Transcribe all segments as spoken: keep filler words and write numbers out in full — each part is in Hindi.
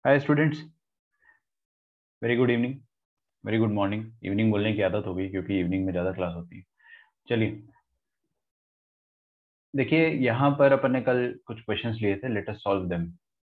हाय students, very good evening. Very good morning. Evening बोलने की आदत हो गई क्योंकि इवनिंग में ज़्यादा क्लास होती है। चलिए, देखिए यहाँ पर अपन ने कल कुछ क्वेश्चंस लिए थे, लेट अस सॉल्व देम।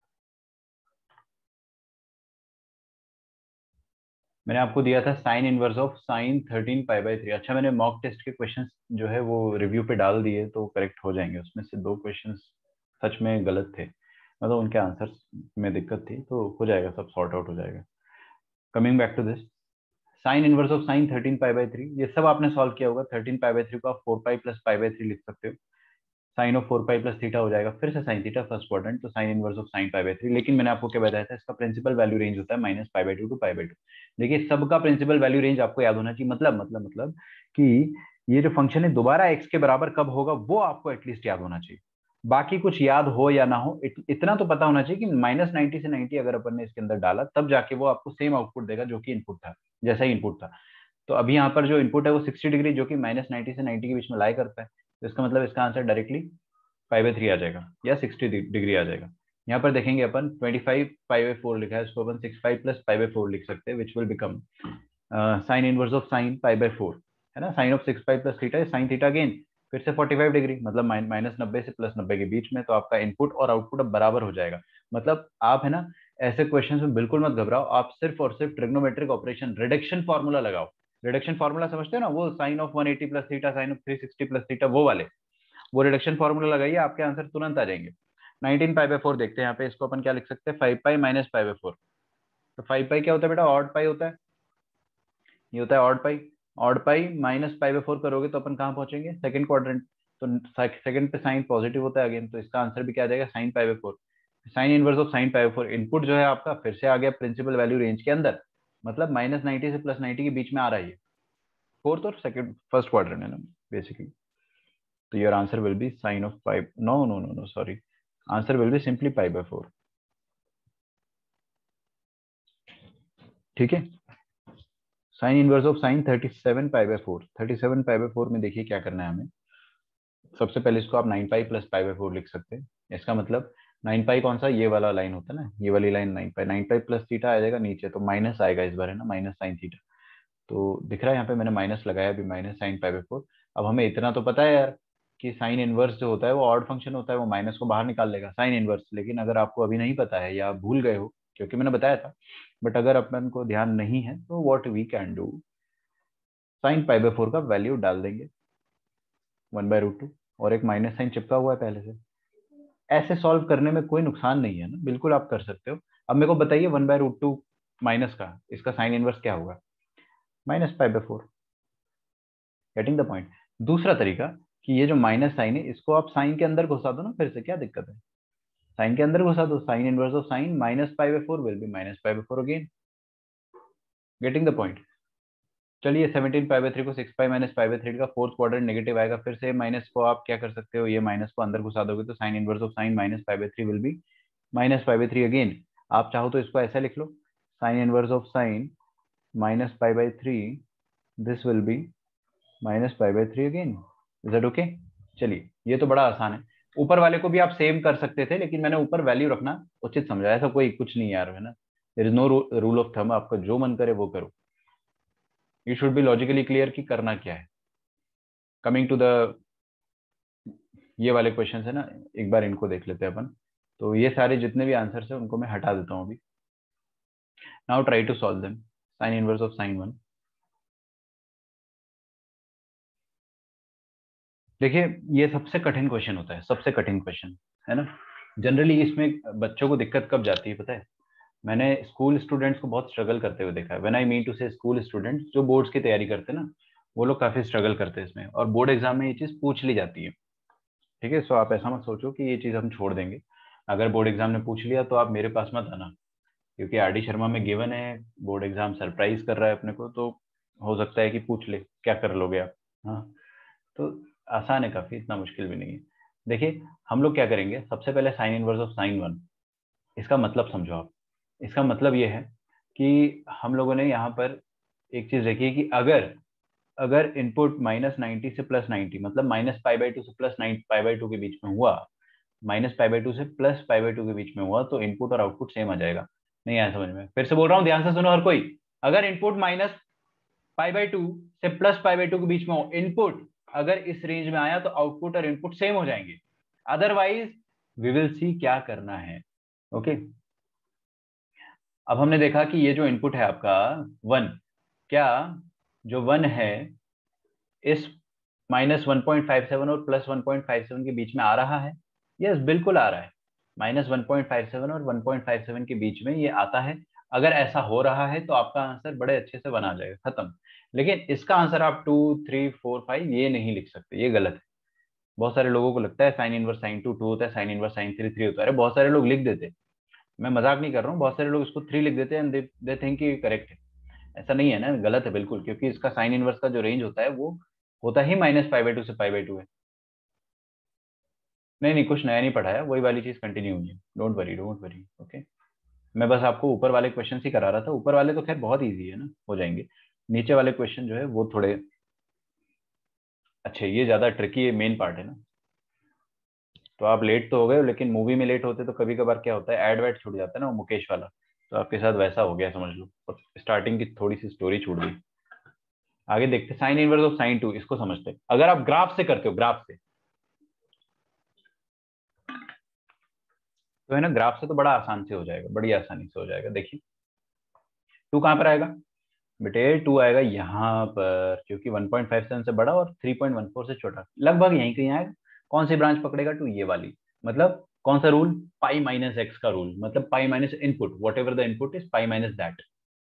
मैंने आपको दिया था sine inverse of sine thirteen pi by three. अच्छा, मैंने मॉक टेस्ट के क्वेश्चंस जो है वो रिव्यू पे डाल दिए तो करेक्ट हो जाएंगे। उसमें से दो क्वेश्चंस सच में गलत थे, मतलब उनके आंसर्स में दिक्कत थी, तो हो जाएगा, सब सॉर्ट आउट हो जाएगा। Coming back to this, sine inverse of sine thirteen pi by three, ये सब आपने सॉल्व किया होगा। थर्टीन पाई बाई थ्री को आप four pi plus pi by three लिख सकते हो। Sine of four pi plus theta हो जाएगा, फिर से साइन थीटा फर्स्ट क्वाड्रेंट, तो sine inverse of sine pi by three. लेकिन मैंने आपको क्या बताया था, इसका प्रिंसिपल वैल्यू रेंज होता है minus pi by two to pi by two. देखिए, सबका प्रिंसिपल वैल्यू रेंज आपको याद होना चाहिए। मतलब मतलब मतलब कि ये जो फंक्शन है दोबारा एक्स के बराबर कब होगा वो आपको एटलीस्ट याद होना चाहिए। बाकी कुछ याद हो या ना हो, इत, इतना तो पता होना चाहिए कि माइनस नाइनटी से नाइनटी अगर अपन ने इसके अंदर डाला तब जाके वो आपको सेम आउटपुट देगा जो कि इनपुट था, जैसा ही इनपुट था। तो अभी यहाँ पर जो इनपुट है वो सिक्सटी डिग्री, जो कि माइनस नाइनटी से नाइनटी के बीच में लाई करता है, तो इसका मतलब इसका answer directly pi by three आ जाएगा या सिक्सटी डिग्री आ जाएगा। यहाँ पर देखेंगे अपन twenty five pi by four लिखा है, इसको अपन six five plus pi by four लिख सकते हैं, which will become sine inverse of sine pi by four, है ना। Sine of six five plus theta sine theta again, फिर से फोर्टी फाइव डिग्री, मतलब माइनस नब्बे से प्लस नब्बे के बीच में। तो आपका इनपुट और आउटपुट अब बराबर हो जाएगा। मतलब आप, है ना, ऐसे क्वेश्चन में बिल्कुल मत घबराओ। आप सिर्फ और सिर्फ ट्रिग्नोमेट्रिक ऑपरेशन, रिडक्शन फॉर्मूला लगाओ। रिडक्शन फॉर्मूला समझते हो ना, वो sine of one eighty plus theta sine of three sixty plus theta, वो वाले, वो रिडक्शन फॉर्मूला लगाइए, आपके आंसर तुरंत आ जाएंगे। नाइनटीन पाई बाई फोर देखते हैं यहाँ पे, इसको अपन क्या लिख सकते हैं, five pi minus pi by four. तो फाइव पाई क्या होता है बेटा, ऑड पाई होता है, ये होता है odd pi. Odd pi minus pi by four करोगे तो अपन कहाँ पहुंचेंगे, सेकंड क्वाड्रेंट। तो सेकंड पे साइन पॉजिटिव होता है अगेन, तो इसका आंसर भी क्या आ जाएगा, sine pi by four. Sine inverse of sine pi by four, input जो है आपका फिर से आ गया प्रिंसिपल वैल्यू रेंज के अंदर, मतलब माइनस नाइनटी से प्लस नाइनटी के बीच में आ रहा है ये, फोर्थ और सेकंड फर्स्ट क्वाड्रेंट है ना बेसिकली। तो your answer will be sine of pi, no no no no sorry, answer will be simply pi by four. ठीक है, sine inverse of sine thirty seven pi by four. Thirty seven pi by four में देखिए क्या करना है हमें। सबसे पहले इसको आप nine pi plus pi by four लिख सकते हैं। इसका मतलब नाइन पाई कौन सा, ये वाला लाइन होता है ना, ये वाली line nine pi, nine pi plus theta आ जाएगा नीचे, तो माइनस आएगा इस बार, है ना, माइनस साइन थीटा। तो दिख रहा है यहाँ पे मैंने माइनस लगाया अभी, minus sine pi by four. अब हमें इतना तो पता है यार कि साइन इनवर्स जो होता है वो ऑड फंक्शन होता है, वो माइनस को बाहर निकाल लेगा साइन इनवर्स। लेकिन अगर आपको अभी नहीं पता है या भूल गए हो, क्योंकि मैंने बताया था, बट अगर अपन को ध्यान नहीं है तो what we can do, sine pi by four का वैल्यू डाल देंगे वन बाय रूट टू, और एक माइनस साइन चिपका हुआ है पहले से। ऐसे सॉल्व करने में कोई नुकसान नहीं है ना, बिल्कुल आप कर सकते हो। अब मेरे को बताइए one by root two minus का इसका साइन इनवर्स क्या होगा, minus pi by four. Getting the point. दूसरा तरीका कि ये जो माइनस साइन है इसको आप साइन के अंदर घुसा दो ना, फिर से क्या दिक्कत है, साइन के अंदर घुसा दो, sine inverse of sine minus pi by four will be minus pi by four again. Getting the point. चलिए, सेवनटीन पाई बाई थ्री को six pi minus pi by three का फोर्थ क्वाड्रेंट नेगेटिव आएगा, फिर से माइनस को आप क्या कर सकते हो, ये माइनस को अंदर घुसा दोगे तो sine inverse of sine minus pi by three will be minus pi by three again. आप चाहो तो इसको ऐसा लिख लो, sine inverse of sine minus pi by three, this will be minus pi by three again. Is that okay. चलिए, ये तो बड़ा आसान है। ऊपर वाले को भी आप सेम कर सकते थे, लेकिन मैंने ऊपर वैल्यू रखना उचित समझा, ऐसा कोई कुछ नहीं यार, है ना। There is no rule of thumb, आपका जो मन करे वो करो। You should be logically clear कि करना क्या है। कमिंग टू द ये वाले क्वेश्चन है ना, एक बार इनको देख लेते हैं अपन। तो ये सारे जितने भी आंसर्स है उनको मैं हटा देता हूँ अभी। Now try to solve them. Sine inverse of sine one, देखिए ये सबसे कठिन क्वेश्चन होता है, सबसे कठिन क्वेश्चन, है ना। जनरली इसमें बच्चों को दिक्कत कब जाती है पता है, मैंने स्कूल स्टूडेंट्स को बहुत स्ट्रगल करते हुए देखा है। When I mean to say school students जो बोर्ड्स की तैयारी करते हैं ना, वो लोग काफी स्ट्रगल करते हैं इसमें, और बोर्ड एग्जाम में ये चीज पूछ ली जाती है। ठीक है, सो आप ऐसा मत सोचो कि ये चीज हम छोड़ देंगे। अगर बोर्ड एग्जाम ने पूछ लिया तो आप मेरे पास मत आना, क्योंकि आर डी शर्मा में गिवन है, बोर्ड एग्जाम सरप्राइज कर रहा है अपने को, तो हो सकता है कि पूछ ले, क्या कर लोगे आप। हाँ, तो आसान है काफी, इतना मुश्किल भी नहीं है। देखिए, हम लोग क्या करेंगे, सबसे पहले sine inverse of sine one, इसका मतलब समझो आप। इसका मतलब ये है कि हम लोगों ने यहाँ पर एक चीज देखी है कि अगर अगर इनपुट माइनस नाइनटी से प्लस नाइनटी, मतलब माइनस पाई बाई टू से plus nine pi by two के बीच में हुआ, माइनस पाई बाई टू से प्लस पाई बाई टू के बीच में हुआ, तो इनपुट और आउटपुट सेम आ जाएगा। नहीं आया समझ में, फिर से बोल रहा हूँ ध्यान से सुनो हर कोई। अगर input minus pi by two से प्लस पाई बाई टू के बीच में हो, इनपुट अगर इस रेंज में आया तो आउटपुट और इनपुट सेम हो जाएंगे, अदरवाइज वी विल सी क्या करना है। ओके, अब हमने देखा कि ये जो इनपुट है आपका वन, क्या जो वन है इस minus one point five seven और plus one point five seven के बीच में आ रहा है? यस बिल्कुल आ रहा है, minus one point five seven और वन पॉइंट फाइव सेवन के बीच में ये आता है। अगर ऐसा हो रहा है तो आपका आंसर बड़े अच्छे से बना जाएगा, खत्म। लेकिन इसका आंसर आप टू थ्री फोर फाइव ये नहीं लिख सकते, ये गलत है। बहुत सारे लोगों को लगता है sine inverse sine two two होता है, sine inverse sine three three होता है। अरे बहुत सारे लोग लिख देते हैं, मैं मजाक नहीं कर रहा हूँ, बहुत सारे लोग इसको थ्री लिख देते हैं, दे थिंक कि करेक्ट है। ऐसा नहीं है ना, गलत है बिल्कुल, क्योंकि इसका साइन इनवर्स का जो रेंज होता है वो होता ही माइनस फाइव बाई टू से फाइव बाई टू है। नहीं नहीं, कुछ नया नहीं पढ़ाया, वही वाली चीज कंटिन्यू हुई है, don't worry don't worry. Okay, मैं बस आपको ऊपर वाले क्वेश्चन ही करा रहा था, ऊपर वाले तो खैर बहुत इजी है ना, हो जाएंगे। नीचे वाले क्वेश्चन जो है वो थोड़े अच्छे, ये ज्यादा ट्रिकी, मेन पार्ट है ना। तो आप लेट तो हो गए, लेकिन मूवी में लेट होते तो कभी कभार क्या होता है, एड वेड छूट जाता है ना, वो मुकेश वाला। तो आपके साथ वैसा हो गया समझ लो, और स्टार्टिंग की थोड़ी सी स्टोरी छूट गई। आगे देखते, sine inverse of sine two, इसको समझते हैं। अगर आप ग्राफ से करते हो, ग्राफ से तो है ना, ग्राफ से तो बड़ा आसान से हो जाएगा, बड़ी आसानी से हो जाएगा। देखिए टू कहाँ पर आएगा बेटे, टू आएगा यहाँ पर, क्योंकि वन पॉइंट फाइव सेवन से बड़ा और थ्री पॉइंट वन फोर से छोटा, लगभग यहीं कहीं आएगा। कौन सी ब्रांच पकड़ेगा टू, ये वाली। मतलब कौन सा रूल, पाई माइनस एक्स का रूल, मतलब pi minus input, whatever the input is pi minus that.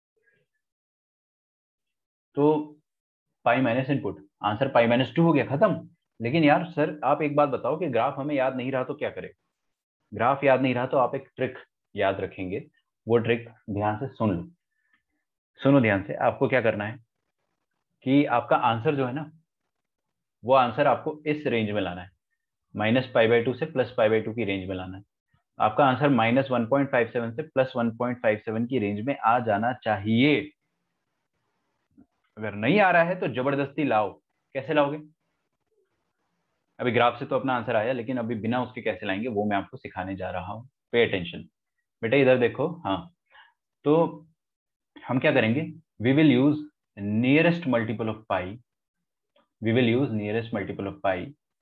तो pi minus input, answer pi minus two हो गया, खत्म। लेकिन यार सर आप एक बात बताओ कि ग्राफ हमें याद नहीं रहा तो क्या करें? ग्राफ याद नहीं रहा तो आप एक ट्रिक याद रखेंगे, वो ट्रिक ध्यान से सुन लो, सुनो ध्यान से। आपको क्या करना है कि आपका आंसर जो है ना, वो आंसर आपको इस रेंज में लाना है, माइनस पाई बाई टू से प्लस पाई बाई टू की रेंज में लाना है। आपका answer minus one point five seven से plus one point five seven की रेंज में आ जाना चाहिए। अगर नहीं आ रहा है तो जबरदस्ती लाओ। कैसे लाओगे? अभी ग्राफ से तो अपना आंसर आया, लेकिन अभी बिना उसके कैसे लाएंगे वो मैं आपको सिखाने जा रहा हूँ। पे अटेंशन बेटा, इधर देखो। हाँ, तो हम क्या करेंगे, we will use nearest multiple of pi, we will use nearest multiple of pi.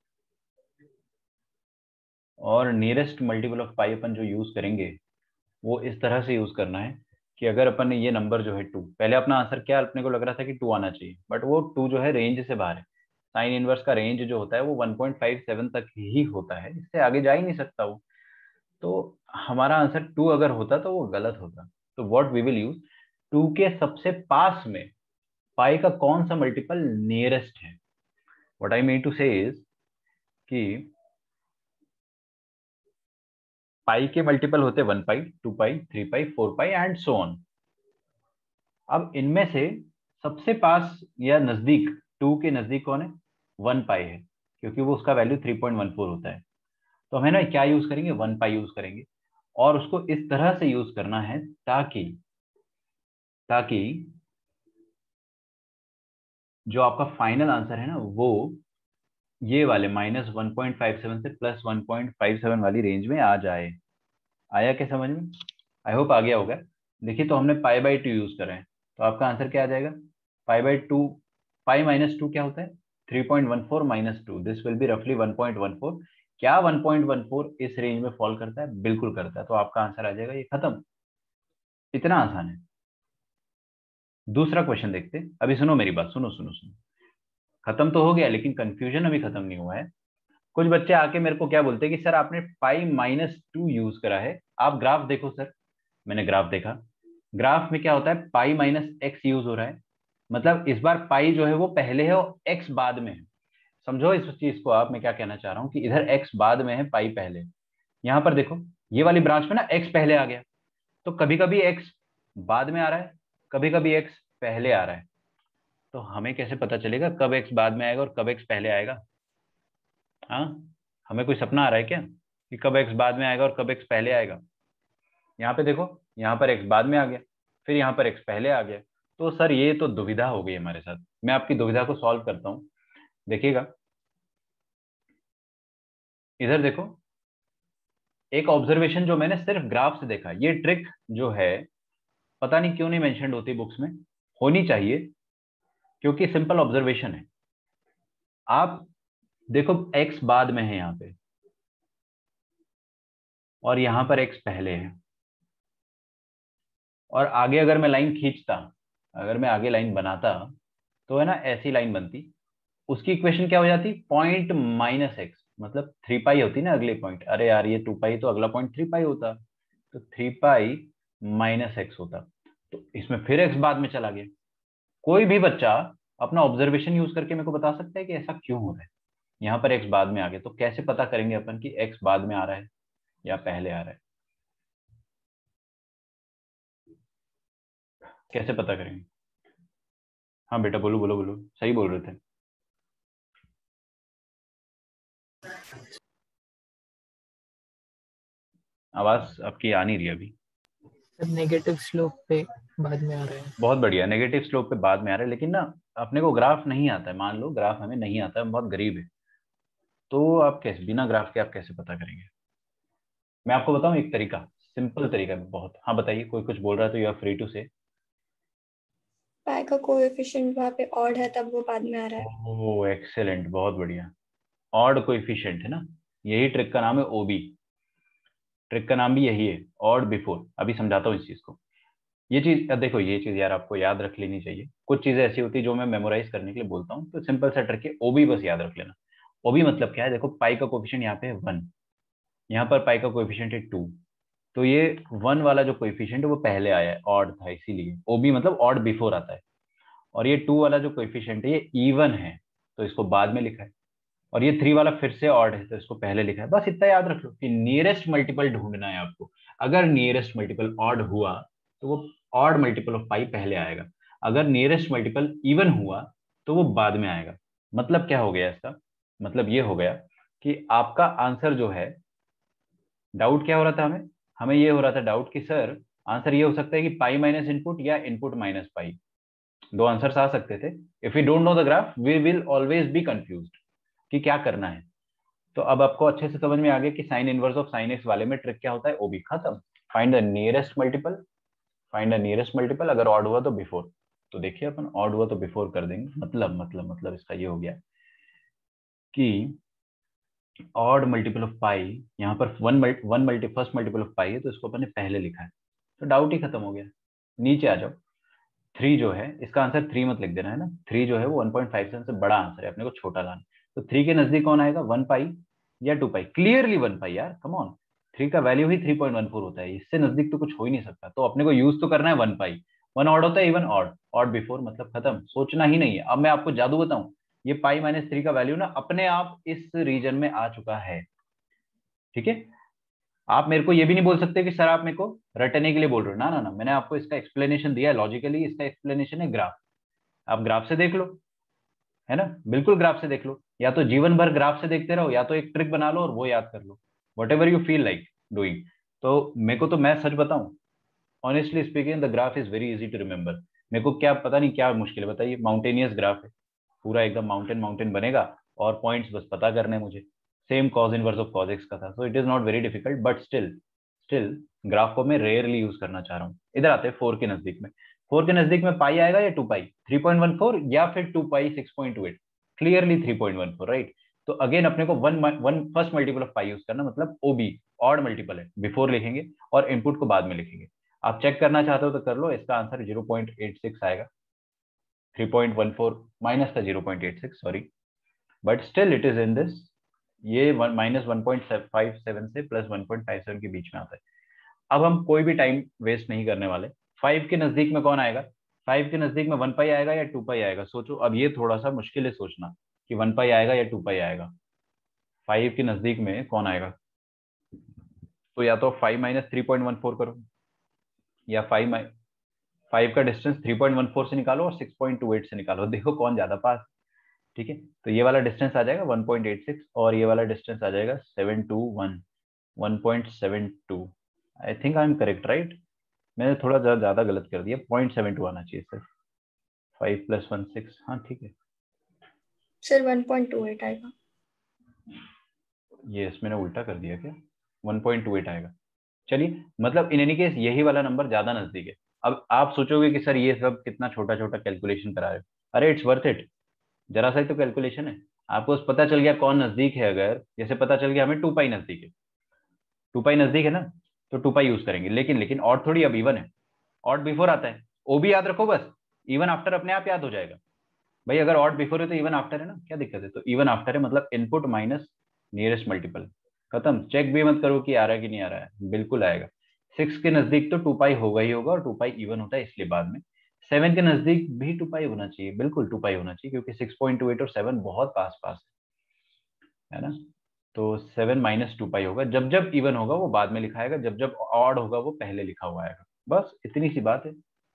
और नियरेस्ट मल्टीपल ऑफ पाई अपन जो यूज करेंगे वो इस तरह से यूज करना है कि अगर अपन ने ये नंबर जो है टू, पहले अपना आंसर क्या अपने को लग रहा था कि टू आना चाहिए, बट वो टू जो है रेंज से बाहर है। साइन इनवर्स का रेंज जो होता है वो वन पॉइंट फाइव सेवन तक ही होता है, इससे आगे जा ही नहीं सकता वो। तो हमारा आंसर टू अगर होता तो वो गलत होता। तो what we will use, two के सबसे पास में पाई का कौन सा मल्टीपल नियरेस्ट है। What I mean to say is कि पाई के मल्टीपल होते one pi, two pi, three pi, four pi and so on. अब इनमें से सबसे पास या नजदीक, टू के नजदीक कौन है, वन पाई है, क्योंकि वो उसका value three point one four होता है। तो हमें ना क्या यूज करेंगे, वन पाई यूज करेंगे। और उसको इस तरह से यूज करना है ताकि ताकि जो आपका फाइनल आंसर है ना वो ये वाले minus one point five seven से plus one point five seven वाली रेंज में आ जाए। आया क्या समझ में? आई होप आ गया होगा। देखिए, तो हमने पाई बाई टू यूज करा है, तो आपका आंसर क्या आ जाएगा, pi by two, pi minus two क्या होता है, three point one four minus two, this will be रफली वन पॉइंट वन फोर। क्या वन पॉइंट वन फोर इस रेंज में फॉल करता है? बिल्कुल करता है, तो आपका आंसर आ जाएगा ये, खत्म। इतना आसान है। दूसरा क्वेश्चन देखते हैं। अभी सुनो मेरी बात, सुनो सुनो सुनो। खत्म तो हो गया, लेकिन कंफ्यूजन अभी खत्म नहीं हुआ है। कुछ बच्चे आके मेरे को क्या बोलते हैं कि सर आपने पाई माइनस टू यूज करा है, आप ग्राफ देखो सर। मैंने ग्राफ देखा, ग्राफ में क्या होता है, पाई माइनस एक्स यूज हो रहा है। मतलब इस बार पाई जो है वो पहले है और एक्स बाद में है। समझो इस चीज को आप, मैं क्या कहना चाह रहा हूँ कि इधर एक्स बाद में है, पाई पहले। यहाँ पर देखो, ये वाली ब्रांच में ना एक्स पहले आ गया, तो कभी कभी एक्स बाद में आ रहा है, कभी कभी एक्स पहले आ रहा है। तो हमें कैसे पता चलेगा कब एक्स बाद में आएगा और कब एक्स पहले आएगा? हाँ, हमें कोई सपना आ रहा है क्या कि कब एक्स बाद में आएगा और कब एक्स पहले आएगा? यहाँ पे देखो, यहाँ पर एक्स बाद में आ गया, फिर यहाँ पर एक्स पहले आ गया। तो सर ये तो दुविधा हो गई हमारे साथ। मैं आपकी दुविधा को सॉल्व करता हूँ, देखिएगा। इधर देखो, एक ऑब्जर्वेशन जो मैंने सिर्फ ग्राफ से देखा, ये ट्रिक जो है पता नहीं क्यों नहीं मेंशन्ड होती बुक्स में, होनी चाहिए क्योंकि सिंपल ऑब्जर्वेशन है। आप देखो x बाद में है यहाँ पे और यहाँ पर x पहले है, और आगे अगर मैं लाइन खींचता, अगर मैं आगे लाइन बनाता तो है ना ऐसी लाइन बनती, उसकी इक्वेशन क्या हो जाती, पॉइंट माइनस एक्स, मतलब थ्री पाई होती ना अगले पॉइंट, अरे यार ये टू पाई तो अगला पॉइंट थ्री पाई होता, तो थ्री पाई माइनस एक्स होता। तो इसमें फिर एक्स बाद में चला गया। कोई भी बच्चा अपना ऑब्जर्वेशन यूज करके मेरे को बता सकता है कि ऐसा क्यों हो रहा है, यहाँ पर एक्स बाद में आ गया, तो कैसे पता करेंगे अपन कि एक्स बाद में आ रहा है या पहले आ रहा है, कैसे पता करेंगे? हाँ बेटा बोलो बोलो बोलो, सही बोल रहे थे। आवाज आपकी आ नहीं रही अभी। नेगेटिव स्लोप पे बाद में आ रहे हैं। बहुत बढ़िया, नेगेटिव स्लोप पे बाद में आ रहा है, लेकिन ना अपने को ग्राफ नहीं आता है, मान लो ग्राफ हमें नहीं आता है, हम बहुत गरीब है, तो आप कैसे बिना ग्राफ के आप कैसे पता करेंगे? मैं आपको बताऊं एक तरीका, सिंपल तरीका है बहुत। हाँ बताइए, कोई कुछ बोल रहा है तो यू आर फ्री टू से। पाई का कोएफिशिएंट वहाँ पे ऑड है तब वो बाद में आ रहा है। ओह एक्सेलेंट, बहुत बढ़िया। ऑड कोएफिशिएंट है ना, यही ट्रिक का नाम है ओबी। ट्रिक का नाम भी यही है, ऑड बिफोर। अभी समझाता हूँ इस चीज को। ये चीज अब देखो, ये चीज यार आपको याद रख लेनी चाहिए। कुछ चीजें ऐसी होती है जो मैं मेमोराइज करने के लिए बोलता हूँ, तो सिंपल सा ट्रिक है, ओबी बस याद रख लेना। ओबी मतलब क्या है, देखो पाई का कोएफिशिएंट यहाँ पे है वन, यहाँ पर पाई का कोएफिशिएंट है टू, तो ये वन वाला जो कोएफिशिएंट है वो पहले आया है, ऑड था इसीलिए ओबी मतलब ऑड बिफोर आता है। और ये टू वाला जो कोएफिशिएंट है ये इवन है, तो इसको बाद में लिखा है। और ये थ्री वाला फिर से ऑड है, तो इसको पहले लिखा है। बस इतना याद रख लो कि नियरेस्ट मल्टीपल ढूंढना है आपको। अगर नियरेस्ट मल्टीपल ऑड हुआ तो वो ऑड मल्टीपल ऑफ पाई पहले आएगा, अगर नियरेस्ट मल्टीपल इवन हुआ तो वो बाद में आएगा। मतलब क्या हो गया इसका, मतलब ये हो गया कि आपका आंसर जो है, डाउट क्या हो रहा था हमें, हमें ये हो रहा था डाउट कि सर आंसर ये हो सकता है कि पाई माइनस इनपुट या इनपुट माइनस पाई, दो आंसर्स आ सकते थे। If you don't know the graph we will always be confused कि क्या करना है। तो अब आपको अच्छे से समझ में आ गया कि sine inverse of sine x वाले में ट्रिक क्या होता है, ओबी खत्म। Find the nearest multiple, find the nearest multiple, अगर ऑड हुआ तो बिफोर। तो देखिए अपन ऑड हुआ तो बिफोर कर देंगे, मतलब मतलब मतलब इसका ये हो गया कि ऑड मल्टीपल ऑफ पाई, यहाँ पर one multi one multi first multiple of pi है, तो इसको अपन ने पहले लिखा है, तो डाउट ही खत्म हो गया। नीचे आ जाओ, थ्री जो है इसका आंसर थ्री मत लिख देना है ना, थ्री जो है वो वन पॉइंट फाइव सेवन से बड़ा आंसर है, अपने को छोटा लाना। तो थ्री के नजदीक कौन आएगा, वन पाई या two pi, clearly one pi यार, कम ऑन। थ्री का वैल्यू ही थ्री पॉइंट वन फोर होता है, इससे नजदीक तो कुछ हो ही नहीं सकता, तो अपने को यूज तो करना है वन पाई। वन ऑड होता है, इवन ऑड, ऑड बिफोर मतलब खत्म, सोचना ही नहीं है। अब मैं आपको जादू बताऊं, ये पाई माइनस थ्री का वैल्यू ना अपने आप इस रीजन में आ चुका है, ठीक है। आप मेरे को ये भी नहीं बोल सकते कि सर आप मेरे को रटने के लिए बोल रहे हो, ना ना ना, मैंने आपको इसका एक्सप्लेनेशन दिया है लॉजिकली, इसका एक्सप्लेनेशन है ग्राफ। आप ग्राफ से देख लो, है ना, बिल्कुल ग्राफ से देख लो, या तो जीवन भर ग्राफ से देखते रहो, या तो एक ट्रिक बना लो और वो याद कर लो, whatever you feel like doing. तो मेरे को तो, मैं सच बताऊं, honestly speaking the graph is very easy to remember. मेरे को क्या पता नहीं क्या मुश्किल है, बताइए, माउंटेनियस ग्राफ है, पूरा एकदम माउंटेन माउंटेन बनेगा, और पॉइंट्स बस पता करने हैं मुझे। Same cos inverse of cos x का था, so it is not very difficult, but still still graph को मैं रेयरली यूज करना चाह रहा हूँ। इधर आते हैं फोर के नजदीक में, फोर के नजदीक में पाई आएगा या two pi, three point one four या फिर two pi six point two eight, clearly three point one four, right. तो अगेन अपने को one one first multiple of pi use करना, मतलब ओबी, ऑड मल्टीपल है, बिफोर लिखेंगे और इनपुट को बाद में लिखेंगे। आप चेक करना चाहते हो तो कर लो, इसका answer zero point eight six आएगा, three point one four minus था zero point eight six, sorry, but still it is in this, ये minus one point five seven से plus one point five seven के बीच में आता है। अब हम कोई भी टाइम वेस्ट नहीं करने वाले, फाइव के नजदीक में कौन आएगा, फाइव के नजदीक में वन पाई आएगा या टू पाई आएगा, सोचो। अब ये थोड़ा सा मुश्किल है सोचना कि वन पाई आएगा या टू पाई आएगा, फाइव के नजदीक में कौन आएगा। तो या तो five minus three point one four करो, या फाइव फाइव का distance three point one four से निकालो और सिक्स पॉइंट टू एट से निकालो, देखो कौन ज्यादा पास, ठीक है। तो ये वाला डिस्टेंस आ जाएगा वन पॉइंट एट सिक्स और ये वाला डिस्टेंस आ जाएगा seven two one, one point seven two. I think I am correct, right. मैंने थोड़ा ज्यादा ज्यादा गलत कर दिया, पॉइंट सेवन टू आना चाहिए sir, five plus one six, हाँ ठीक है। Sir one point two eight आएगा। ये मैंने उल्टा कर दिया क्या, वन पॉइंट टू एट आएगा। चलिए, मतलब इन एनी केस यही वाला नंबर ज्यादा नजदीक है, अब आप सोचोगे कि सर ये सब कितना छोटा छोटा कैलकुलेशन करा रहे हो, अरे इट्स वर्थ इट, जरा सा ही तो कैलकुलेशन है। आपको पता चल गया कौन नजदीक है, अगर जैसे पता चल गया हमें टू पाई नजदीक है, टू पाई नजदीक है ना, तो टू पाई यूज करेंगे। लेकिन लेकिन ऑड थोड़ी, अब इवन है, ऑड बिफोर आता है, ओ भी याद रखो बस, इवन आफ्टर अपने आप याद हो जाएगा। भाई अगर ऑड बिफोर है तो इवन आफ्टर है ना, क्या दिक्कत है, तो इवन आफ्टर है मतलब इनपुट माइनस नियरेस्ट मल्टीपल, खत्म। चेक भी मत करो कि आ रहा है कि नहीं आ रहा है, बिल्कुल आएगा। सिक्स के नजदीक तो टू पाई होगा ही होगा, और टू पाई इवन होता है इसलिए बाद में। सेवन के नजदीक भी टू पाई होना चाहिए, बिल्कुल टू पाई होना चाहिए, क्योंकि सिक्स पॉइंट टू एट और सेवन बहुत पास पास है है ना। तो सेवन माइनस टू पाई होगा, जब जब इवन होगा वो बाद में लिखा आएगा, जब जब ऑड होगा वो पहले लिखा हुआ आएगा, बस इतनी सी बात है।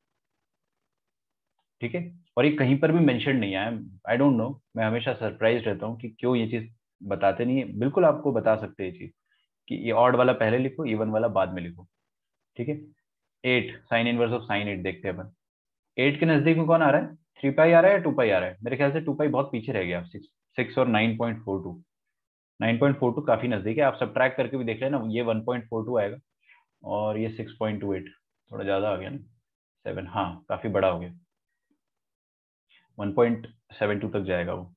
ठीक है, और ये कहीं पर भी मेंशन नहीं आया, आई डोंट नो, मैं हमेशा सरप्राइज रहता हूँ कि क्यों ये चीज बताते नहीं है। बिल्कुल आपको बता सकते हैं ये चीज कि ये ऑड वाला पहले लिखो, इवन वाला बाद में लिखो। ठीक है, at sine inverse of sine eight देखते हैं अपन। एट के नजदीक में कौन आ रहा है, थ्री पाई आ रहा है या टू पाई आ रहा है, मेरे ख्याल से टू पाई बहुत पीछे रह गया, सिक्स सिक्स और nine point four two, nine point four two काफी नजदीक है, आप सब्ट्रैक्ट करके भी देख लेना, ये वन पॉइंट फोर टू आएगा और ये सिक्स पॉइंट टू एट, थोड़ा ज्यादा आ गया ना, सेवन, हाँ काफी बड़ा हो गया, वन पॉइंट सेवन टू तक जाएगा वो।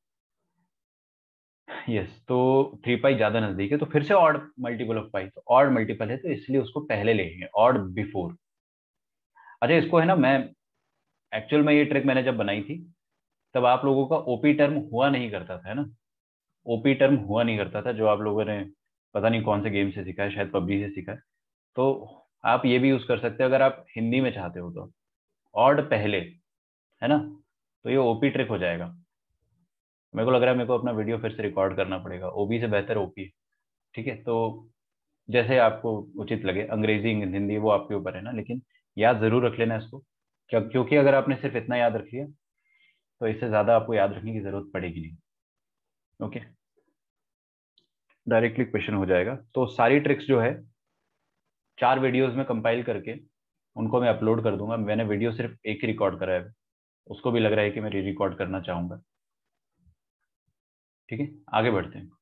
यस, तो थ्री पाई ज्यादा नजदीक है, तो फिर से ऑड मल्टीपल ऑफ पाई, तो ऑड मल्टीपल है तो इसलिए उसको पहले लेंगे, ऑड बिफोर। अच्छा इसको है ना, मैं एक्चुअल में ये ट्रिक मैंने जब बनाई थी तब आप लोगों का ओपी टर्म हुआ नहीं करता था, है ना, ओपी टर्म हुआ नहीं करता था, जो आप लोगों ने पता नहीं कौन से गेम से सीखा है, शायद पबजी से सीखा है। तो आप ये भी यूज कर सकते हो अगर आप हिंदी में चाहते हो तो, ऑड पहले, है ना, तो ये ओपी ट्रिक हो जाएगा। मेरे को लग रहा है मेरे को अपना वीडियो फिर से रिकॉर्ड करना पड़ेगा, ओबी से बेहतर ओपी। ठीक है, तो जैसे आपको उचित लगे, अंग्रेजी हिंदी वो आपके ऊपर है ना, लेकिन याद जरूर रख लेना इसको, क्या, क्योंकि अगर आपने सिर्फ इतना याद रख लिया तो इससे ज्यादा आपको याद रखने की जरूरत पड़ेगी नहीं। ओके, डायरेक्टली क्वेश्चन हो जाएगा। तो सारी ट्रिक्स जो है चार वीडियोस में कंपाइल करके उनको मैं अपलोड कर दूंगा। मैंने वीडियो सिर्फ एक ही रिकॉर्ड करा है, उसको भी लग रहा है कि मैं री रिकॉर्ड करना चाहूंगा। ठीक है, आगे बढ़ते हैं।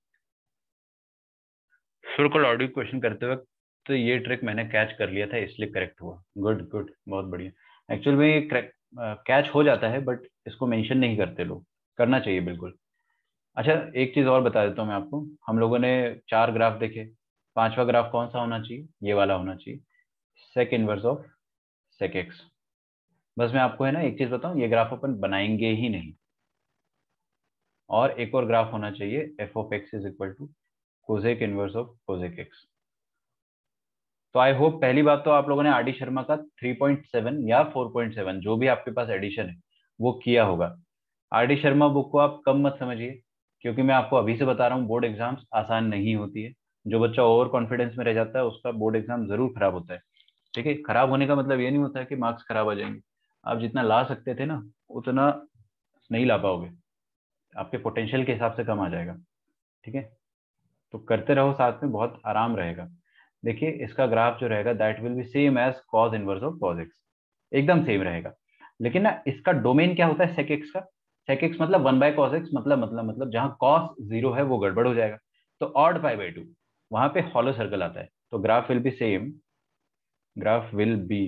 सर्कल ऑडियो क्वेश्चन करते वक्त तो ये ट्रिक मैंने कैच कर लिया था इसलिए करेक्ट हुआ, गुड गुड, बहुत बढ़िया। एक्चुअल में ये कैच हो जाता है बट इसको मेंशन नहीं करते लोग, करना चाहिए बिल्कुल। अच्छा एक चीज और बता देता हूँ मैं आपको, हम लोगों ने चार ग्राफ देखे, पांचवा ग्राफ कौन सा होना चाहिए, ये वाला होना चाहिए, sec inverse of sec x. बस मैं आपको है ना एक चीज बताऊं, ये ग्राफ अपन बनाएंगे ही नहीं। और एक और ग्राफ होना चाहिए, f of x is equal to cosec inverse of cosec x. तो आई होप पहली बात तो आप लोगों ने आर डी शर्मा का थ्री पॉइंट सेवन या फोर पॉइंट सेवन जो भी आपके पास एडिशन है वो किया होगा। आर डी शर्मा बुक को आप कम मत समझिए, क्योंकि मैं आपको अभी से बता रहा हूँ बोर्ड एग्जाम्स आसान नहीं होती है। जो बच्चा ओवर कॉन्फिडेंस में रह जाता है उसका बोर्ड एग्जाम जरूर खराब होता है। ठीक है, खराब होने का मतलब ये नहीं होता है कि मार्क्स खराब आ जाएंगे, आप जितना ला सकते थे ना उतना नहीं ला पाओगे, आपके पोटेंशियल के हिसाब से कम आ जाएगा। ठीक है, तो करते रहो साथ में, बहुत आराम रहेगा। देखिए इसका ग्राफ जो रहेगा that will be same as cos inverse of cos x, एकदम सेम रहेगा। लेकिन ना इसका डोमेन क्या होता है सेक एक्स का, सेक एक्स मतलब वन बाय कॉस एक्स, मतलब मतलब मतलब जहां कॉस जीरो है वो गड़बड़ हो जाएगा, तो ऑड पाई बाई टू, वहां पे हॉलो सर्कल आता है, तो graph will be same, graph will be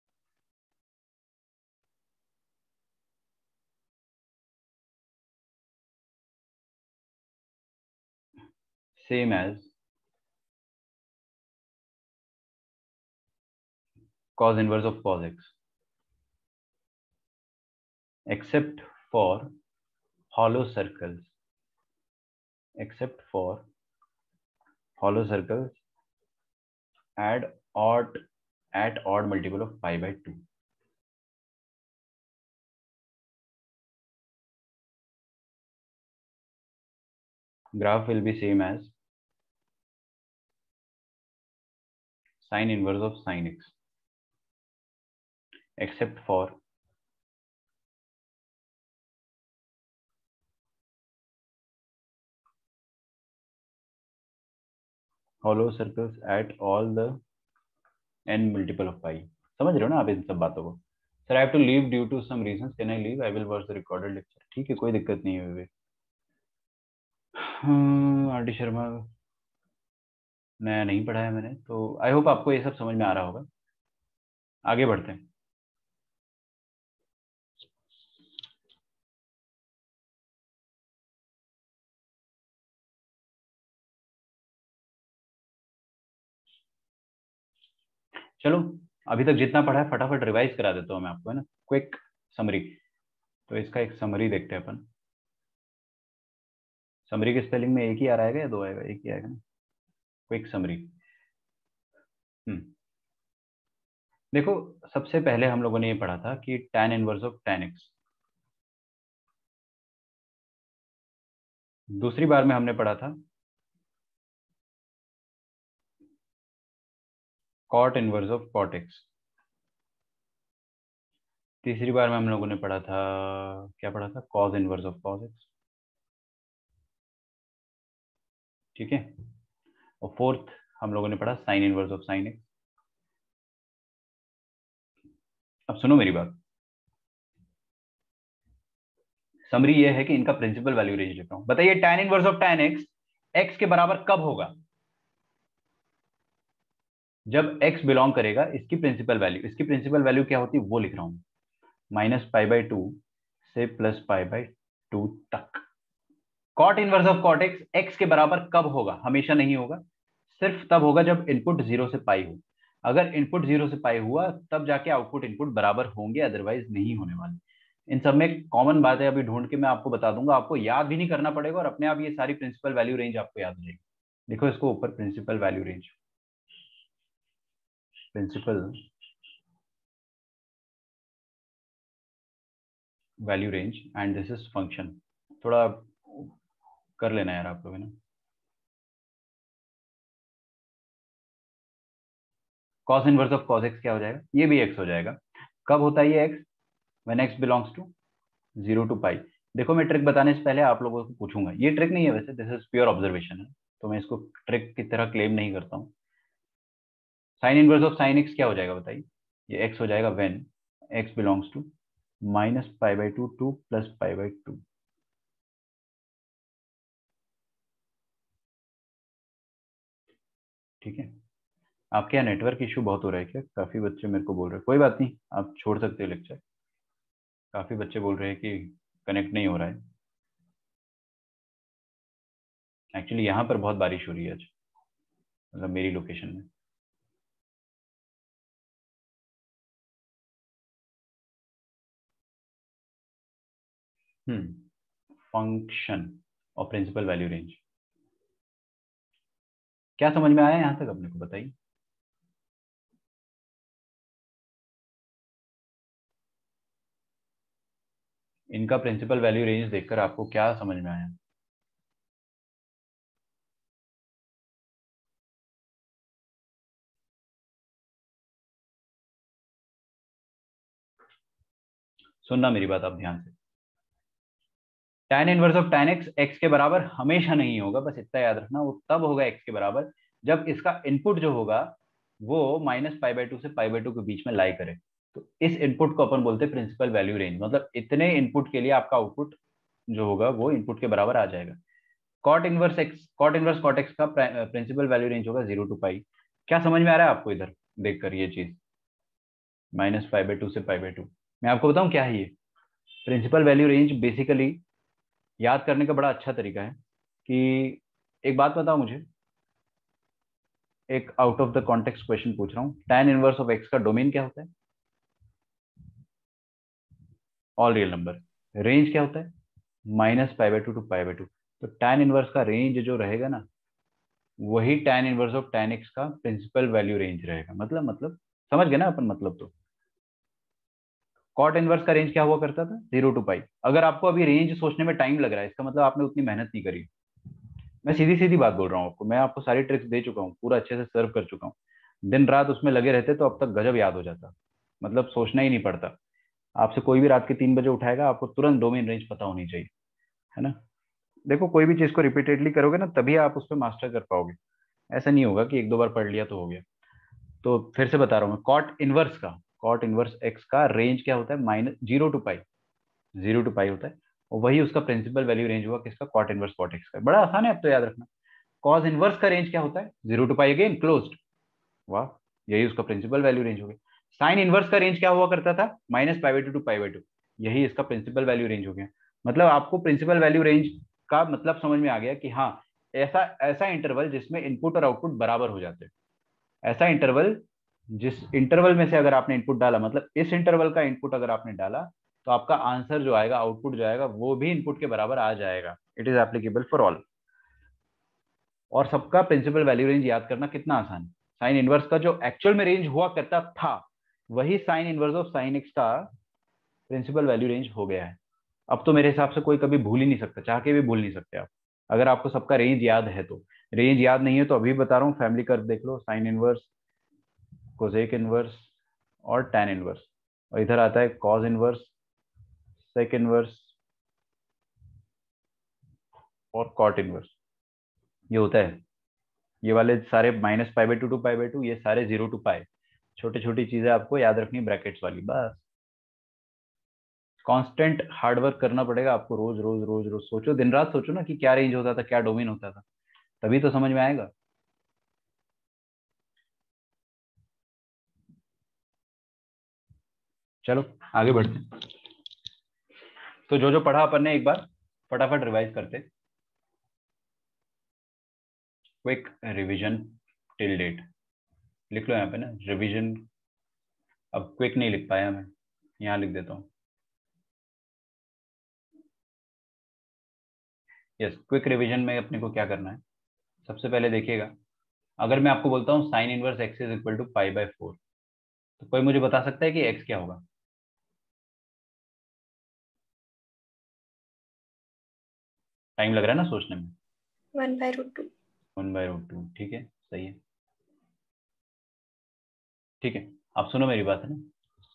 same as cos inverse of cos x except for hollow circles, except for hollow circles add odd at odd multiple of pi by two. Graph will be same as sine inverse of sin x except for hollow circles at all the n multiple of pi. समझ रहे हो ना आप इन सब बातों को। Sir I have to leave due to some reasons, can I leave, I will watch the recorded lecture. ठीक है, कोई दिक्कत नहीं है विवेक। आर डी शर्मा नया नहीं पढ़ा है मैंने, तो आई होप आपको ये सब समझ में आ रहा होगा। आगे बढ़ते हैं। चलो अभी तक जितना पढ़ा है फटाफट रिवाइज करा देता हूँ मैं आपको, है ना, क्विक समरी। तो इसका एक समरी देखते हैं अपन। समरी के स्पेलिंग में एक ही आ रहा है या दो आएगा? एक ही आएगा ना। Quick summary. हम्म देखो, सबसे पहले हम लोगों ने ये पढ़ा था कि tan inverse of tan x। दूसरी बार में हमने पढ़ा था cot inverse of cot x। तीसरी बार में हम लोगों ने पढ़ा था, क्या पढ़ा था, cos inverse of cos x। ठीक है। और फोर्थ हम लोगों ने पढ़ा sin inverse of sin x। अब सुनो मेरी बात, समरी ये है कि इनका प्रिंसिपल वैल्यू रेंज लिख रहा हूं। बताइए tan inverse of tan x x के बराबर कब होगा? जब x बिलोंग करेगा इसकी प्रिंसिपल वैल्यू, इसकी प्रिंसिपल वैल्यू क्या होती है वो लिख रहा हूं, माइनस पाई बाई टू से प्लस पाई बाई टू तक। Cot inverse of cot x x के बराबर कब होगा? हमेशा नहीं होगा, सिर्फ तब होगा जब इनपुट जीरो से पाई हो। अगर इनपुट जीरो से पाई हुआ तब जाके आउटपुट इनपुट बराबर होंगे, अदरवाइज नहीं होने वाले। इन सब में कॉमन बात है, अभी ढूंढ के मैं आपको बता दूंगा, आपको याद भी नहीं करना पड़ेगा और अपने आप ये सारी प्रिंसिपल वैल्यू रेंज आपको याद हो जाएगी। देखो इसको ऊपर, principal value range, principal value range and this is function. थोड़ा कर लेना यार आप लोग, है ना। cos inverse of cos x क्या हो जाएगा? ये भी x हो जाएगा। कब होता है ये x? When x belongs to zero to pi. देखो मैं ट्रिक बताने से पहले आप लोगों को पूछूंगा, ये ट्रिक नहीं है वैसे, दिस इज प्योर ऑब्जर्वेशन है, तो मैं इसको ट्रिक की तरह क्लेम नहीं करता हूँ। Sine inverse of sine x क्या हो जाएगा बताइए? ये x हो जाएगा when x belongs to minus pi by two to plus pi by two. ठीक है। आपके यहाँ नेटवर्क इशू बहुत हो रहा है क्या? काफी बच्चे मेरे को बोल रहे हैं, कोई बात नहीं, आप छोड़ सकते हो लेक्चर। काफी बच्चे बोल रहे हैं कि कनेक्ट नहीं हो रहा है। एक्चुअली यहाँ पर बहुत बारिश हो रही है आज, मतलब मेरी लोकेशन में। हम्म फंक्शन और प्रिंसिपल वैल्यू रेंज क्या समझ में आया यहाँ तक अपने को? बताइए। इनका प्रिंसिपल वैल्यू रेंज देखकर आपको क्या समझ में आया? सुनना मेरी बात आप ध्यान से। tan inverse of tan x x के बराबर हमेशा नहीं होगा, बस इतना याद रखना। वो तब होगा x के बराबर जब इसका इनपुट जो होगा वो माइनस पाई बाई टू से पाई बाई टू के बीच में लाई करे। तो इस इनपुट को अपन बोलते हैं प्रिंसिपल वैल्यू रेंज, मतलब इतने इनपुट के लिए आपका आउटपुट जो होगा वो इनपुट के बराबर आ जाएगा। Cot inverse x, cot inverse cot x का प्रिंसिपल वैल्यू रेंज होगा जीरो टू पाई। क्या समझ में आ रहा है आपको इधर देखकर ये चीज? माइनस पाई बाई टू से पाई बाई टू। मैं आपको बताऊं क्या है ये प्रिंसिपल वैल्यू रेंज? बेसिकली याद करने का बड़ा अच्छा तरीका है कि, एक बात बताओ मुझे, एक out of the context question पूछ रहा हूँ, tan इनवर्स ऑफ x का डोमेन क्या होता है? All real number. रेंज क्या होता है? Minus pi by two to pi by two. तो tan इनवर्स का रेंज जो रहेगा ना, वही tan inverse of tan x का प्रिंसिपल वैल्यू रेंज रहेगा। मतलब मतलब समझ गए ना अपन मतलब? तो कॉट इनवर्स का रेंज क्या हुआ करता था? Zero to pi. अगर आपको अभी रेंज सोचने में टाइम लग रहा है, इसका मतलब आपने उतनी मेहनत नहीं करी। मैं सीधी सीधी बात बोल रहा हूँ आपको, मैं आपको सारी ट्रिक्स दे चुका हूँ, पूरा अच्छे से सर्व कर चुका हूँ। दिन रात उसमें लगे रहते तो अब तक गजब याद हो जाता, मतलब सोचना ही नहीं पड़ता। आपसे कोई भी रात के तीन बजे उठाएगा, आपको तुरंत डोमेन रेंज पता होनी चाहिए, है ना। देखो कोई भी चीज को रिपीटेडली करोगे ना तभी आप उस पर मास्टर कर पाओगे। ऐसा नहीं होगा कि एक दो बार पढ़ लिया तो हो गया। तो फिर से बता रहा हूँ मैं, कॉट इनवर्स का, कॉट इनवर्स एक्स का रेंज क्या होता है? Minus zero to pi, zero to pi होता है। और वही उसका प्रिंसिपल वैल्यू रेंज हुआ किसका? कॉट इनवर्स कॉट एक्स का। बड़ा आसान है अब तो याद रखना। कॉस इनवर्स का रेंज क्या होता है? Zero to pi again closed. वाह, यही उसका प्रिंसिपल वैल्यू रेंज हो गया। साइन इनवर्स का रेंज क्या हुआ करता था? Minus pi by two to pi by two. यही इसका प्रिंसिपल वैल्यू रेंज हो गया। मतलब आपको प्रिंसिपल वैल्यू रेंज का मतलब समझ में आ गया कि हाँ, ऐसा ऐसा इंटरवल जिसमें इनपुट और आउटपुट बराबर हो जाते हैं, ऐसा इंटरवल जिस इंटरवल में से अगर आपने इनपुट डाला, मतलब इस इंटरवल का इनपुट अगर आपने डाला, तो आपका आंसर जो आएगा, आउटपुट जो आएगा, वो भी इनपुट के बराबर आ जाएगा। It is applicable for all. और सबका प्रिंसिपल वैल्यू रेंज याद करना कितना आसान है। साइन इनवर्स का जो एक्चुअल में रेंज हुआ करता था, वही sine inverse of sine x का प्रिंसिपल वैल्यू रेंज हो गया है। अब तो मेरे हिसाब से कोई कभी भूल ही नहीं सकता, चाह के भी भूल नहीं सकते आप, अगर आपको सबका रेंज याद है तो। रेंज याद नहीं है तो अभी बता रहा हूँ, फैमिली कर्व देख लो, साइन इनवर्स, कोसेक इनवर्स और टैन इनवर्स, और इधर आता है कॉस इनवर्स, सेक इनवर्स और कॉट इनवर्स। ये होता है, ये वाले सारे minus pi by two to pi by two, ये सारे जीरो टू पाई। छोटी छोटी चीजें आपको याद रखनी, ब्रैकेट्स वाली, बस। कांस्टेंट हार्डवर्क करना पड़ेगा आपको, रोज रोज रोज रोज सोचो, दिन रात सोचो ना कि क्या रेंज होता था, क्या डोमेन होता था, तभी तो समझ में आएगा। चलो आगे बढ़ते हैं। तो जो जो पढ़ा अपन ने एक बार फटाफट रिवाइज करते। क्विक रिवीजन टिल डेट लिख लो यहाँ पे ना, रिवीजन। अब क्विक नहीं लिख पाया मैं, यहाँ लिख देता हूँ। यस, क्विक रिवीजन में अपने को क्या करना है, सबसे पहले देखिएगा, अगर मैं आपको बोलता हूँ sine inverse x is equal to pi by four, तो कोई मुझे बता सकता है कि एक्स क्या होगा? टाइम लग रहा है ना सोचने में। One by root two. One by root two, ठीक है, सही है, ठीक है। आप सुनो मेरी बात है ना,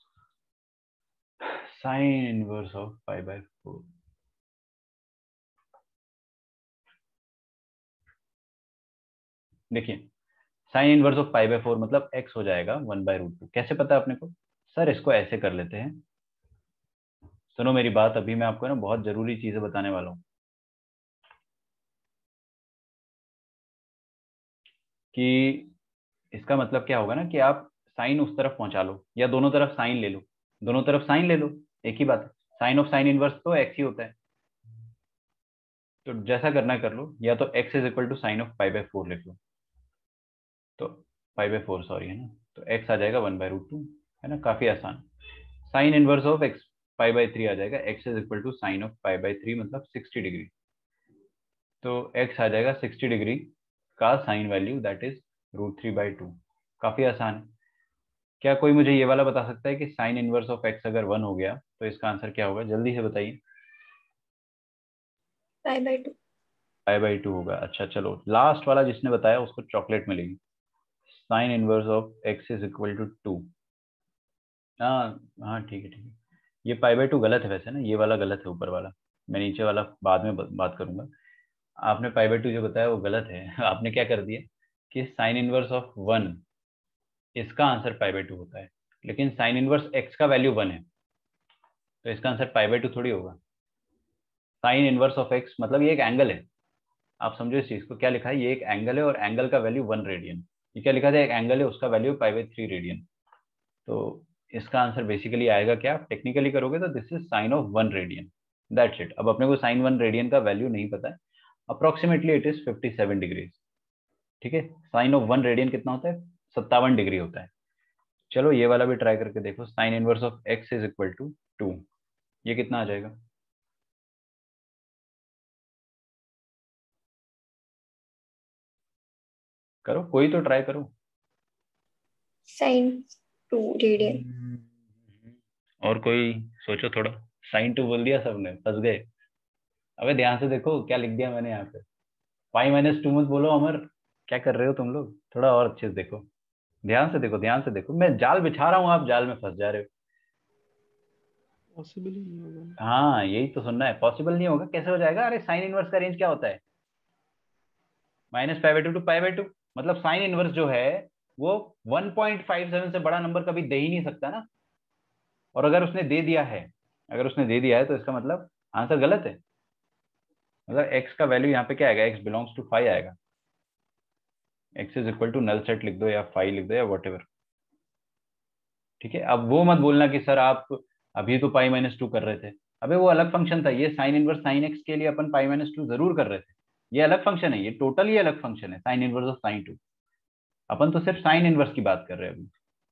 sine inverse of pi by four, देखिए sine inverse of pi by four मतलब एक्स हो जाएगा वन बाय रूट टू। कैसे पता है अपने को? सर इसको ऐसे कर लेते हैं, सुनो मेरी बात, अभी मैं आपको ना बहुत जरूरी चीजें बताने वाला हूँ कि इसका मतलब क्या होगा ना, कि आप साइन उस तरफ पहुंचा लो या दोनों तरफ साइन ले लो, दोनों तरफ साइन ले लो, एक ही बात है। साइन ऑफ साइन इनवर्स तो एक्स ही होता है, तो जैसा करना है कर लो, या तो x is equal to sine of pi by four लिख लो, तो पाई बाय फोर सॉरी है ना, तो एक्स आ जाएगा वन बाय रूट टू, है ना, काफी आसान। Sine inverse of x pi by three आ जाएगा, x is equal to sine of pi by three मतलब सिक्सटी डिग्री, तो एक्स आ जाएगा सिक्सटी डिग्री का sine value, that is root three by two. काफी आसान है। क्या कोई मुझे ये वाला बता सकता है कि साइन इनवर्स ऑफ एक्स अगर वन हो गया तो इसका आंसर क्या होगा? जल्दी से बताइए। Pi by two. Pi by two होगा। अच्छा चलो, लास्ट वाला जिसने बताया उसको चॉकलेट मिलेगी। Sine inverse of x is equal to two. हाँ हाँ, ठीक है ठीक है, ये पाई बाई टू गलत है वैसे ना, ये वाला गलत है ऊपर वाला, मैं नीचे वाला बाद में ब- बात करूंगा। आपने पाई बाई टू जो बताया वो गलत है आपने क्या कर दिया कि साइन इनवर्स ऑफ वन, इसका आंसर पाई बाई टू होता है, लेकिन साइन इनवर्स एक्स का वैल्यू वन है, तो इसका आंसर पाई बाई टू थोड़ी होगा। साइन इनवर्स ऑफ एक्स मतलब ये एक एंगल है, आप समझो इस चीज को, क्या लिखा है, ये एक एंगल है और एंगल का वैल्यू वन रेडियन। ये क्या लिखा था, एक एंगल है उसका value pi by three radian, तो इसका आंसर बेसिकली आएगा क्या, आप टेक्निकली करोगे तो this is sine of one radian, that's it. अब अपने को साइन वन रेडियन का वैल्यू नहीं पता है, approximately it is fifty seven degrees, ठीक है। साइन ऑफ वन रेडियन कितना होता है? सत्तावन डिग्री होता है। चलो ये वाला भी ट्राई करके देखो, sine inverse of x is equal to two, ये कितना आ जाएगा? करो, कोई तो ट्राई करो। Sine two radian. और कोई सोचो थोड़ा, साइन टू बोल दिया सबने, फंस गए। अबे ध्यान से देखो क्या लिख दिया मैंने यहाँ पे, पाई माइनस टू मत बोलो अमर, क्या कर रहे हो तुम लोग, थोड़ा और अच्छे से देखो, ध्यान से देखो, ध्यान से देखो, मैं जाल बिछा रहा हूँ, आप जाल में फंस जा रहे हो। पॉसिबल ही नहीं होगा। हाँ यही तो सुनना है, पॉसिबल नहीं होगा, कैसे हो जाएगा? अरे साइन इनवर्स का रेंज क्या होता है? Minus pi by two to pi by two, मतलब साइन इनवर्स जो है वो वन पॉइंट फाइव सेवन से बड़ा नंबर कभी दे ही नहीं सकता ना, और अगर उसने दे दिया है, अगर उसने दे दिया है तो इसका मतलब आंसर गलत है, मतलब एक्स का वैल्यू यहाँ पे क्या आएगा, एक्स बिलोंग्स टू फाइव आएगा, x is equal to null set लिख दो या फाइव लिख दो या वट एवर, ठीक है। अब वो मत बोलना कि सर आप अभी तो पाई माइनस टू कर रहे थे, अबे वो अलग फंक्शन था, ये साइन इनवर्स साइन एक्स के लिए अपन पाई माइनस टू जरूर कर रहे थे, ये अलग फंक्शन है, ये टोटली अलग फंक्शन है, sine inverse of sine two. अपन तो सिर्फ साइन इनवर्स की बात कर रहे हैं अभी,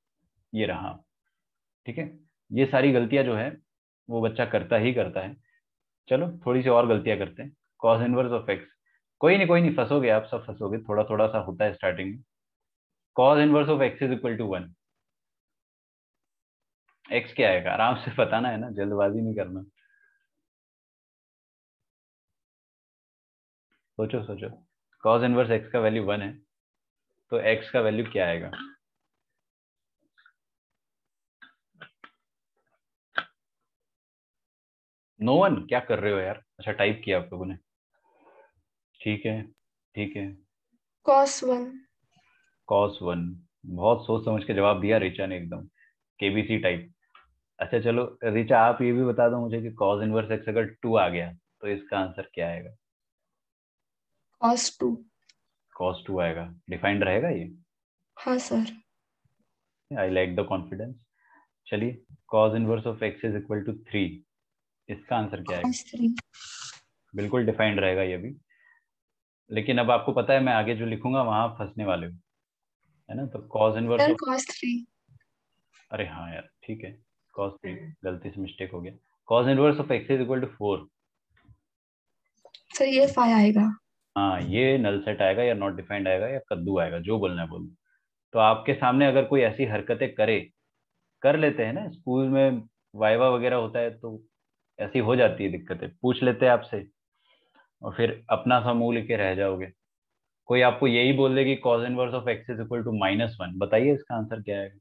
ये रहा, ठीक है। ये सारी गलतियां जो है वो बच्चा करता ही करता है। चलो थोड़ी सी और गलतियां करते हैं। कॉस इनवर्स ऑफ एक्स, कोई नहीं कोई नहीं, फंसोगे आप, सब फंसोगे, थोड़ा थोड़ा सा होता है स्टार्टिंग में। Cos inverse of x is equal to one. X क्या आएगा, आराम से बताना है ना, जल्दबाजी नहीं करना। सोचो सोचो, कॉस इनवर्स एक्स का वैल्यू वन है, तो एक्स का वैल्यू क्या आएगा? नो वन, क्या कर रहे हो यार? अच्छा टाइप किया आप लोगों ने, ठीक है ठीक है। Cos one. कॉस वन, बहुत सोच समझ के जवाब दिया रिचा ने, एकदम केबीसी टाइप। अच्छा चलो रिचा, आप ये भी बता दो मुझे कि कॉस इनवर्स एक्स अगर टू आ गया तो इसका आंसर क्या आएगा? Cos two. कॉस टू आएगा, डिफाइंड रहेगा ये? हाँ sir. I like the confidence. चलिए, cos inverse of x is equal to three, इसका आंसर क्या आएगा? Cos three. बिल्कुल डिफाइंड रहेगा ये भी, लेकिन अब आपको पता है मैं आगे जो लिखूंगा वहां फंसने वाले हो, है ना। तो cos inverse sir of, cos three. अरे हाँ यार ठीक है, कॉस थ्री, गलती से मिस्टेक हो गया। Cos inverse of x is equal to four. Sir ये फाइव आएगा। हाँ ये नल सेट आएगा या नॉट डिफाइंड आएगा या कद्दू आएगा, जो बोलना है बोलो। तो आपके सामने अगर कोई ऐसी हरकतें करे, कर लेते हैं ना स्कूल में, वाइवा वगैरह होता है तो ऐसी हो जाती है दिक्कतें, पूछ लेते हैं आपसे और फिर अपना सा मुंह लेके रह जाओगे। कोई आपको यही बोल दे कि cos inverse of x is equal to minus one, बताइए इसका आंसर क्या आएगा?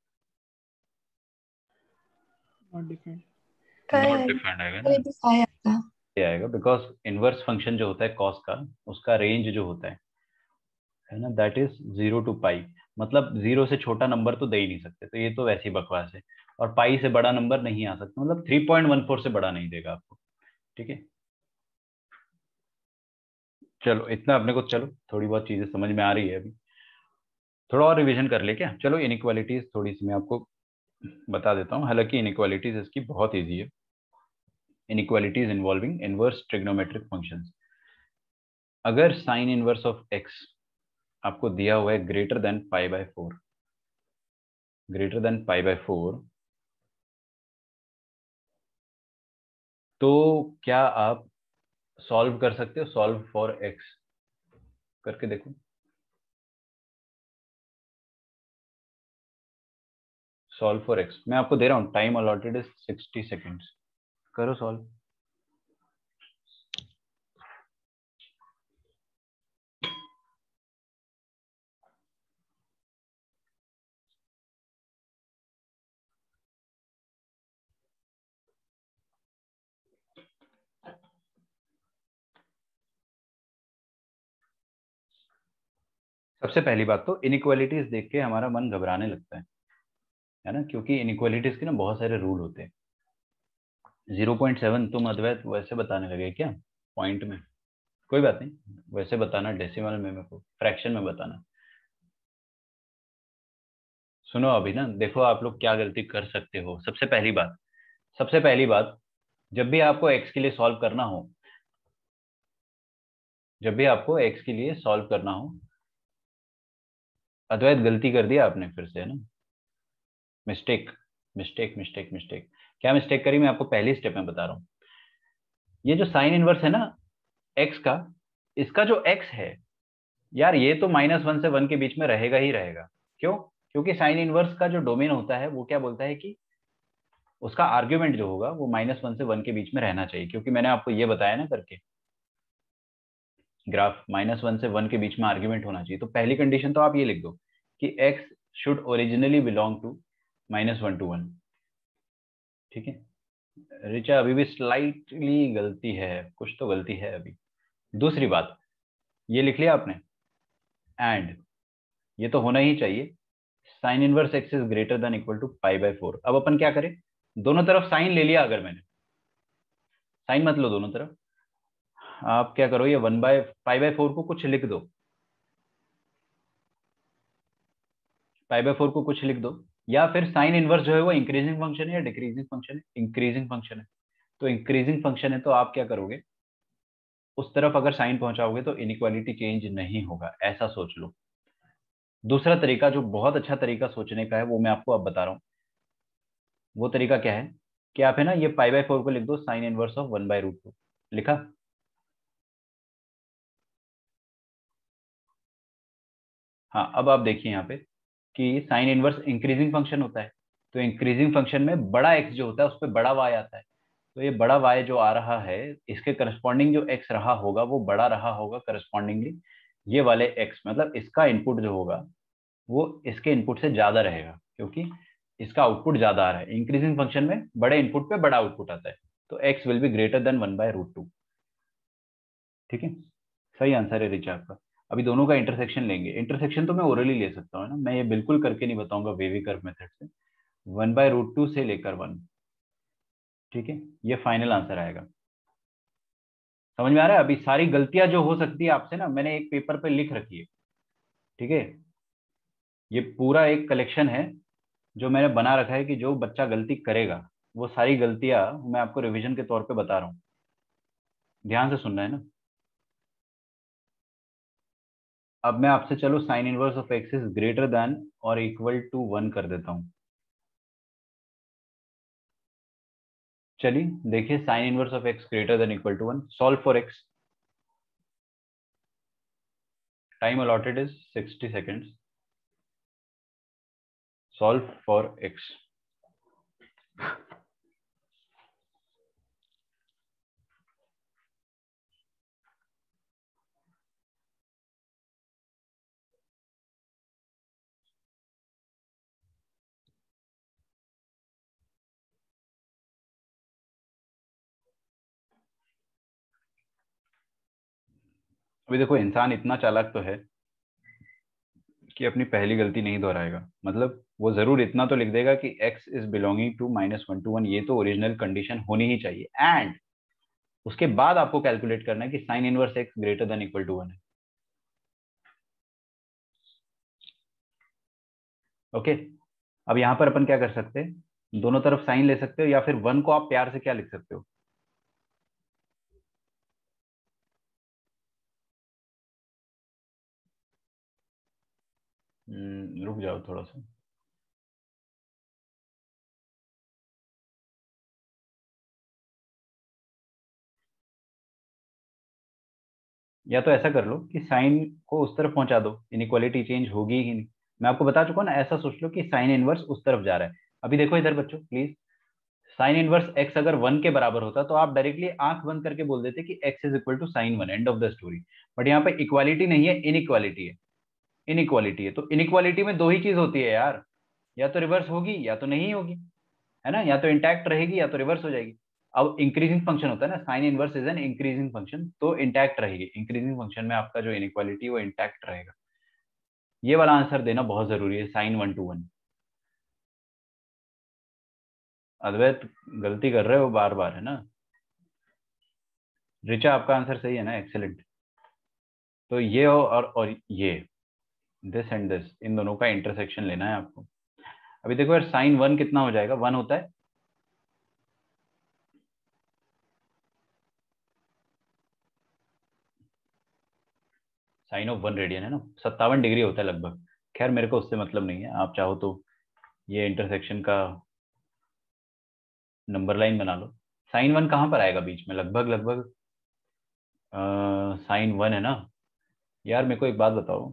Not defined. फाइव नॉट आएगा। डिफाइंड आएगा सर ना, ये भी फाइव आएगा। ये आएगा बिकॉज इनवर्स फंक्शन जो होता है कॉस का, उसका रेंज जो होता है है ना, that is zero to pi. मतलब जीरो से छोटा नंबर तो दे ही नहीं सकते, तो ये तो वैसी बकवास है। और पाई से बड़ा नंबर नहीं आ सकता, मतलब थ्री पॉइंट वन फोर से बड़ा नहीं देगा आपको, ठीक है। चलो इतना अपने को, चलो थोड़ी बहुत चीजें समझ में आ रही है अभी, थोड़ा और रिवीजन कर ले क्या? चलो इनइक्वालिटीज थोड़ी सी मैं आपको बता देता हूँ, हालांकि इनइक्वालिटीज इसकी बहुत ईजी है। Inequalities involving inverse trigonometric functions. अगर साइन इनवर्स ऑफ एक्स आपको दिया हुआ है greater than pi by four, greater than pi by four, तो क्या आप सॉल्व कर सकते हो? सॉल्व फॉर एक्स करके देखो। सॉल्व फॉर एक्स, मैं आपको दे रहा हूँ, time allotted is sixty seconds, करो सॉल्व। सबसे पहली बात तो इनइक्वालिटीज देख के हमारा मन घबराने लगता है है ना, क्योंकि इनइक्वालिटीज के ना बहुत सारे रूल होते हैं। जीरो पॉइंट सेवन तुम अद्वैत वैसे बताने लगे क्या पॉइंट में? कोई बात नहीं, वैसे बताना, डेसिमल में, मेरे को फ्रैक्शन में बताना। सुनो अभी ना, देखो आप लोग क्या गलती कर सकते हो। सबसे पहली बात, सबसे पहली बात, जब भी आपको एक्स के लिए सॉल्व करना हो, जब भी आपको एक्स के लिए सॉल्व करना हो, अद्वैत गलती कर दिया आपने फिर से, है ना, मिस्टेक मिस्टेक मिस्टेक मिस्टेक। क्या मिस्टेक करी, मैं आपको पहली स्टेप में बता रहा हूँ। ये जो साइन इनवर्स है ना एक्स का, इसका जो एक्स है यार, ये तो माइनस वन से वन के बीच में रहेगा ही रहेगा। क्यों? क्योंकि साइन इनवर्स का जो डोमेन होता है वो क्या बोलता है कि उसका आर्ग्यूमेंट जो होगा वो माइनस वन से वन के बीच में रहना चाहिए, क्योंकि मैंने आपको ये बताया ना करके, ग्राफ माइनस वन से वन के बीच में आर्ग्यूमेंट होना चाहिए। तो पहली कंडीशन तो आप ये लिख दो कि x should originally belong to minus one to one, ठीक है। रिचा अभी भी स्लाइटली गलती है, कुछ तो गलती है अभी। दूसरी बात, ये लिख लिया आपने, एंड ये तो होना ही चाहिए, sine inverse x is greater than equal to pi by four. अब अपन क्या करें, दोनों तरफ साइन ले लिया, अगर मैंने साइन मत लो दोनों तरफ, आप क्या करो, ये one by pi by four को कुछ लिख दो, पाई बाय फोर को कुछ लिख दो, या फिर साइन इनवर्स जो है वो इंक्रीजिंग फंक्शन है या डिक्रीजिंग फंक्शन है? इंक्रीजिंग फंक्शन है, तो इंक्रीजिंग फंक्शन है तो आप क्या करोगे, उस तरफ अगर साइन पहुंचाओगे तो इनइक्वालिटी चेंज नहीं होगा, ऐसा सोच लो। दूसरा तरीका जो बहुत अच्छा तरीका सोचने का है वो मैं आपको अब बता रहा हूँ। वो तरीका क्या है कि आप है ना ये पाई बाय फोर को लिख दो sine inverse of one by root two. लिखा? हाँ, अब आप देखिए यहाँ पे कि साइन इनवर्स इंक्रीजिंग फंक्शन होता है, तो इंक्रीजिंग फंक्शन में बड़ा एक्स जो होता है उस पर बड़ा वाई आता है। तो ये बड़ा वाई जो आ रहा है इसके करस्पॉन्डिंग जो एक्स रहा होगा वो बड़ा रहा होगा करस्पॉन्डिंगली ये वाले एक्स, मतलब इसका इनपुट जो होगा वो इसके इनपुट से ज्यादा रहेगा क्योंकि इसका आउटपुट ज्यादा आ रहा है। इंक्रीजिंग फंक्शन में बड़े इनपुट पे बड़ा आउटपुट आता है, तो x will be greater than one by root two. ठीक है, सही आंसर है रिचा आपका। अभी दोनों का इंटरसेक्शन लेंगे। इंटरसेक्शन तो मैं ओरली ले सकता हूँ ना, मैं ये बिल्कुल करके नहीं बताऊंगा वेवी कर्व मेथड से। वन बाय रूट टू से लेकर वन। ठीक है, ये फाइनल आंसर आएगा। समझ में आ रहा है? अभी सारी गलतियां जो हो सकती है आपसे ना मैंने एक पेपर पे लिख रखी है। ठीक है, ये पूरा एक कलेक्शन है जो मैंने बना रखा है कि जो बच्चा गलती करेगा वो सारी गलतियां मैं आपको रिवीजन के तौर पे बता रहा हूँ। ध्यान से सुनना है ना। अब मैं आपसे चलो sine inverse of x is greater than और इक्वल टू वन कर देता हूँ। चलिए देखिए, sine inverse of x greater than equal to one. Solve for x. Time allotted is sixty seconds. Solve for x. अभी देखो, इंसान इतना चालाक तो है कि अपनी पहली गलती नहीं दोहराएगा। मतलब वो जरूर इतना तो लिख देगा कि x is belonging to minus one to one, ये तो ओरिजिनल कंडीशन होनी ही चाहिए। एंड उसके बाद आपको कैलकुलेट करना है कि sine inverse x greater than equal to one है। ओके, अब यहां पर अपन क्या कर सकते हैं, दोनों तरफ साइन ले सकते हो या फिर वन को आप प्यार से क्या लिख सकते हो। हम्म, रुक जाओ थोड़ा सा। या तो ऐसा कर लो कि साइन को उस तरफ पहुंचा दो, इनइक्वालिटी चेंज होगी ही नहीं। मैं आपको बता चुका हूं ना, ऐसा सोच लो कि साइन इनवर्स उस तरफ जा रहा है। अभी देखो इधर बच्चों प्लीज, साइन इनवर्स एक्स अगर वन के बराबर होता तो आप डायरेक्टली आंख बंद करके बोल देते कि x is equal to sine one, end of the story. But यहाँ पे इक्वालिटी नहीं है, इनइक्वालिटी है। इनइक्वालिटी है तो इनइक्वालिटी में दो ही चीज होती है यार, या तो रिवर्स होगी या तो नहीं होगी, है ना। या तो इंटैक्ट रहेगी या तो रिवर्स हो जाएगी। अब इंक्रीजिंग फंक्शन होता है ना, sine inverse is an increasing function, तो इंटैक्ट रहेगी। इंक्रीजिंग फंक्शन में आपका जो इनइक्वालिटी वो इंटैक्ट रहेगा। ये वाला आंसर देना बहुत जरूरी है, sine one to one. Advait गलती कर रहे हो बार बार, है ना। रिचा आपका आंसर सही है ना, एक्सेलेंट। तो ये हो और और ये, दिस एंड दिस, इन दोनों का इंटरसेक्शन लेना है आपको। अभी देखो यार, साइन वन कितना हो जाएगा, वन होता है। साइन ऑफ वन रेडियन है ना, सत्तावन डिग्री होता है लगभग। खैर मेरे को उससे मतलब नहीं है, आप चाहो तो ये इंटरसेक्शन का नंबर लाइन बना लो। साइन वन कहाँ पर आएगा बीच में, लगभग लगभग साइन वन है ना। यार मेरे को एक बात बताओ,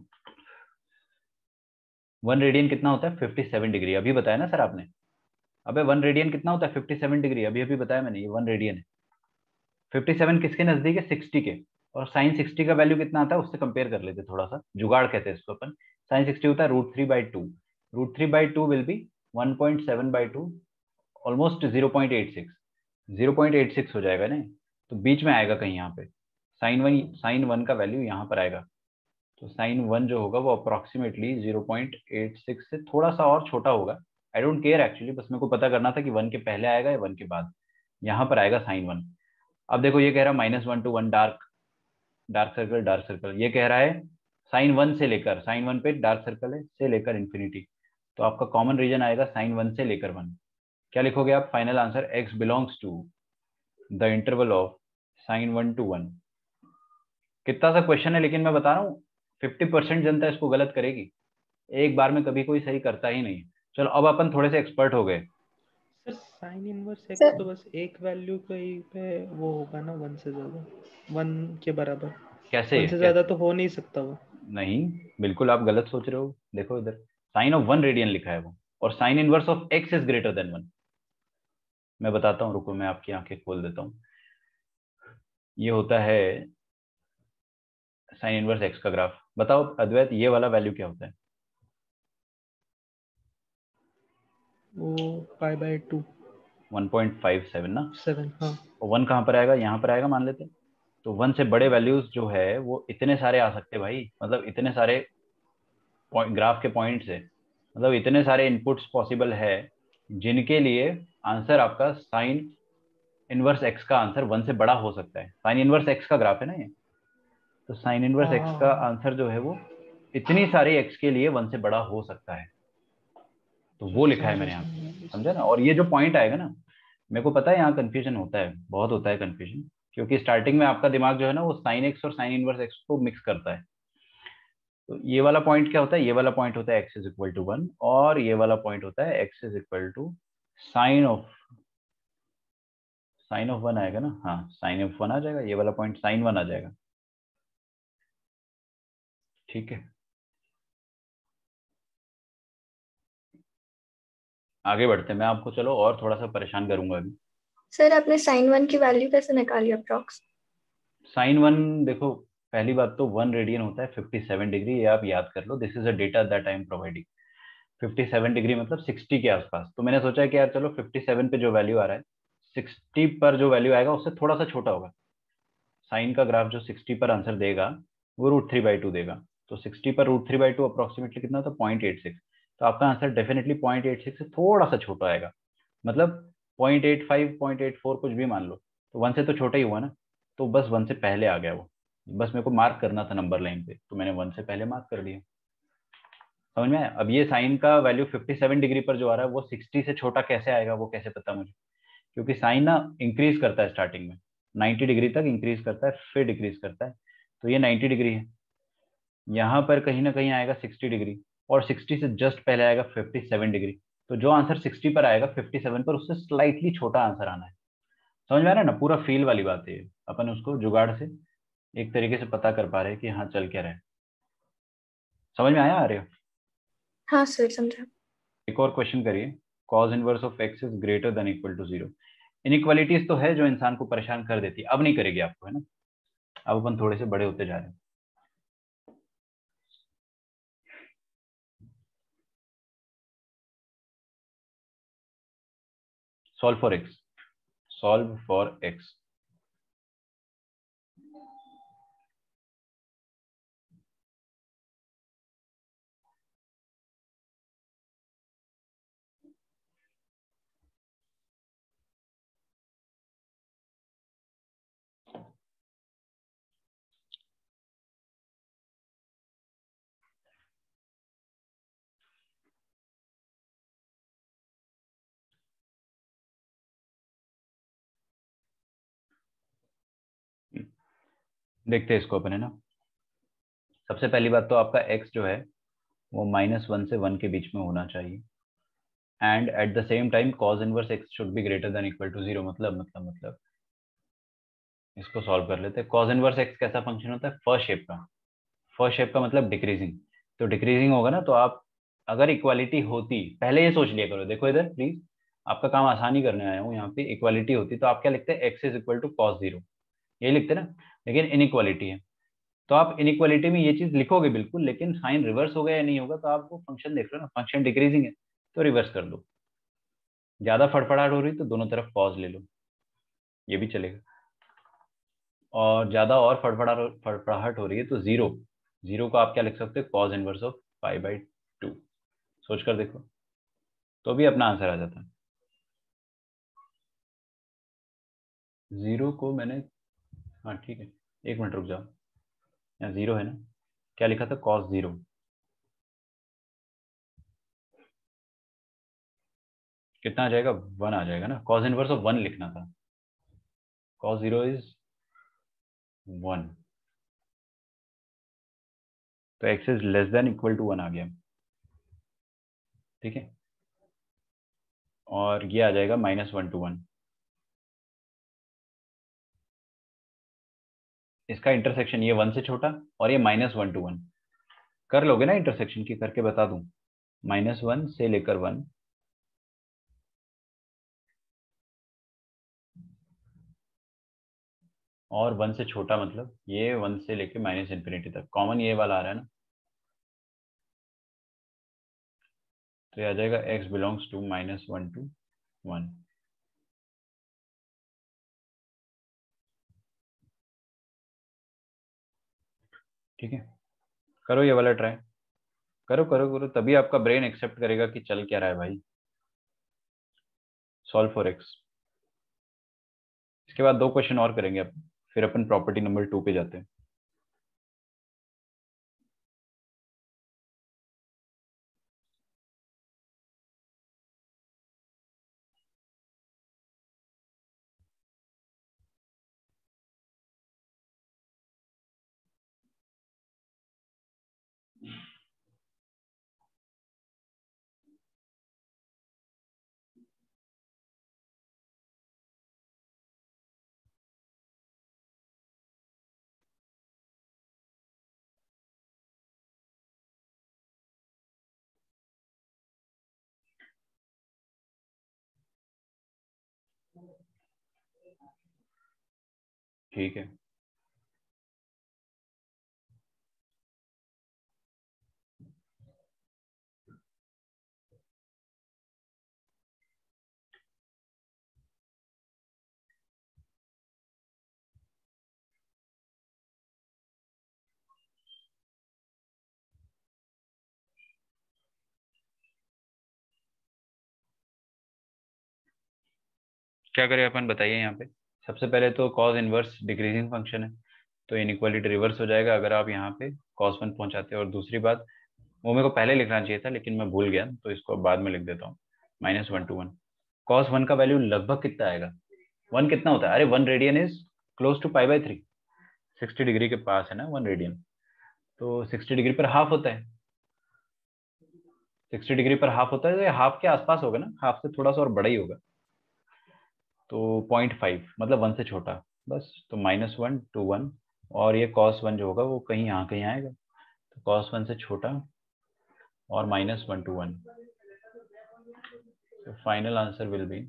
वन रेडियन कितना होता है, फिफ्टी सेवन डिग्री। अभी बताया ना सर आपने। अबे वन रेडियन कितना होता है, फिफ्टी सेवन डिग्री। अभी अभी बताया मैंने, ये वन रेडियन है। फिफ्टी सेवन किसके नजदीक है, सिक्सटी के। और साइन सिक्सटी का वैल्यू कितना आता है उससे कंपेयर कर लेते, थोड़ा सा जुगाड़ कहते हैं इसको अपन। साइन सिक्सटी होता है root three by two. Root three by two will be one point seven by two, almost zero point eight six. Zero point eight six हो जाएगा ना, तो बीच में आएगा कहीं यहाँ पे। साइन वन साइन वन का वैल्यू यहाँ पर आएगा। तो साइन वन जो होगा वो approximately zero point eight six से थोड़ा सा और छोटा होगा। आई डोंट केयर एक्चुअली, बस मेरे को पता करना था कि वन के पहले आएगा या वन के बाद। यहाँ पर आएगा साइन वन। अब देखो ये कह रहा है minus one to one, dark dark circle dark circle. ये कह रहा है साइन वन से लेकर, साइन वन पे डार्क सर्कल है, से लेकर इन्फिनिटी। तो आपका कॉमन रीजन आएगा साइन वन से लेकर वन। क्या लिखोगे आप, final answer x belongs to the interval of sine one to one. कितना सा क्वेश्चन है लेकिन मैं बता रहा हूँ फिफ्टी परसेंट जनता इसको गलत करेगी। एक बार में कभी कोई सही करता ही नहीं। चलो अब अपन थोड़े से एक्सपर्ट हो गए। Sir sine inverse x sir तो बस एक वैल्यू पे ही पे वो होगा ना, वन से ज्यादा, वन के बराबर। कैसे वन से ज्यादा कैसे तो हो नहीं सकता वो। नहीं, बिल्कुल आप गलत सोच रहे हो। देखो इधर साइन ऑफ वन रेडियन लिखा है वो, और sine inverse of x is greater than one. मैं बताता हूँ, रुको मैं आपकी आंखें खोल देता हूँ। ये होता है साइन इनवर्स एक्स का ग्राफ। बताओ अद्वैत, ये वाला वैल्यू क्या होता है? वो pi by two one point five seven ना। सेवन। हाँ और वन कहाँ पर आएगा? यहाँ पर आएगा मान लेते हैं। तो वन से बड़े वैल्यूज जो है वो इतने सारे आ सकते हैं भाई, मतलब इतने सारे ग्राफ के पॉइंट्स है, मतलब इतने सारे इनपुट्स पॉसिबल है जिनके लिए आंसर आपका साइन इनवर्स एक्स का आंसर वन से बड़ा हो सकता है। साइन इनवर्स एक्स का ग्राफ है ना ये, तो साइन इनवर्स हाँ एक्स हाँ का हाँ। आंसर जो है वो इतनी सारे एक्स के लिए वन से बड़ा हो सकता है। तो अच्छा वो लिखा है समझा मैंने यहाँ पे, समझा। समझा ना। और ये जो पॉइंट आएगा ना, मेरे को पता है यहाँ कंफ्यूजन होता है, बहुत होता है कंफ्यूजन, क्योंकि स्टार्टिंग में आपका दिमाग जो है ना वो साइन एक्स और साइन इनवर्स एक्स को मिक्स करता है। तो ये वाला पॉइंट क्या होता है? ये वाला पॉइंट होता है x is equal to one, और ये वाला पॉइंट होता है x is equal to sine of sine of one आएगा ना। हाँ, साइन ऑफ वन आ जाएगा, ये वाला पॉइंट साइन वन आ जाएगा। ठीक है, आगे बढ़ते हैं। मैं आपको चलो और थोड़ा सा परेशान करूंगा अभी। सर आपने साइन वन की वैल्यू कैसे निकाली अप्रॉक्स? साइन वन देखो, पहली बात तो वन रेडियन होता है फिफ्टी सेवन डिग्री, ये आप याद कर लो। This is a data that I am providing. Fifty seven degree मतलब सिक्सटी के आसपास। तो मैंने सोचा कि यार चलो फिफ्टी सेवन पे जो वैल्यू आ रहा है, सिक्सटी पर जो वैल्यू आएगा उससे थोड़ा सा छोटा होगा। साइन का ग्राफ जो सिक्सटी पर आंसर देगा वो रूट थ्री बाई टू देगा। तो सिक्सटी पर root three by two approximately कितना होता है? Point eight six. तो आपका answer definitely point eight six से थोड़ा सा छोटा आएगा, मतलब point eight five point eight four कुछ भी मान लो। तो वन से तो छोटा ही हुआ ना, तो बस वन से पहले आ गया वो। बस मेरे को मार्क करना था नंबर लाइन पे, तो मैंने वन से पहले मार्क कर दिया। समझ में आया? अब ये साइन का वैल्यू फिफ्टी सेवन डिग्री पर जो आ रहा है वो सिक्सटी से छोटा कैसे आएगा, वो कैसे पता मुझे? क्योंकि साइन ना इंक्रीज करता है स्टार्टिंग में, नाइन्टी डिग्री तक इंक्रीज करता है, फिर डिक्रीज करता है। तो ये नाइन्टी डिग्री है, यहाँ पर कहीं ना कहीं आएगा सिक्सटी डिग्री, और सिक्सटी से जस्ट पहले आएगा फिफ्टी सेवन डिग्री। तो जो आंसर सिक्सटी पर आएगा फिफ्टी सेवन पर उससे स्लाइटली छोटा आंसर आना है। समझ में आ रहा है ना? पूरा फील वाली बात है ये। अपन उसको जुगाड़ से एक तरीके से पता कर पा रहे हैं कि हाँ चल क्या रहा है। समझ में आया आ रहे हो? हाँ सर समझा। एक और क्वेश्चन करिए। Cos inverse of x is greater than equal to zero. Inequalities तो है जो इंसान को परेशान कर देती है, अब नहीं करेगी आपको, है ना। अब अपन थोड़े से बड़े होते जा रहे हैं। Solve for x, solve for x. देखते हैं इसको अपन, है ना। सबसे पहली बात तो आपका x जो है वो माइनस वन से वन के बीच में होना चाहिए, and at the same time cos inverse x should be greater than equal to zero. मतलब मतलब मतलब इसको सॉल्व कर लेते हैं। कॉज इनवर्स x कैसा फंक्शन होता है? फर्स्ट शेप का। फर्स्ट शेप का मतलब डिक्रीजिंग। तो डिक्रीजिंग होगा ना, तो आप अगर इक्वालिटी होती, पहले ये सोच लिया करो, देखो इधर प्लीज, आपका काम आसानी करने आया हूँ यहाँ पे। इक्वालिटी होती तो आप क्या लिखते हैं? X is equal to cos zero, ये लिखते ना। लेकिन इनइक्वालिटी है, तो आप इनइक्वालिटी में ये चीज लिखोगे बिल्कुल, लेकिन साइन रिवर्स होगा या नहीं होगा तो आप वो फंक्शन देख लो ना, फंक्शन डिक्रीजिंग है तो रिवर्स कर दो। ज्यादा फड़फड़ाहट हो रही तो दोनों तरफ पॉज ले लो, ये भी चलेगा। और ज्यादा और फड़फड़ा फड़फड़ाहट हो रही है तो जीरो, जीरो को आप क्या लिख सकते हो? Cos inverse of pi by two. सोच कर देखो, तो भी अपना आंसर आ जाता है। जीरो को मैंने, हाँ ठीक है, एक मिनट रुक जाओ, यहाँ जीरो है ना, क्या लिखा था? Cos zero. कितना आ जाएगा? वन आ जाएगा ना। कॉस इनवर्स ऑफ वन लिखना था। कॉस जीरो इज वन, तो x is less than equal to one आ गया। ठीक है, और ये आ जाएगा माइनस वन टू वन। इसका इंटरसेक्शन ये वन से छोटा और ये माइनस वन टू वन। कर लोगे ना इंटरसेक्शन की, करके बता दूं, माइनस वन से लेकर वन, और वन से छोटा मतलब ये वन से लेके माइनस इन्फिनिटी तक, कॉमन ये वाला आ रहा है ना, तो ये आ जाएगा x belongs to minus one to one. ठीक है, करो ये वाला ट्राई, करो करो करो, तभी आपका ब्रेन एक्सेप्ट करेगा कि चल क्या रहा है भाई। Solve for x. इसके बाद दो क्वेश्चन और करेंगे अपन, फिर अपन प्रॉपर्टी नंबर टू पे जाते हैं। ठीक है, क्या करें अपन, बताइए यहाँ पे। सबसे पहले तो कॉस इनवर्स डिक्रीजिंग फंक्शन है, तो इनइक्वालिटी रिवर्स हो जाएगा अगर आप यहाँ पे कॉस वन पहुंचाते हैं। और दूसरी बात, वो मेरे को पहले लिखना चाहिए था लेकिन मैं भूल गया, तो इसको बाद में लिख देता हूँ, minus one to one. Cos one का वैल्यू लगभग कितना आएगा, वन कितना होता है, अरे one radian is close to pi by three, sixty degree के पास है ना वन रेडियन, तो सिक्सटी डिग्री पर हाफ होता है, सिक्सटी डिग्री पर हाफ होता है, तो ये हाफ के आसपास होगा ना, हाफ से थोड़ा सा और बड़ा ही होगा, तो पॉइंट फाइव मतलब वन से छोटा, बस। तो माइनस वन टू वन, और ये कॉस वन जो होगा वो कहीं यहाँ कहीं आएगा, तो कॉस वन से छोटा और minus one to one. So final answer will be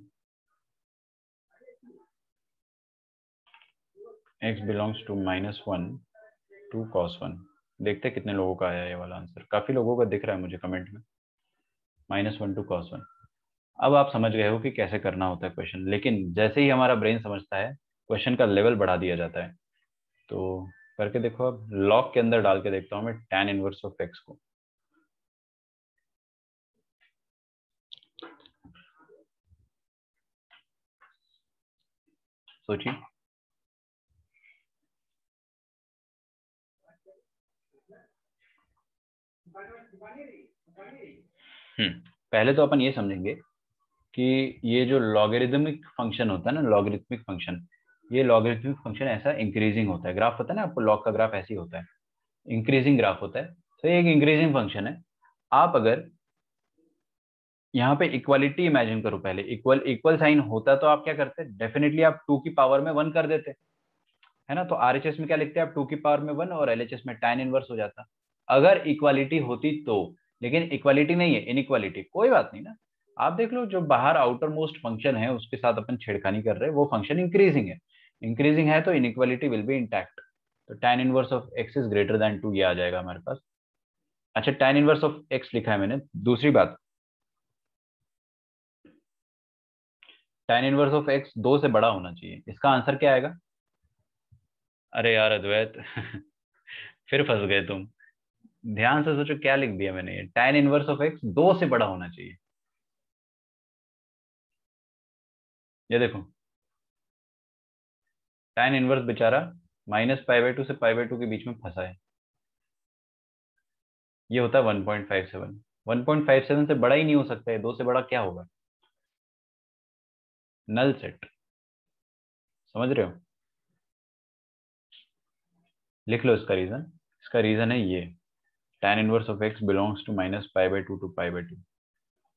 x belongs to minus one to cos one. देखते हैं कितने लोगों का आया ये वाला आंसर, काफी लोगों का दिख रहा है मुझे कमेंट में, minus one to cos one. अब आप समझ गए हो कि कैसे करना होता है क्वेश्चन, लेकिन जैसे ही हमारा ब्रेन समझता है क्वेश्चन का लेवल बढ़ा दिया जाता है। तो करके देखो, अब लॉग के अंदर डाल के देखता हूँ मैं tan इनवर्स ऑफ x को। सोचिए, हम्म पहले तो अपन ये समझेंगे कि ये जो लॉगरिदमिक फंक्शन होता है ना, लॉगरिथमिक फंक्शन, ये लॉगरिथमिक फंक्शन ऐसा इंक्रीजिंग होता है, ग्राफ होता है ना आपको, लॉग का ग्राफ ऐसे ही होता है, इंक्रीजिंग ग्राफ होता है, तो ये एक इंक्रीजिंग फंक्शन है। आप अगर यहाँ पे इक्वालिटी इमेजिन करो, पहले इक्वल इक्वल साइन होता तो आप क्या करते, डेफिनेटली आप टू की पावर में वन कर देते, है ना। तो आरएचएस में क्या लिखते हैं आप, टू की पावर में वन, और एलएचएस में tan इनवर्स हो जाता अगर इक्वालिटी होती तो। लेकिन इक्वालिटी नहीं है, इनइक्वालिटी, कोई बात नहीं ना। आप देख लो जो बाहर आउटर मोस्ट फंक्शन है उसके साथ अपन छेड़खानी कर रहे हैं, वो फंक्शन इंक्रीजिंग है, इंक्रीजिंग है तो इनइक्वालिटी विल बी इंटैक्ट। तो tan inverse of x is greater than two, ये आ जाएगा हमारे पास। अच्छा, tan इनवर्स ऑफ x लिखा है मैंने। दूसरी बात, tan इनवर्स ऑफ x दो से बड़ा होना चाहिए, इसका आंसर क्या आएगा। अरे यार अद्वैत फिर फंस गए तुम, ध्यान से सोचो क्या लिख दिया मैंने, tan इनवर्स ऑफ x दो से बड़ा होना चाहिए। ये देखो, tan इनवर्स बेचारा माइनस पाई बाई टू से पाई बाई टू के बीच में फंसा है, ये होता है one point five seven. One point five seven से बड़ा ही नहीं हो सकता है, दो से बड़ा क्या होगा, नल सेट, समझ रहे हो। लिख लो इसका रीजन, इसका रीजन है ये, tan inverse of x belongs to minus pi by two to pi by two.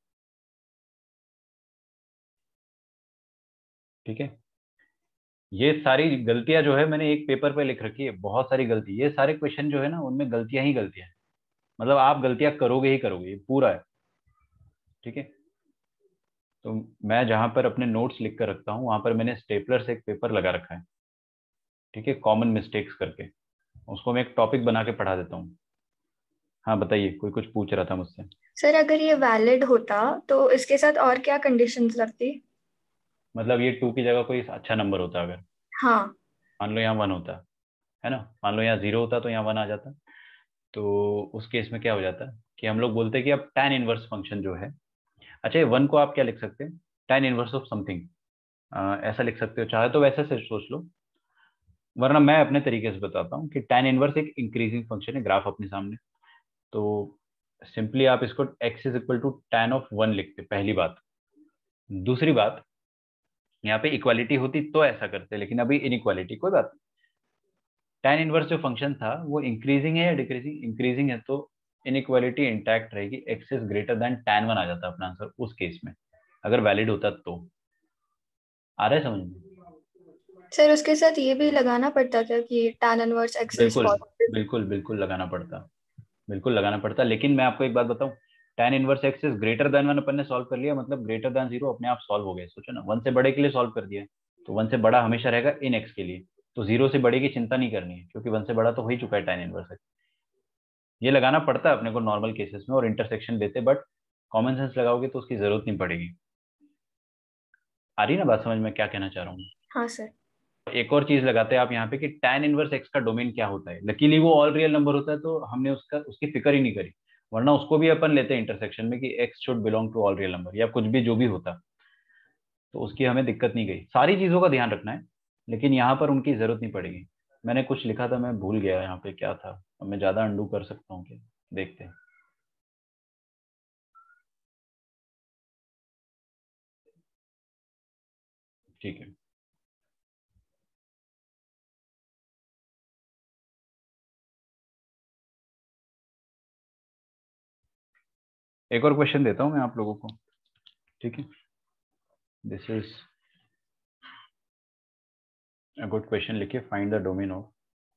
ठीक है, ये सारी गलतियां जो है मैंने एक पेपर पे लिख रखी है, बहुत सारी गलती, ये सारे क्वेश्चन जो है ना उनमें गलतियां ही गलतियां हैं, मतलब आप गलतियां करोगे ही करोगे, ये पूरा है। ठीक है, तो मैं जहां पर अपने नोट्स लिख कर रखता हूँ वहां पर मैंने स्टेपलर से एक पेपर लगा रखा है, ठीक है, कॉमन मिस्टेक्स करके, उसको मैं एक टॉपिक बना के पढ़ा देता हूँ। हाँ बताइए, कोई कुछ पूछ रहा था मुझसे। सर अगर ये वैलिड होता तो इसके साथ और क्या कंडीशंस लगती? मतलब ये टू की जगह कोई अच्छा नंबर होता अगर, हाँ। मान लो यहाँ वन होता है ना, मान लो यहाँ जीरो होता तो यहाँ वन आ जाता, तो उस केस में क्या हो जाता कि हम लोग बोलते कि अब tan इनवर्स फंक्शन जो है, अच्छा ये वन को आप क्या लिख सकते हैं, tan इनवर्स ऑफ समथिंग, ऐसा लिख सकते हो, चाहे तो वैसे से सोच लो, वरना मैं अपने तरीके से बताता हूँ कि tan इनवर्स एक इंक्रीजिंग फंक्शन है, ग्राफ अपने सामने, तो सिंपली आप इसको x is equal to tan of one लिखते, पहली बात। दूसरी बात, यहाँ पे इक्वालिटी होती तो ऐसा करते, लेकिन अभी इनइक्वालिटी, कोई बात नहीं। tan इनवर्स जो फंक्शन था वो इंक्रीजिंग है या डिक्रीजिंग, इंक्रीजिंग है, तो इनइक्वालिटी इंटैक्ट रहेगी, x is greater than tan one आ जाता अपना आंसर उस केस में, अगर वैलिड होता तो। आ रहा है समझ में? सर उसके साथ ये भी लगाना पड़ता था कि tan इनवर्स x इज बिल्कुल पॉजिटिव। बिल्कुल बिल्कुल लगाना पड़ता, बिल्कुल लगाना पड़ता, लेकिन मैं आपको एक बात बताऊं, tan inverse x is greater than one अपन ने सॉल्व कर लिया, मतलब ग्रेटर देन जीरो अपने आप सॉल्व हो गया, सोचो ना, वन से बड़े के लिए सॉल्व कर दिया, तो वन से बड़ा हमेशा रहेगा इन एक्स के लिए, तो जीरो से बड़े की चिंता नहीं करनी है, क्योंकि वन से बड़ा तो हो ही चुका है tan इनवर्स एक्स। ये लगाना पड़ता है अपने को नॉर्मल केसेस में और इंटरसेक्शन देते, बट कॉमन सेंस लगाओगे तो उसकी जरूरत नहीं पड़ेगी। आ रही ना बात समझ में क्या कहना चाह रहा हूँ? हाँ सर। एक और चीज लगाते हैं आप यहाँ पे कि tan इनवर्स एक्स का डोमेन क्या होता है, लकीली वो ऑल रियल नंबर होता है तो हमने उसका उसकी फिक्र ही नहीं करी, वरना उसको भी अपन लेते हैं इंटरसेक्शन में कि x should belong to all real number या कुछ भी जो भी होता, तो उसकी हमें दिक्कत नहीं गई, सारी चीजों का ध्यान रखना है, लेकिन यहाँ पर उनकी जरूरत नहीं पड़ेगी। मैंने कुछ लिखा था, मैं भूल गया यहाँ पे क्या था, अब मैं ज्यादा अंडू कर सकता हूँ क्या, देखते हैं। ठीक है, एक और क्वेश्चन देता हूँ मैं आप लोगों को, ठीक है, this is a good question, लिखिए फाइंड द डोमेन ऑफ,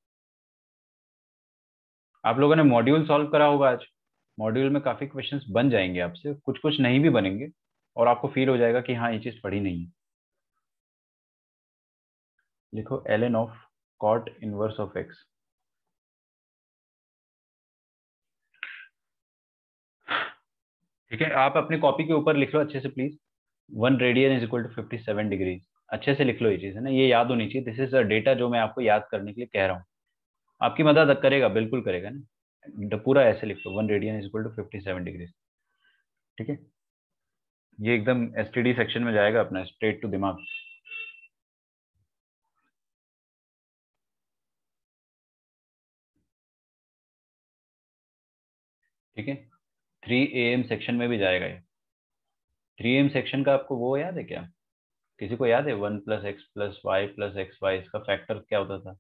आप लोगों ने मॉड्यूल सॉल्व करा होगा आज, मॉड्यूल में काफी क्वेश्चंस बन जाएंगे आपसे, कुछ कुछ नहीं भी बनेंगे, और आपको फील हो जाएगा कि हाँ ये चीज पढ़ी नहीं है। लिखो L N of cot inverse of x, ठीक है, आप अपने कॉपी के ऊपर लिख लो अच्छे से please, one radian is equal to fifty seven degrees, अच्छे से लिख लो, ये चीज है ना, ये याद होनी चाहिए, दिस इज अ डेटा जो मैं आपको याद करने के लिए कह रहा हूँ, आपकी मदद करेगा, बिल्कुल करेगा ना, पूरा ऐसे लिख लो, one radian is equal to fifty seven degrees, ठीक है, ये एकदम एसटीडी सेक्शन में जाएगा अपना, स्ट्रेट टू दिमाग। ठीक है, थ्री ए एम सेक्शन में भी जाएगा ये, थ्री एम सेक्शन का आपको वो याद है क्या, किसी को याद है, one plus x plus y plus x y, इसका फैक्टर क्या होता था?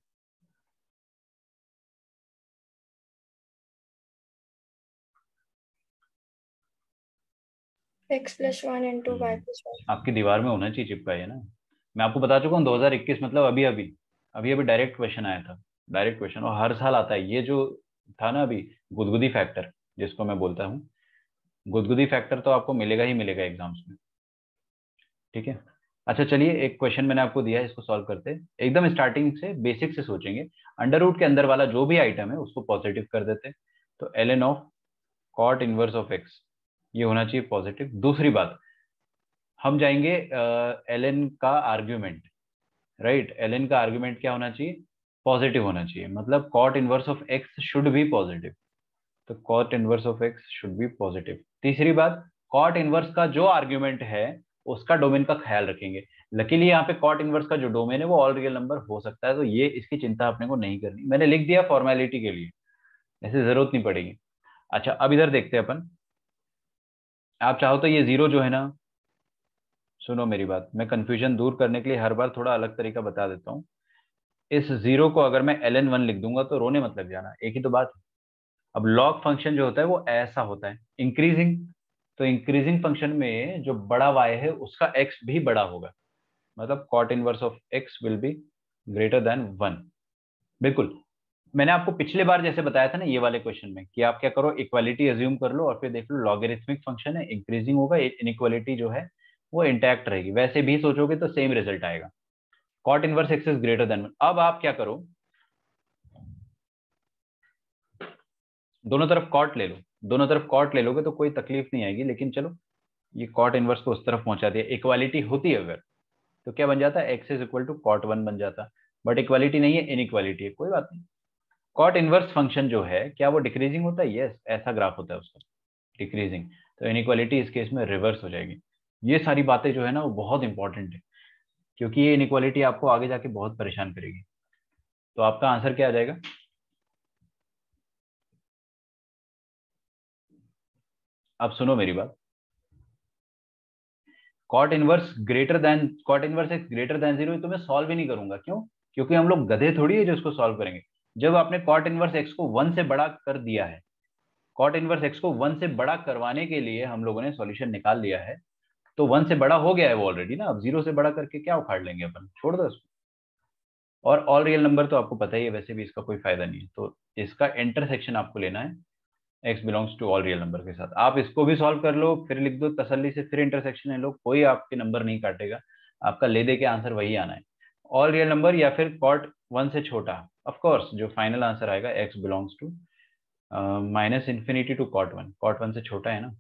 x plus one into y hmm, plus y. आपकी दीवार में होना चाहिए चिपका, है ना, मैं आपको बता चुका हूँ दो हज़ार इक्कीस, मतलब अभी अभी अभी अभी डायरेक्ट क्वेश्चन आया था, डायरेक्ट क्वेश्चन, और हर साल आता है ये जो था ना अभी, गुदगुदी फैक्टर जिसको मैं बोलता हूँ, गुदगुदी फैक्टर तो आपको मिलेगा ही मिलेगा एग्जाम्स में, ठीक है। अच्छा चलिए, एक क्वेश्चन मैंने आपको दिया है, इसको सॉल्व करते हैं, एकदम स्टार्टिंग से बेसिक से सोचेंगे, अंडर रूट के अंदर वाला जो भी आइटम है उसको पॉजिटिव कर देते हैं, तो L N of cot inverse of x ये होना चाहिए पॉजिटिव। दूसरी बात, हम जाएंगे एल एन का आर्ग्यूमेंट, राइट, एल एन का आर्ग्यूमेंट क्या होना चाहिए, पॉजिटिव होना चाहिए, मतलब cot inverse of x should be positive, तो cot inverse of x should be positive. तीसरी बात, कॉट इनवर्स का जो आर्ग्यूमेंट है उसका डोमेन का ख्याल रखेंगे, लकीली यहाँ पे कॉट इनवर्स का जो डोमेन है वो ऑल रियल नंबर हो सकता है, तो ये इसकी चिंता अपने को नहीं करनी, मैंने लिख दिया फॉर्मेलिटी के लिए, ऐसे जरूरत नहीं पड़ेगी। अच्छा अब इधर देखते हैं अपन, आप चाहो तो ये जीरो जो है ना, सुनो मेरी बात, मैं कंफ्यूजन दूर करने के लिए हर बार थोड़ा अलग तरीका बता देता हूँ, इस जीरो को अगर मैं एल एन वन लिख दूंगा तो रोने मत लग जाना, एक ही तो बात है। अब लॉग फंक्शन जो होता है वो ऐसा होता है इंक्रीजिंग, तो इंक्रीजिंग फंक्शन में जो बड़ा y है उसका x भी बड़ा होगा, मतलब cot inverse of x will be greater than one. बिल्कुल, मैंने आपको पिछले बार जैसे बताया था ना ये वाले क्वेश्चन में कि आप क्या करो, इक्वालिटी अज्यूम कर लो और फिर देख लो लॉगरिथमिक फंक्शन है, इंक्रीजिंग होगा, इनइक्वालिटी जो है वो इंटैक्ट रहेगी। वैसे भी सोचोगे तो सेम रिजल्ट आएगा, cot inverse x is greater than one. अब आप क्या करो, दोनों तरफ कॉट ले लो, दोनों तरफ कॉट ले लोगे तो कोई तकलीफ नहीं आएगी, लेकिन चलो ये कॉट इनवर्स को उस तरफ पहुंचा दिया। इक्वालिटी होती है अगर तो क्या बन जाता है, x is equal to cot one बन जाता, बट इक्वालिटी नहीं है, इनइक्वालिटी है, कोई बात नहीं। कॉट इनवर्स फंक्शन जो है क्या वो डिक्रीजिंग होता है? यस, ऐसा ग्राफ होता है उसका, डिक्रीजिंग। तो इनइक्वालिटी इस केस में रिवर्स हो जाएगी। ये सारी बातें जो है ना वो बहुत इंपॉर्टेंट है, क्योंकि ये इनइक्वालिटी आपको आगे जाके बहुत परेशान करेगी। तो आपका आंसर क्या आ जाएगा? अब सुनो मेरी बात, cot inverse greater than cot inverse x greater than zero तो मैं सॉल्व ही नहीं करूंगा। क्यों? क्योंकि हम लोग गधे थोड़ी है जो इसको सॉल्व करेंगे। जब आपने कॉट इनवर्स एक्स को वन से बड़ा कर दिया है, कॉट इनवर्स एक्स को वन से बड़ा करवाने के लिए हम लोगों ने सॉल्यूशन निकाल लिया है, तो वन से बड़ा हो गया है वो ऑलरेडी ना। अब जीरो से बड़ा करके क्या उखाड़ लेंगे अपन, छोड़ दो इसको। और ऑल रियल नंबर तो आपको पता ही है, वैसे भी इसका कोई फायदा नहीं है, तो इसका इंटरसेक्शन आपको लेना है x belongs to all real number के साथ। आप इसको भी सॉल्व कर लो, फिर लिख दो तसल्ली से, फिर इंटरसेक्शन ले लो, कोई आपके नंबर नहीं काटेगा, आपका ले दे के आंसर वही आना है, ऑल रियल नंबर या फिर कॉट वन से छोटा। ऑफ कोर्स जो फाइनल आंसर आएगा x belongs to minus infinity to cot one, cot one से छोटा है ना।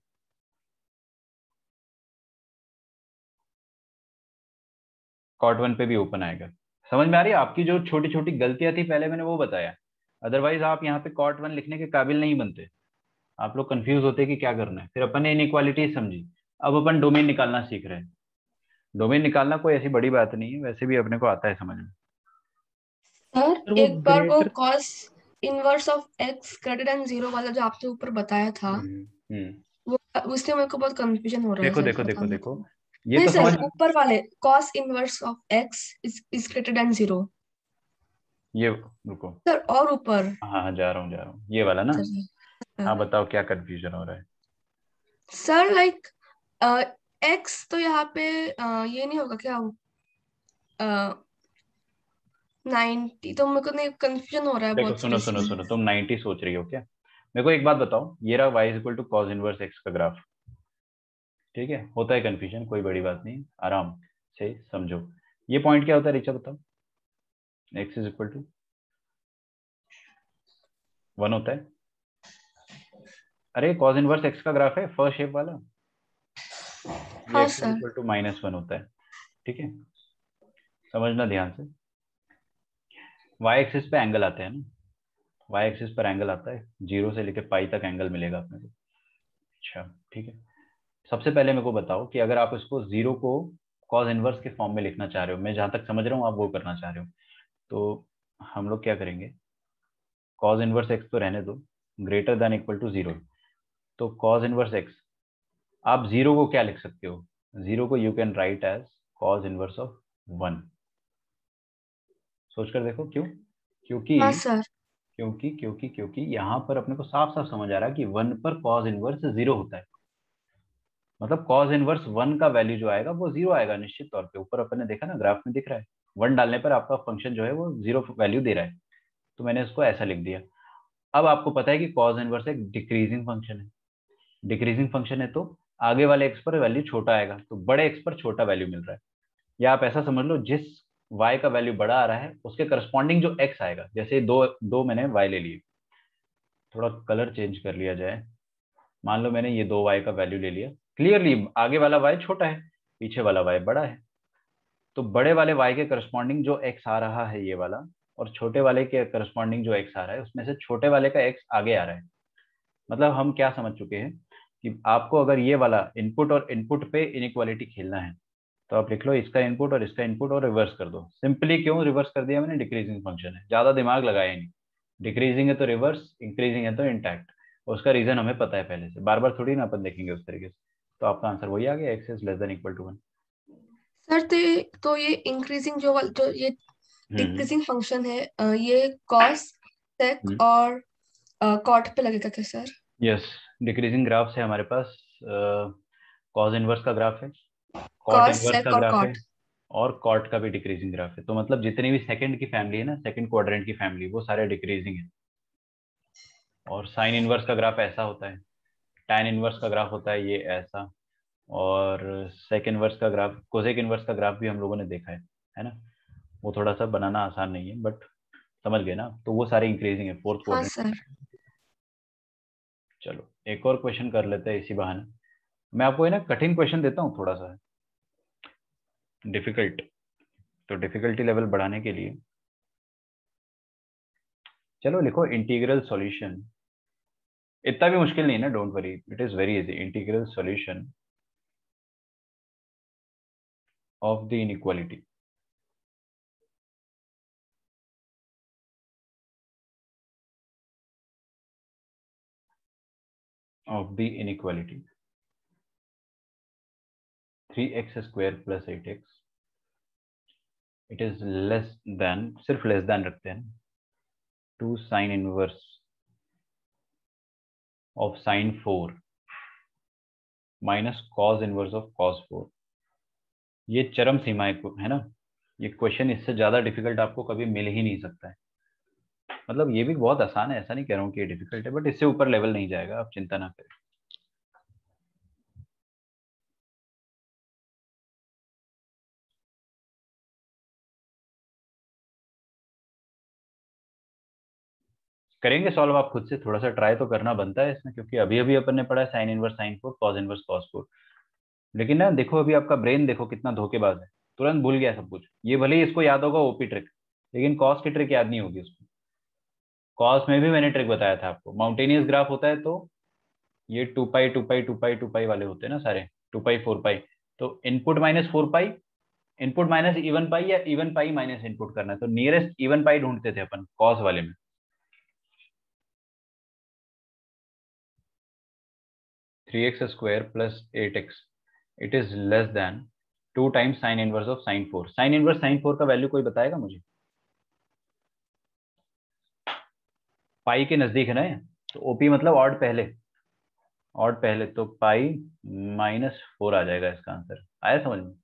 कॉट वन पे भी ओपन आएगा। समझ में आ रही है? आपकी जो छोटी छोटी गलतियां थी पहले मैंने वो बताया, अदरवाइज आप यहाँ पे कॉट वन लिखने के काबिल नहीं बनते। आप लोग कंफ्यूज होते कि क्या करना है, फिर अपन ने इनइक्वालिटी समझी, अब अपन डोमेन निकालना सीख रहे हैं। डोमेन निकालना कोई ऐसी बड़ी बात नहीं है, वैसे भी अपने को आता है समझ में। सर सर वो एक बार वो greater cos inverse of x greater than zero वाला जो आपने ऊपर बताया था, हम्म हम्म। वो उससे मेरे को बहुत कंफ्यूजन हो रहा है देखो सर, देखो देखो बताना देखो, तो। ये नहीं तो समझ सर, में, ऊपर वाले cos inverse of x is is greater than zero. ये रुको, सर और ऊपर। हाँ हाँ जा रहा हूँ जा रहा हूँ, ये वाला ना। सर हाँ बताओ क्या कंफ्यूजन हो रहा है। सर लाइक एक्स तो यहाँ पे अ, ये नहीं होगा क्या, नाइनटी? तो मेरे को नहीं, कंफ्यूजन हो रहा है देखो बहुत सुनो सारी सुनो चीजें। सुनो, तुम नाइनटी सोच रही हो क्या? मेरे को एक बात बताओ, ये रहा y equal to cos inverse x का ग्राफ, ठीक है? होता है कंफ्यूजन, कोई बड़ी बात नहीं, आराम से समझो। ये पॉइंट क्या होता है रिचा बताओ? x is equal to one होता है। अरे कॉस इनवर्स एक्स का ग्राफ है फर्स्ट शेप वाला, ये हाँ x is sir. Equal to minus one होता है, ठीक है? समझना ध्यान से, y एक्सिस पे एंगल आते हैं ना, y एक्सिस पर एंगल आता है, जीरो से लेकर पाई तक एंगल मिलेगा अपने को। अच्छा ठीक है, सबसे पहले मेरे को बताओ कि अगर आप इसको जीरो को कॉस इनवर्स के फॉर्म में लिखना चाह रहे हो, मैं जहां तक समझ रहा हूँ आप वो करना चाह रहे हो, तो हम लोग क्या करेंगे, कॉस इनवर्स एक्स तो रहने दो, greater than equal to zero, तो कॉस इनवर्स एक्स, आप जीरो को क्या लिख सकते हो, जीरो को you can write as cos inverse of one. सोच कर देखो क्यों, क्योंकि हाँ सर। क्योंकि क्योंकि क्योंकि यहाँ पर अपने को साफ साफ समझ आ रहा है कि वन पर कॉस इनवर्स जीरो होता है, मतलब कॉस इनवर्स वन का वैल्यू जो आएगा वो जीरो आएगा निश्चित तौर पे। ऊपर अपन ने देखा ना ग्राफ में दिख रहा है, वन डालने पर आपका फंक्शन जो है वो जीरो वैल्यू दे रहा है, तो मैंने इसको ऐसा लिख दिया। अब आपको पता है कि कॉस इनवर्स एक डिक्रीजिंग फंक्शन है, डिक्रीजिंग फंक्शन है तो आगे वाले एक्स पर वैल्यू छोटा आएगा, तो बड़े एक्स पर छोटा वैल्यू मिल रहा है। या आप ऐसा समझ लो, जिस y का वैल्यू बड़ा आ रहा है उसके करस्पॉन्डिंग जो x आएगा, जैसे दो दो मैंने y ले लिए, थोड़ा कलर चेंज कर लिया जाए, मान लो मैंने ये दो y का वैल्यू ले लिया, क्लियरली आगे वाला y छोटा है, पीछे वाला y बड़ा है, तो बड़े वाले y के करस्पॉन्डिंग जो x आ रहा है ये वाला, और छोटे वाले के करस्पॉन्डिंग जो x आ रहा है उसमें से छोटे वाले का x आगे आ रहा है। मतलब हम क्या समझ चुके हैं कि आपको अगर ये वाला इनपुट और इनपुट पे इनइक्वालिटी खेलना है, तो आप लिख लो इसका इनपुट और इसका इनपुट और रिवर्स कर दो। सिंपली क्यों रिवर्स कर दिया मैंने, डिक्रीजिंग फंक्शन है, ज्यादा दिमाग लगाया नहीं, डिक्रीजिंग है तो रिवर्स, इंक्रीजिंग है तो इंटैक्ट, उसका रीजन हमें पता है पहले से, बार बार थोड़ी ना अपन देखेंगे उस तरीके से। तो आपका आंसर वही आ गया, x is less than equal to one. Sir तो ये तो ये इंक्रीजिंग जो वाल- जो ये हम्म डिक्रीजिंग फंक्शन है, अ, ये कॉस सेक हम्म। और कॉट पे लगेगा क्या सर? यस, डिक्रीजिंग ग्राफ से हमारे पास कॉस इनवर्स का ग्राफ है, कॉट कॉस इनवर्स का सेक और ग्राफ है, कॉट। और कॉट का भी डिक्रीजिंग ग्राफ है। तो मतलब जितनी भी सेकंड की फैमिली है ना, सेकंड क्वाड्रेंट की फैमिली, वो सारे डिक्रीजिंग है। और साइन इनवर्स का ग्राफ ऐसा होता है, टैन इनवर्स का ग्राफ होता है ये ऐसा, और सेक इनवर्स का ग्राफ, कोसेक इनवर्स का ग्राफ भी हम लोगों ने देखा है है ना। वो थोड़ा सा बनाना आसान नहीं है, बट समझ गए ना। तो वो सारे इंक्रीजिंग है फोर्थ हाँ क्वाड्रेंट। सर। चलो एक और क्वेश्चन कर लेते हैं इसी बहाने। मैं आपको है ना कठिन क्वेश्चन देता हूँ, थोड़ा सा डिफिकल्ट। तो डिफिकल्टी लेवल बढ़ाने के लिए चलो लिखो इंटीग्रल सॉल्यूशन। इतना भी मुश्किल नहीं है ना, don't worry, it is very easy. Integral solution of the inequality of the inequality three x square plus eight x, it is less than, सिर्फ less than रखते हैं, two sin inverse of sin four minus cos inverse of cos four. ये चरम सीमा है ना। ये क्वेश्चन इससे ज्यादा डिफिकल्ट आपको कभी मिल ही नहीं सकता है। मतलब ये भी बहुत आसान है, ऐसा नहीं कह रहा हूँ कि ये डिफिकल्ट है, बट इससे ऊपर लेवल नहीं जाएगा, आप चिंता ना करें। करेंगे सॉल्व आप खुद से, थोड़ा सा ट्राई तो करना बनता है इसमें, क्योंकि अभी अभी अपन ने पढ़ा है sine inverse sine four, cos inverse cos four. लेकिन ना देखो अभी आपका ब्रेन देखो कितना धोखेबाज है, तुरंत भूल गया सब कुछ। ये भले ही इसको याद होगा ओपी ट्रिक, लेकिन कॉस की ट्रिक याद नहीं होगी उसको। कॉस में भी मैंने ट्रिक बताया था आपको, माउंटेनियस ग्राफ होता है तो ये two pi two pi two pi two pi वाले होते हैं ना सारे, टू पाई फोर पाई। तो input minus four pi, input minus even pi, या इवन पाई माइनस इनपुट करना है, तो नियरेस्ट इवन पाई ढूंढते थे अपन कॉस वाले में। Three x square plus eight x, it is less than two times sine inverse of sine four. Sine inverse sine four का वैल्यू कोई बताएगा मुझे? पाई के नजदीक है ना ये, तो ओपी मतलब ऑड पहले, ऑड पहले, तो पाई माइनस फोर आ जाएगा इसका आंसर। आया समझ में?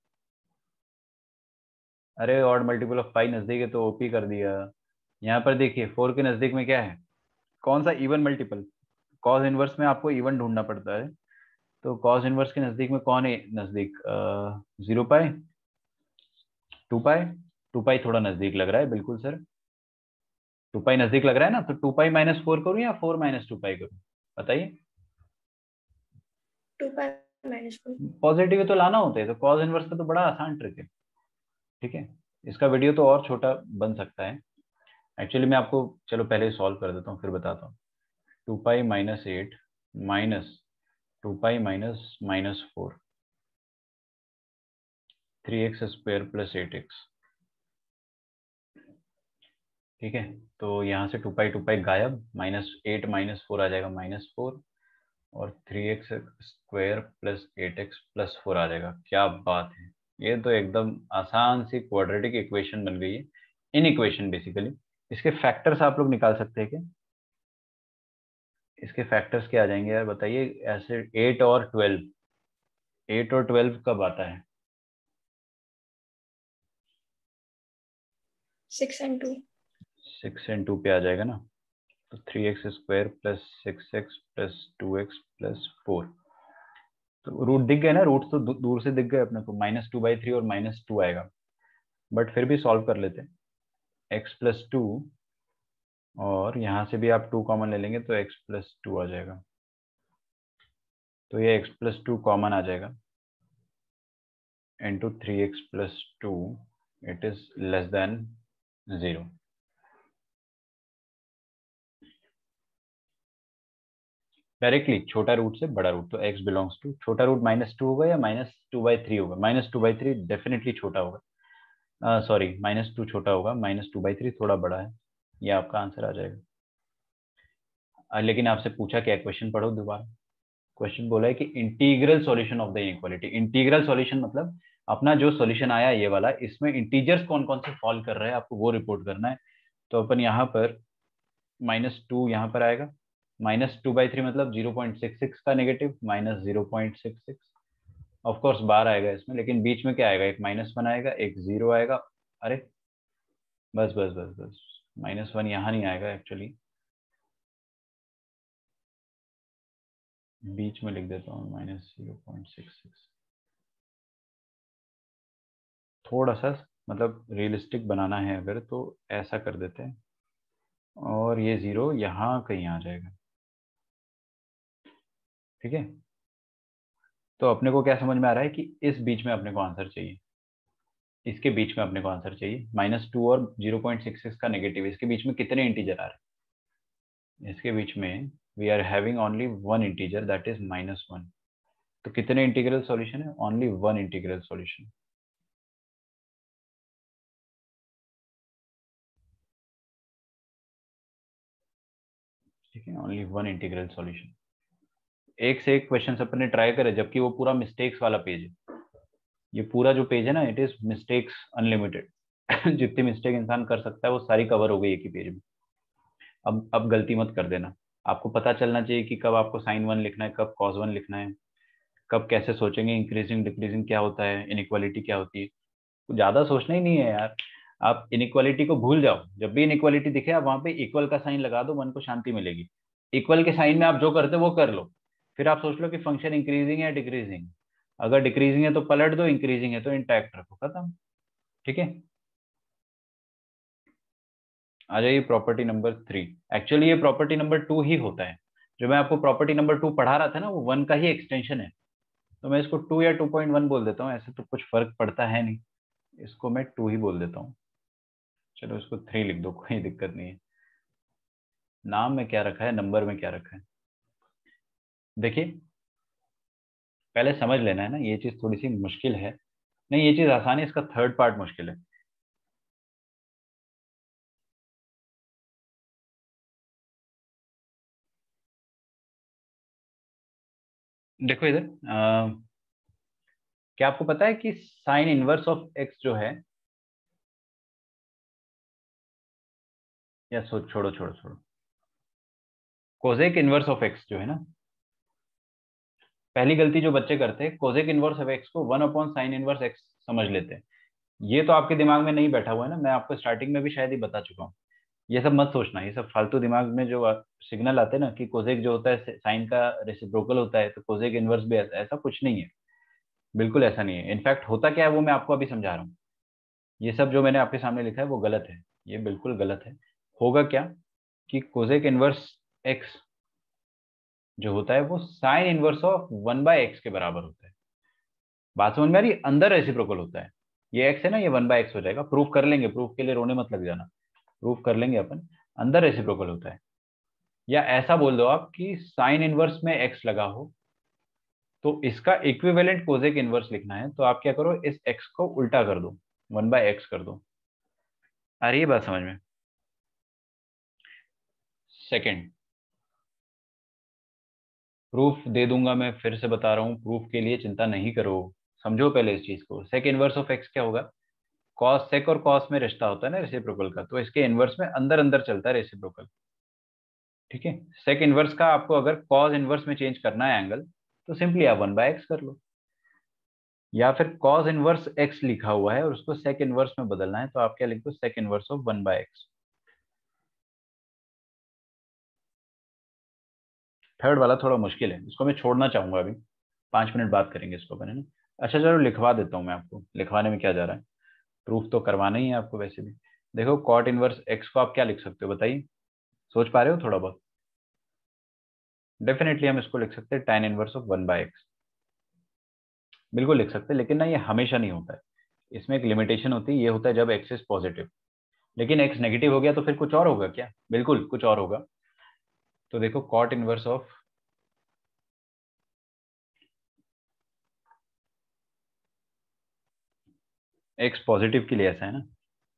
अरे ऑड मल्टीपल ऑफ पाई नजदीक है तो ओपी कर दिया। यहाँ पर देखिए फोर के नजदीक में क्या है, कौन सा इवन मल्टीपल। कॉस इनवर्स में आपको इवन ढूंढना पड़ता है, तो कॉस इनवर्स के नजदीक में कौन है नजदीक? Zero pi, two pi. Two pi थोड़ा नजदीक लग रहा है, बिल्कुल सर, टू पाई नजदीक लग रहा है ना। तो टू पाई माइनस फोर करूँ या फोर माइनस टू पाई करूँ, बताइए। Two pi minus four. Positive तो लाना होता है, तो कॉस इनवर्स का तो बड़ा आसान ट्रिक है। ठीक है, इसका वीडियो तो और छोटा बन सकता है एक्चुअली। मैं आपको चलो पहले सॉल्व कर देता हूँ फिर बताता हूँ। Two pi minus eight minus two pi minus minus four, three x square plus eight x. ठीक है, तो यहाँ से टू पाई टू पाई गायब, माइनस एट माइनस फोर आ जाएगा माइनस फोर, और three x square plus eight x plus four आ जाएगा। क्या बात है, ये तो एकदम आसान सी क्वाड्रेटिक इक्वेशन बन गई है। इन इक्वेशन बेसिकली इसके फैक्टर्स आप लोग निकाल सकते हैं क्या? इसके फैक्टर्स क्या आ जाएंगे यार बताइए? ऐसे एट और ट्वेल्व, एट और ट्वेल्व कब आता है? Six and two. Six and two पे आ जाएगा ना। तो three x square plus six x plus two x plus four, तो रूट दिख गए ना, रूट तो दू, दूर से दिख गए अपने को, माइनस टू बाई थ्री और माइनस टू आएगा। बट फिर भी सॉल्व कर लेते हैं। एक्स प्लस टू, और यहाँ से भी आप टू कॉमन ले लेंगे तो एक्स प्लस टू आ जाएगा। तो ये एक्स प्लस टू कॉमन आ जाएगा into three x plus two, it is less than zero. Directly छोटा रूट से बड़ा रूट, तो x बिलोंग्स टू छोटा रूट माइनस टू होगा या माइनस टू बाई थ्री होगा? Minus two by three definitely छोटा होगा, सॉरी माइनस टू छोटा होगा, माइनस टू बाई थ्री थोड़ा बड़ा है। ये आपका आंसर आ जाएगा। आ, लेकिन आपसे पूछा क्या, क्वेश्चन पढ़ो दोबारा। क्वेश्चन बोला है कि integral solution of the inequality. Integral solution मतलब अपना जो सॉल्यूशन आया ये वाला, इसमें इंटीजर्स कौन कौन से फॉल कर रहे हैं आपको वो रिपोर्ट करना है। तो अपन यहाँ पर माइनस टू यहाँ पर आएगा, माइनस टू बाई थ्री मतलब जीरो पॉइंट सिक्स सिक्स का negative, minus zero point six six, of course bar आएगा इसमें, लेकिन बीच में क्या आएगा, एक माइनस वन आएगा, एक जीरो आएगा। अरे बस बस बस बस, माइनस वन यहाँ नहीं आएगा एक्चुअली, बीच में लिख देता हूँ minus zero point six six. थोड़ा सा मतलब रियलिस्टिक बनाना है अगर, तो ऐसा कर देते हैं, और ये जीरो यहाँ कहीं आ जाएगा। ठीक है, तो अपने को क्या समझ में आ रहा है कि इस बीच में अपने को आंसर चाहिए, इसके बीच में अपने को आंसर चाहिए। माइनस टू और जीरो पॉइंट सिक्स सिक्स का नेगेटिव, इसके बीच में कितने इंटीजर आ रहे हैं, इसके बीच में we are having only one integer that is minus one. तो कितने इंटीग्रल सॉल्यूशन है, ओनली वन इंटीग्रल सॉल्यूशन। ठीक है, ओनली वन इंटीग्रल सॉल्यूशन। एक से एक क्वेश्चन अपन ने ट्राई करे, जबकि वो पूरा मिस्टेक्स वाला पेज है। ये पूरा जो पेज है ना, इट इज मिस्टेक्स अनलिमिटेड। जितनी मिस्टेक इंसान कर सकता है वो सारी कवर हो गई एक ही पेज में। अब अब गलती मत कर देना, आपको पता चलना चाहिए कि कब आपको साइन वन लिखना है, कब कॉस वन लिखना है, कब कैसे सोचेंगे, इंक्रीजिंग डिक्रीजिंग क्या होता है, इनइक्वालिटी क्या होती है। ज्यादा सोचना ही नहीं है यार, आप इनइक्वालिटी को भूल जाओ। जब भी इनइक्वालिटी दिखे आप वहां पे इक्वल का साइन लगा दो, मन को शांति मिलेगी। इक्वल के साइन में आप जो करते हो वो कर लो, फिर आप सोच लो कि फंक्शन इंक्रीजिंग है या डिक्रीजिंग। अगर डिक्रीजिंग है तो पलट दो, इंक्रीजिंग है तो इंटैक्ट रखो, खत्म। ठीक है, आ जाइए प्रॉपर्टी नंबर थ्री। एक्चुअली ये प्रॉपर्टी नंबर टू ही होता है। जो मैं आपको प्रॉपर्टी नंबर टू पढ़ा रहा था ना, वो वन का ही एक्सटेंशन है। तो मैं इसको टू या टू पॉइंट वन बोल देता हूँ, ऐसे तो कुछ फर्क पड़ता है नहीं, इसको मैं टू ही बोल देता हूँ। चलो इसको थ्री लिख दो, कोई दिक्कत नहीं है। नाम में क्या रखा है, नंबर में क्या रखा है, देखिए पहले समझ लेना है ना, ये चीज थोड़ी सी मुश्किल है। नहीं, ये चीज आसान है, इसका थर्ड पार्ट मुश्किल है। देखो इधर, अ, क्या आपको पता है कि साइन इनवर्स ऑफ एक्स जो है, या सो छोड़ो छोड़ो छोड़ो, कोजेक इनवर्स ऑफ एक्स जो है ना, पहली गलती जो बच्चे करते हैं, कोजेक इनवर्स ऑफ एक्स को one upon sine inverse x समझ लेते हैं। ये तो आपके दिमाग में नहीं बैठा हुआ है ना, मैं आपको स्टार्टिंग में भी शायद ही बता चुका हूँ। ये सब मत सोचना, ये सब फालतू दिमाग में जो सिग्नल आते हैं ना कि कोजेक जो होता है साइन का रेसिप्रोकल होता है, तो कोजेक इनवर्स भी ऐसा, ऐसा कुछ नहीं है। बिल्कुल ऐसा नहीं है। इनफैक्ट होता क्या है वो मैं आपको अभी समझा रहा हूँ। ये सब जो मैंने आपके सामने लिखा है वो गलत है, ये बिल्कुल गलत है। होगा क्या कि कोजेक इनवर्स एक्स जो होता है वो sine inverse of one by x के बराबर होता है। बात समझ में आ रही है? अंदर रेसिप्रोकल होता है। ये एक्स है ना, ये वन बाय एक्स हो जाएगा। प्रूफ कर लेंगे, प्रूफ के लिए रोने मत लग जाना, प्रूफ कर लेंगे अपन। अंदर रेसिप्रोकल होता है। या ऐसा बोल दो आप कि साइन इनवर्स में एक्स लगा हो, तो इसका इक्विवेलेंट कोजेक इनवर्स लिखना है, तो आप क्या करो, इस एक्स को उल्टा कर दो, वन बाय एक्स कर दो। आ रही है बात समझ में? सेकंड, प्रूफ दे दूंगा, मैं फिर से बता रहा हूँ, प्रूफ के लिए चिंता नहीं करो। समझो पहले इस चीज को। सेक इनवर्स ऑफ एक्स क्या होगा, कॉस, सेक और कॉस में रिश्ता होता है ना रेसिप्रोकल का, तो इसके इनवर्स में अंदर अंदर चलता है रेसिप्रोकल। ठीक है, सेक इनवर्स का आपको अगर कॉस इनवर्स में चेंज करना है एंगल, तो सिंपली आप वन बाय एक्स कर लो। या फिर कॉस इनवर्स एक्स लिखा हुआ है और उसको सेक इनवर्स में बदलना है, तो आप क्या लिख दो, sec inverse of one by x. Third वाला थोड़ा मुश्किल है, इसको मैं छोड़ना चाहूंगा अभी, पांच मिनट बात करेंगे इसको अपन, है ना। अच्छा चलो लिखवा देता हूँ मैं आपको, लिखवाने में क्या जा रहा है, प्रूफ तो करवाना ही है आपको वैसे भी। देखो कॉट इनवर्स एक्स को आप क्या लिख सकते हो बताइए, सोच पा रहे हो थोड़ा बहुत? डेफिनेटली हम इसको लिख सकते हैं tan inverse of one by x, बिल्कुल लिख सकते हैं। लेकिन ना ये हमेशा नहीं होता है, इसमें एक लिमिटेशन होती है, ये होता है जब एक्स इज पॉजिटिव। लेकिन एक्स नेगेटिव हो गया तो फिर कुछ और होगा क्या? बिल्कुल कुछ और होगा। तो देखो cot inverse of x positive के लिए ऐसा है ना,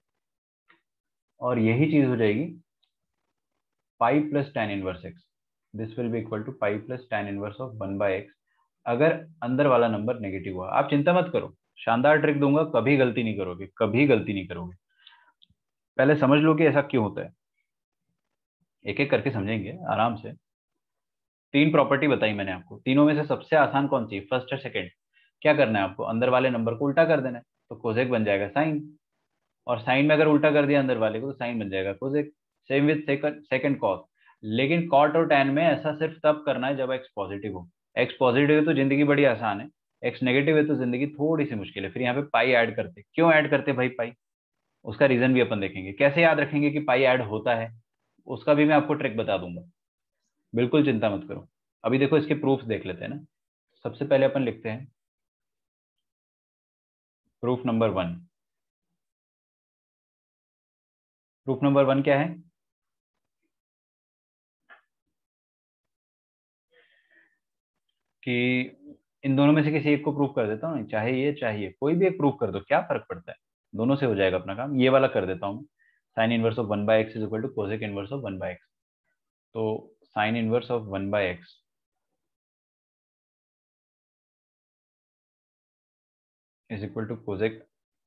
और यही चीज हो जाएगी pi plus tan inverse x, this will be equal to pi plus tan inverse of one by x, अगर अंदर वाला नंबर नेगेटिव हुआ। आप चिंता मत करो, शानदार ट्रिक दूंगा, कभी गलती नहीं करोगे, कभी गलती नहीं करोगे। पहले समझ लो कि ऐसा क्यों होता है, एक एक करके समझेंगे आराम से। तीन प्रॉपर्टी बताई मैंने आपको, तीनों में से सबसे आसान कौन सी, फर्स्ट है सेकंड? क्या करना है आपको, अंदर वाले नंबर को उल्टा कर देना है, तो कोसेक बन जाएगा साइन, और साइन में अगर उल्टा कर दिया अंदर वाले को तो साइन बन जाएगा cosec. Same with second second cos, लेकिन कॉट और टैन में ऐसा सिर्फ तब करना है जब एक्स पॉजिटिव हो। एक्स पॉजिटिव है तो जिंदगी बड़ी आसान है, एक्स नेगेटिव है तो जिंदगी थोड़ी सी मुश्किल है। फिर यहाँ पे पाई ऐड करते, क्यों ऐड करते भाई पाई, उसका रीजन भी अपन देखेंगे। कैसे याद रखेंगे कि पाई ऐड होता है, उसका भी मैं आपको ट्रिक बता दूंगा, बिल्कुल चिंता मत करो। अभी देखो इसके प्रूफ्स देख लेते हैं ना। सबसे पहले अपन लिखते हैं proof number one. Proof number one क्या है कि इन दोनों में से किसी एक को प्रूफ कर देता हूँ, चाहे ये चाहे ये, कोई भी एक प्रूफ कर दो, क्या फर्क पड़ता है, दोनों से हो जाएगा अपना काम। ये वाला कर देता हूँ, sine inverse of one by x is equal to cosec inverse of one by X. तो sine inverse of one by x is equal to cosec,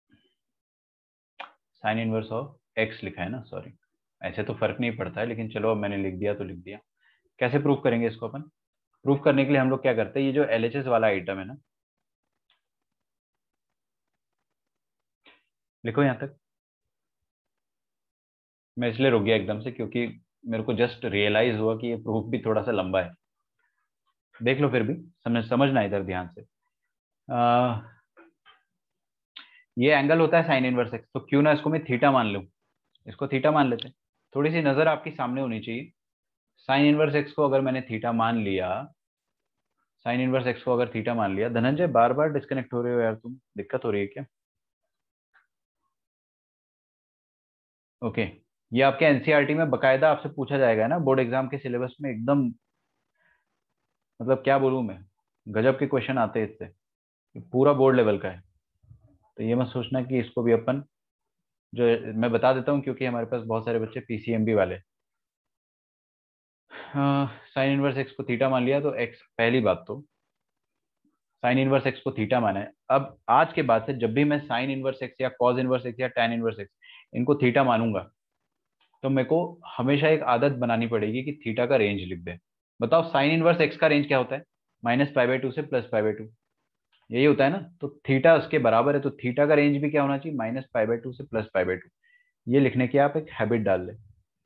sine inverse of X लिखा है ना, सॉरी, ऐसे तो फर्क नहीं पड़ता है, लेकिन चलो अब मैंने लिख दिया तो लिख दिया। कैसे प्रूफ करेंगे इसको अपन, प्रूफ करने के लिए हम लोग क्या करते हैं, ये जो एल एच एस वाला आइटम है ना, लिखो यहाँ तक। मैं इसलिए रुक गया एकदम से क्योंकि मेरे को जस्ट रियलाइज हुआ कि ये प्रूफ भी थोड़ा सा लंबा है। देख लो फिर भी, समझ समझना इधर ध्यान से। आ, ये एंगल होता है साइन इनवर्स एक्स, तो क्यों ना इसको मैं थीटा मान लूं, इसको थीटा मान लेते हैं। थोड़ी सी नजर आपकी सामने होनी चाहिए। साइन इनवर्स एक्स को अगर मैंने थीटा मान लिया, साइन इनवर्स एक्स को अगर थीटा मान लिया, धनंजय बार बार डिस्कनेक्ट हो रहे हो यार, तुम दिक्कत हो रही है क्या? ओके, ये आपके एनसीईआरटी में बकायदा आपसे पूछा जाएगा ना, बोर्ड एग्जाम के सिलेबस में एकदम, मतलब क्या बोलूं मैं, गजब के क्वेश्चन आते हैं इससे, ये पूरा बोर्ड लेवल का है। तो ये मत सोचना कि इसको भी अपन, जो मैं बता देता हूँ क्योंकि हमारे पास बहुत सारे बच्चे पीसीएमबी वाले। साइन इनवर्स एक्स को थीटा मान लिया तो एक्स, पहली बात तो साइन इनवर्स एक्स को थीटा माना है। अब आज के बाद से जब भी मैं साइन इनवर्स एक्स या कॉज इनवर्स एक्स या टैन इनवर्स एक्स इनको थीटा मानूंगा, तो मेरे को हमेशा एक आदत बनानी पड़ेगी कि थीटा का रेंज लिख दे। बताओ साइन इनवर्स एक्स का रेंज क्या होता है, माइनस पाई बाई टू से प्लस पाई बाई टू, यही होता है ना। तो थीटा उसके बराबर है, तो थीटा का रेंज भी क्या होना चाहिए, माइनस पाई बाई टू से प्लस पाई बाई टू। ये लिखने की आप एक हैबिट डाल लें।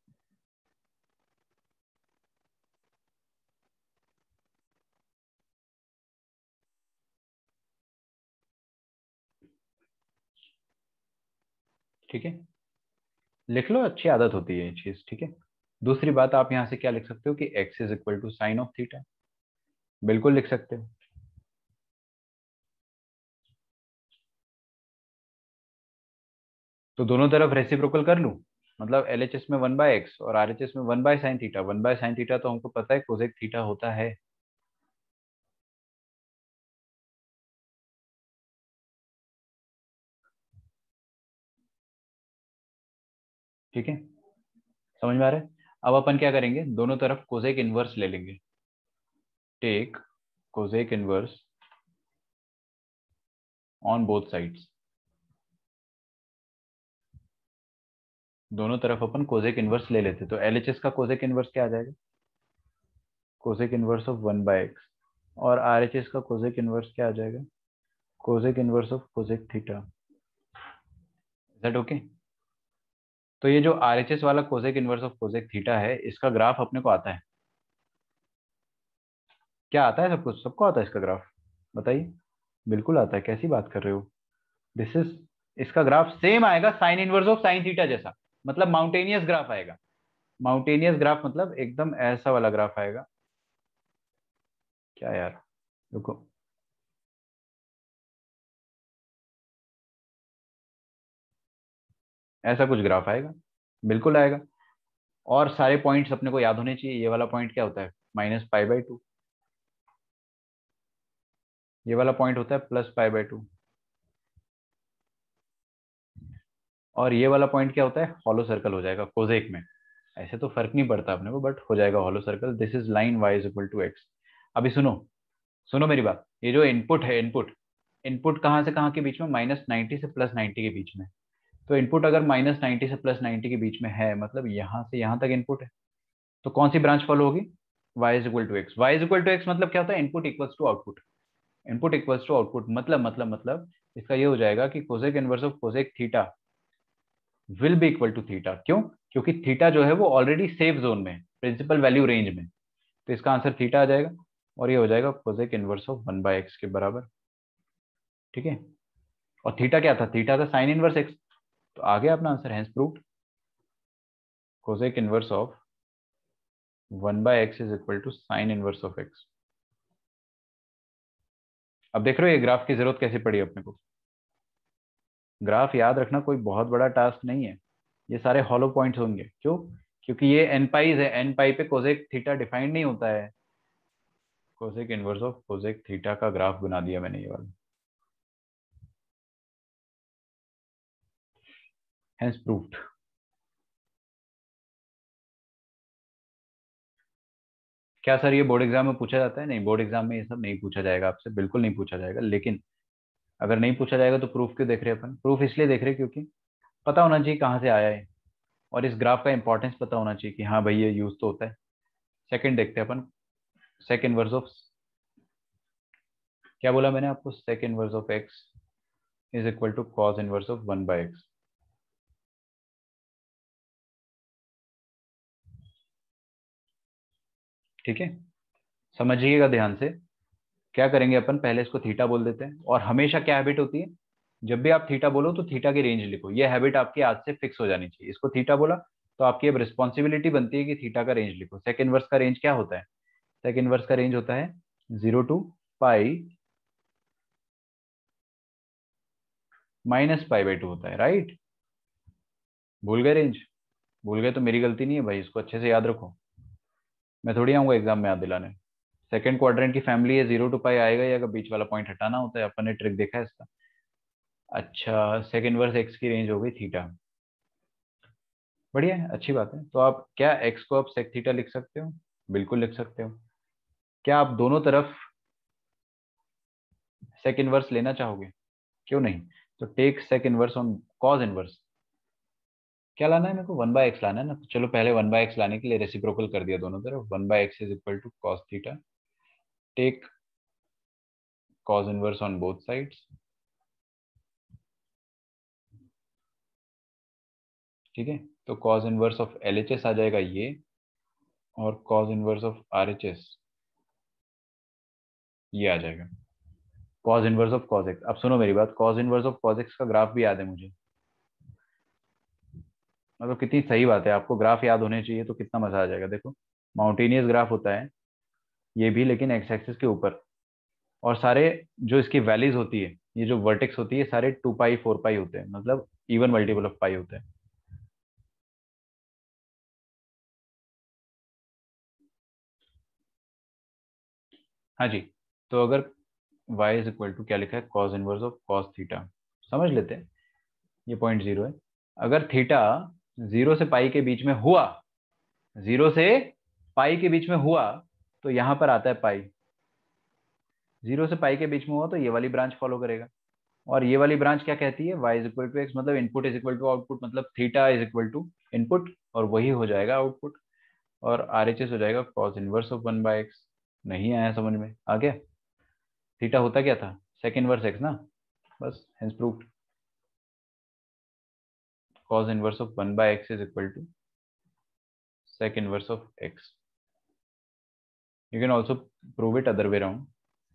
ठीक है, लिख लो, अच्छी आदत होती है ये चीज। ठीक है, दूसरी बात आप यहां से क्या लिख सकते हो कि x is equal to sine of theta, बिल्कुल लिख सकते हो। तो दोनों तरफ रेसिप्रोकल कर लूं, मतलब एल एच एस में वन बाय एक्स और आर एच एस में one by sine theta. One by sine theta तो हमको पता है कोसेक थीटा होता है। ठीक है, समझ में आ रहा है। अब अपन क्या करेंगे, दोनों तरफ कोसेक इनवर्स ले लेंगे। Take cosec inverse on both sides, दोनों तरफ अपन कोसेक इनवर्स ले लेते। तो एल एच एस का कोसेक इनवर्स क्या आ जाएगा, cosec inverse of one by x, और आर एच एस का कोसेक इनवर्स क्या आ जाएगा, cosec inverse of cosec theta. Is that okay? तो ये जो आर एच एस वाला cosec inverse of cosec theta है, इसका ग्राफ अपने को आता है, क्या आता है, सब कुछ सबको आता है इसका ग्राफ, बताइए। बिल्कुल आता है, कैसी बात कर रहे हो। दिस इज, इसका ग्राफ सेम आएगा sine inverse of sine theta जैसा, मतलब माउंटेनियस ग्राफ आएगा। माउंटेनियस ग्राफ मतलब एकदम ऐसा वाला ग्राफ आएगा। क्या यार, रुको, ऐसा कुछ ग्राफ आएगा, बिल्कुल आएगा। और सारे पॉइंट्स अपने को याद होने चाहिए। ये वाला पॉइंट क्या होता है, माइनस पाई बाई टू, ये वाला पॉइंट होता है प्लस पाई बाई टू, और ये वाला पॉइंट क्या होता है, हॉलो सर्कल हो जाएगा कोजेक में। ऐसे तो फर्क नहीं पड़ता अपने को, बट हो जाएगा hollow circle. This is line y is equal to x. अभी सुनो, सुनो मेरी बात, ये जो इनपुट है, इनपुट इनपुट कहाँ से कहाँ के बीच में, माइनस नाइन्टी से प्लस नाइन्टी के बीच में। तो इनपुट अगर माइनस नाइन्टी से प्लस नाइन्टी के बीच में है, मतलब यहाँ से यहाँ तक इनपुट है, तो कौन सी ब्रांच फॉलो होगी, y is equal to x. Y is equal to x मतलब क्या होता है, input equals to output. Input equals to output, मतलब मतलब मतलब इसका ये हो जाएगा कि cosec inverse of cosec theta will be equal to theta. क्यों? क्योंकि थीटा जो है वो ऑलरेडी सेफ जोन में, प्रिंसिपल वैल्यू रेंज में, तो इसका आंसर थीटा आ जाएगा और ये हो जाएगा cosec inverse of one by x के बराबर। ठीक है, और थीटा क्या था? थीटा था साइन इनवर्स एक्स, तो आ गया अपना answer, hence proved cosec inverse of one by x is equal to sine inverse of x. अब देख रहे हो ये ग्राफ की जरूरत कैसे पड़ी अपने को। ग्राफ याद रखना कोई बहुत बड़ा टास्क नहीं है, ये सारे हॉलो पॉइंट्स होंगे। क्यों? क्योंकि ये एन पाइज है, एन पाई पे कोसेक थीटा डिफाइंड नहीं होता है। Cosec inverse of cosec theta का ग्राफ बना दिया मैंने ये वाला, हेंस प्रूव्ड। क्या सर ये बोर्ड एग्जाम में पूछा जाता है? नहीं, बोर्ड एग्जाम में ये सब नहीं पूछा जाएगा आपसे, बिल्कुल नहीं पूछा जाएगा। लेकिन अगर नहीं पूछा जाएगा तो प्रूफ क्यों देख रहे हैं अपन? प्रूफ इसलिए देख रहे हैं क्योंकि पता होना चाहिए कहाँ से आया है, और इस ग्राफ का इंपॉर्टेंस पता होना चाहिए कि हाँ भाई ये यूज तो होता है। सेकंड देखते हैं अपन, सेक इनवर्स ऑफ, क्या बोला मैंने आपको? Sec inverse of x is equal to cos inverse of one by x. ठीक है, समझिएगा ध्यान से। क्या करेंगे अपन, पहले इसको थीटा बोल देते हैं, और हमेशा क्या हैबिट होती है, जब भी आप थीटा बोलो तो थीटा की रेंज लिखो। ये हैबिट आपकी आज से फिक्स हो जानी चाहिए। इसको थीटा बोला तो आपकी अब रिस्पॉन्सिबिलिटी बनती है कि थीटा का रेंज लिखो। सेक इनवर्स का रेंज क्या होता है? सेक इनवर्स का रेंज होता है zero to pi minus pi by two होता है, राइट? भूल गए रेंज? भूल गए तो मेरी गलती नहीं है भाई, इसको अच्छे से याद रखो, मैं थोड़ी आऊंगा एग्जाम में याद दिलाने। सेकंड क्वाड्रेंट की फैमिली है, जीरो टू पाई आएगा ही, अगर बीच वाला पॉइंट हटाना होता है, अपन ने ट्रिक देखा है इसका। अच्छा, सेक इनवर्स एक्स की रेंज हो गई थीटा, बढ़िया है, अच्छी बात है। तो आप क्या एक्स को आप सेक थीटा लिख सकते हो? बिल्कुल लिख सकते हो। क्या आप दोनों तरफ सेक इनवर्स लेना चाहोगे? क्यों नहीं? तो take sec inverse on cos inverse. क्या लाना है मेरे को? वन बाय एक्स लाना है ना, तो चलो पहले वन बाय एक्स लाने के लिए रेसिप्रोकल कर दिया दोनों तरफ। One by x is equal to cos theta, take cos inverse on both sides. ठीक है, तो cos inverse of L H S आ जाएगा ये, और cos inverse of R H S ये आ जाएगा। Cos inverse of cos x, अब सुनो मेरी बात, cos inverse of cos x का ग्राफ भी याद है मुझे। मतलब कितनी सही बात है, आपको ग्राफ याद होने चाहिए तो कितना मजा आ जाएगा। देखो, माउंटेनियस ग्राफ होता है ये भी, लेकिन एक्स एक्सिस के ऊपर, और सारे जो इसकी वैल्यूज होती है, ये जो वर्टेक्स होती है, सारे टू पाई फोर पाई होते हैं, मतलब इवन मल्टीपल ऑफ पाई होते हैं। हाँ जी, तो अगर y इज इक्वल टू क्या लिखा है, cos inverse of cos theta, समझ लेते हैं, ये पॉइंट जीरो है। अगर थीटा जीरो से पाई के बीच में हुआ, जीरो से पाई के बीच में हुआ, तो यहां पर आता है पाई। जीरो से पाई के बीच में हुआ तो ये वाली ब्रांच फॉलो करेगा, और ये वाली ब्रांच क्या कहती है, y is equal to x, मतलब input is equal to output, मतलब theta is equal to input, और वही हो जाएगा आउटपुट, और आर एच एस हो जाएगा cos inverse of one by x. नहीं आया समझ में? आ गया? थीटा होता क्या था? सेक इनवर्स एक्स ना, बस hence proved cos inverse of one by x is equal to sec inverse of x. You can also prove it other way around.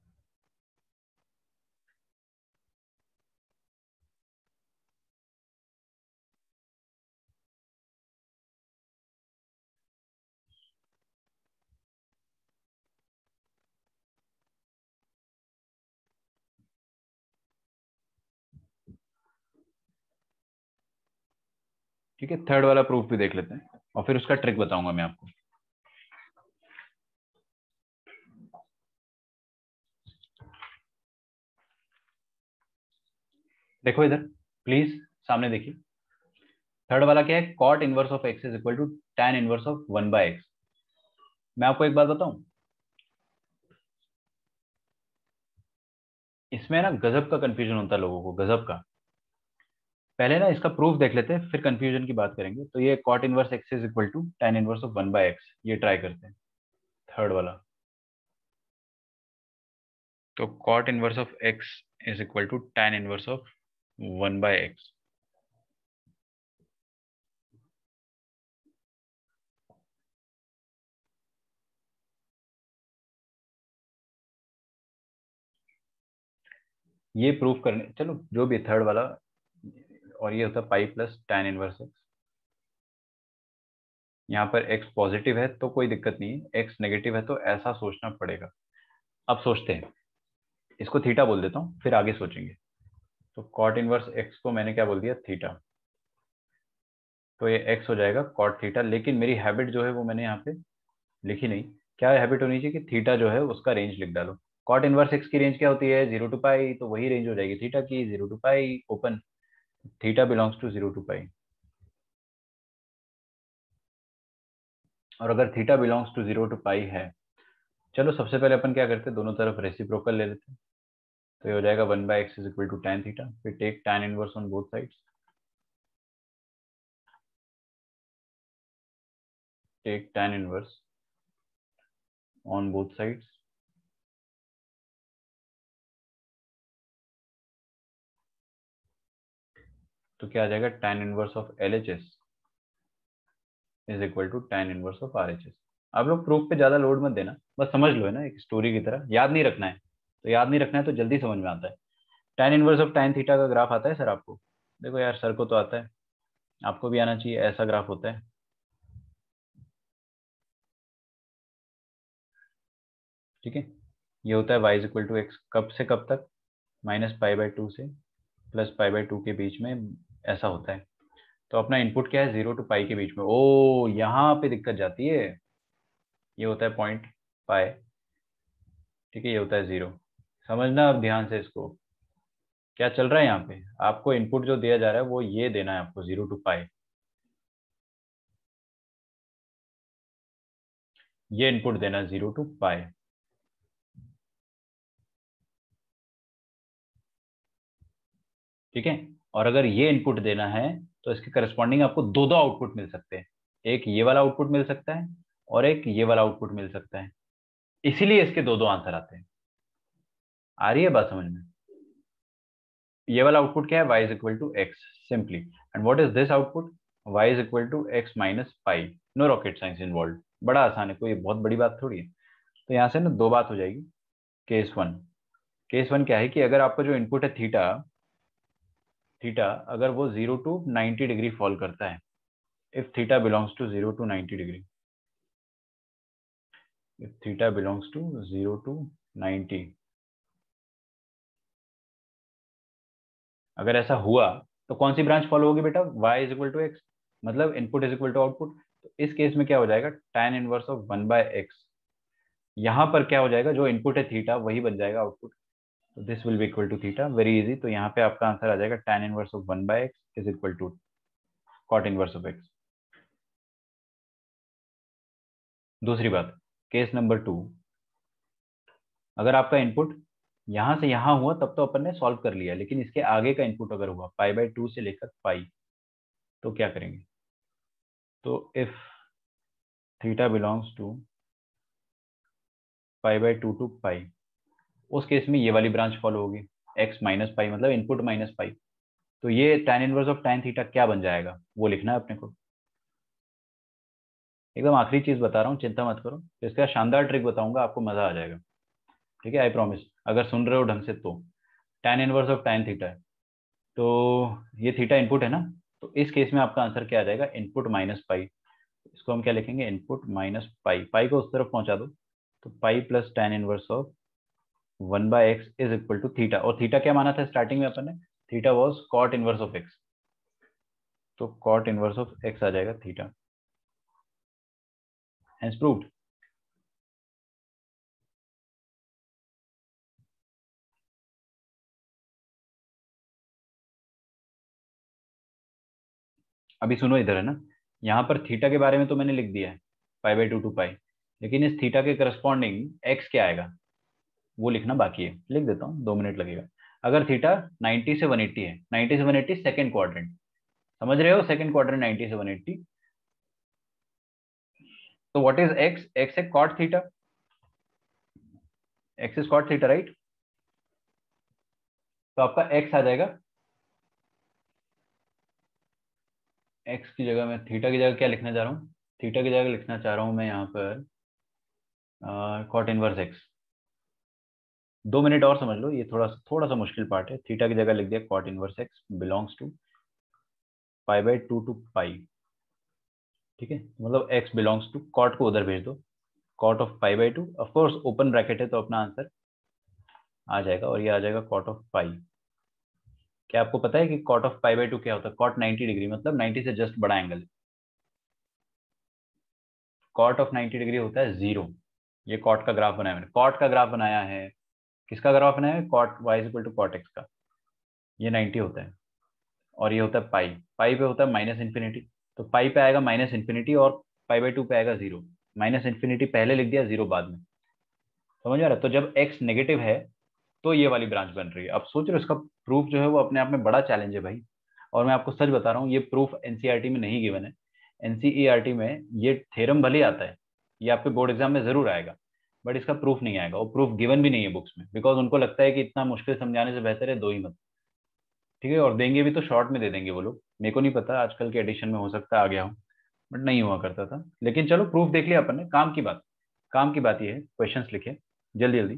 ठीक है, थर्ड वाला प्रूफ भी देख लेते हैं और फिर उसका ट्रिक बताऊंगा मैं आपको। देखो इधर प्लीज, सामने देखिए। थर्ड वाला क्या है, cot inverse of x is equal to tan inverse of one by x. मैं आपको एक बात बताऊं, इसमें ना गजब का कंफ्यूजन होता है लोगों को, गजब का। पहले ना इसका प्रूफ देख लेते हैं, फिर कंफ्यूजन की बात करेंगे। तो ये cot inverse x is equal to tan inverse of one by x, ये ट्राई करते हैं थर्ड वाला। तो cot inverse of x is equal to tan inverse of one by x. ये प्रूफ करने, चलो जो भी थर्ड वाला, और ये होता है pi plus tan inverse x. यहाँ पर x पॉजिटिव है तो कोई दिक्कत नहीं है, x नेगेटिव है तो ऐसा सोचना पड़ेगा। अब सोचते हैं, इसको थीटा बोल देता हूँ, फिर आगे सोचेंगे। तो कॉट इनवर्स x को मैंने क्या बोल दिया, थीटा। तो ये x हो जाएगा कॉट थीटा, लेकिन मेरी हैबिट जो है वो मैंने यहाँ पे लिखी नहीं। क्या हैबिट होनी चाहिए कि थीटा जो है उसका रेंज लिख डालो। कॉट इनवर्स x की रेंज क्या होती है, जीरो टू पाई, तो वही रेंज हो जाएगी थीटा की, zero to pi open, theta belongs to zero to pi. और अगर theta belongs to zero to pi है, चलो सबसे पहले अपन क्या करते हैं, दोनों तरफ रेसिप्रोकल ले लेते हैं। तो ये हो जाएगा one by x is equal to tan theta, फिर take tan inverse on both sides, take tan inverse on both sides. तो क्या आ जाएगा, tan inverse of L H S is equal to tan inverse of R H S. आप लोग प्रूफ पे ज्यादा लोड मत देना, बस समझ लो, है ना, एक स्टोरी की तरह। याद नहीं रखना है तो याद नहीं रखना है तो जल्दी समझ में आता है। Tan inverse of tan theta का ग्राफ आता है सर आपको? देखो यार, सर को तो आता है, आपको भी आना चाहिए। ऐसा ग्राफ होता है, ठीक है। ये होता है y is equal to x, कब से कब तक, माइनस पाई बाई टू से प्लस पाई बाई टू के बीच में, ऐसा होता है। तो अपना इनपुट क्या है, जीरो टू पाई के बीच में। ओ, यहाँ पे दिक्कत जाती है। ये होता है पॉइंट पाई, ठीक है, ये होता है जीरो। समझना अब ध्यान से इसको, क्या चल रहा है यहाँ पे। आपको इनपुट जो दिया जा रहा है वो ये देना है आपको, जीरो टू पाई। ये इनपुट देना है जीरो टू पाई, ठीक है। और अगर ये इनपुट देना है तो इसके करस्पॉन्डिंग आपको दो दो आउटपुट मिल सकते हैं। एक ये वाला आउटपुट मिल सकता है और एक ये वाला आउटपुट मिल सकता है, इसीलिए इसके दो दो आंसर आते हैं। आ रही है बात समझ में? ये वाला आउटपुट क्या है, y is equal to x simply, and what is this output, y is equal to x minus pi. No rocket science involve, बड़ा आसान है, कोई बहुत बड़ी बात थोड़ी है। तो यहाँ से ना दो बात हो जाएगी। केस वन, केस वन क्या है कि अगर आपका जो इनपुट है थीटा, थीटा अगर वो zero to ninety degree fall करता है, if theta belongs to zero to ninety degree, if theta belongs to zero to ninety, अगर ऐसा हुआ तो कौन सी ब्रांच फॉलो होगी बेटा, y is equal to x, मतलब input is equal to output. तो इस केस में क्या हो जाएगा, tan inverse of one by x. यहाँ पर क्या हो जाएगा, जो इनपुट है थीटा वही बन जाएगा आउटपुट। तो this will be equal to theta, very easy. तो यहाँ पे आपका आंसर आ जाएगा tan inverse of one by x is equal to cot inverse of x. दूसरी बात, केस नंबर टू, अगर आपका इनपुट यहां से यहां हुआ तब तो अपन ने सॉल्व कर लिया, लेकिन इसके आगे का इनपुट अगर हुआ पाई बाय टू से लेकर पाई, तो क्या करेंगे। तो if theta belongs to pi by two to pi, उस केस में ये वाली ब्रांच फॉलो होगी, x माइनस पाई, मतलब इनपुट माइनस पाई। तो ये tan inverse of tan theta क्या बन जाएगा, वो लिखना है अपने को। एकदम आखिरी चीज बता रहा हूँ, चिंता मत करो, तो इसका शानदार ट्रिक बताऊंगा, आपको मजा आ जाएगा, ठीक है, आई प्रॉमिस। अगर सुन रहे हो ढंग से तो tan inverse of tan theta है, तो ये थीटा इनपुट है ना, तो इस केस में आपका आंसर क्या आ जाएगा, इनपुट माइनस पाई। इसको हम क्या लिखेंगे, इनपुट माइनस पाई, पाई को उस तरफ पहुंचा दो, तो pi plus tan inverse of one by x is equal to theta. और थीटा क्या माना था स्टार्टिंग में अपन ने, theta was cot inverse of x, तो कॉट इनवर्स ऑफ एक्स आ जाएगा थीटा, हेंस प्रूव्ड। अभी सुनो इधर, है ना, यहाँ पर थीटा के बारे में तो मैंने लिख दिया है, pi by two to pi, लेकिन इस थीटा के करस्पॉन्डिंग एक्स क्या आएगा वो लिखना बाकी है, लिख देता हूँ, दो मिनट लगेगा। अगर थीटा नाइन्टी से वन एट्टी है, नाइन्टी से वन एट्टी सेकंड क्वाड्रेंट, समझ रहे हो, सेकंड क्वाड्रेंट नाइन्टी से वन एट्टी, तो व्हाट इज एक्स, एक्स है cot theta, x is cot theta right. तो आपका x आ जाएगा, x की जगह मैं थीटा की जगह क्या लिखना चाह रहा हूँ, थीटा की जगह लिखना चाह रहा हूँ मैं यहाँ पर कॉट इनवर्स एक्स। दो मिनट और समझ लो, ये थोड़ा थोड़ा सा मुश्किल पार्ट है। थीटा की जगह लिख दिया cot inverse x belongs to pi by two to pi, ठीक है, मतलब x बिलोंग्स टू, कॉट को उधर भेज दो, cot of pi by two, of course open bracket है तो अपना आंसर आ जाएगा, और ये आ जाएगा कॉट ऑफ पाई। क्या आपको पता है कि cot of pi by two क्या होता है? कॉट नाइन्टी डिग्री, मतलब नाइन्टी से जस्ट बड़ा angle. Cot of ninety degree होता है जीरो। ये कॉट का ग्राफ बनाया मैंने, कॉट का ग्राफ बनाया है, किसका ग्राफ बनाया है? Cot y equal to cot x का। ये नाइन्टी होता है, और ये होता है पाई, पाई पे होता है माइनस इन्फिनिटी, तो पाई पे आएगा माइनस इन्फिनिटी, और पाई बाई टू पे आएगा जीरो। माइनस इन्फिनिटी पहले लिख दिया, जीरो बाद में। समझ आ रहा है? तो जब x नेगेटिव है तो ये वाली ब्रांच बन रही है। अब सोच रहे हो, इसका प्रूफ जो है वो अपने आप में बड़ा चैलेंज है भाई। और मैं आपको सच बता रहा हूँ, ये प्रूफ एनसीईआरटी में नहीं गिवन है। एनसीईआरटी में ये थ्योरम भले आता है, ये आपके बोर्ड एग्जाम में जरूर आएगा, बट इसका प्रूफ नहीं आएगा, वो प्रूफ गिवन भी नहीं है बुक्स में, बिकॉज उनको लगता है कि इतना मुश्किल समझाने से बेहतर है दो ही मत, ठीक है। और देंगे भी तो शॉर्ट में दे देंगे वो लोग। मेरे को नहीं पता, आजकल के एडिशन में हो सकता है आ गया हो, बट नहीं हुआ करता था। लेकिन चलो प्रूफ देख लिया अपन ने, काम की बात, काम की बात ये है, क्वेश्चंस लिखे जल्दी जल्दी।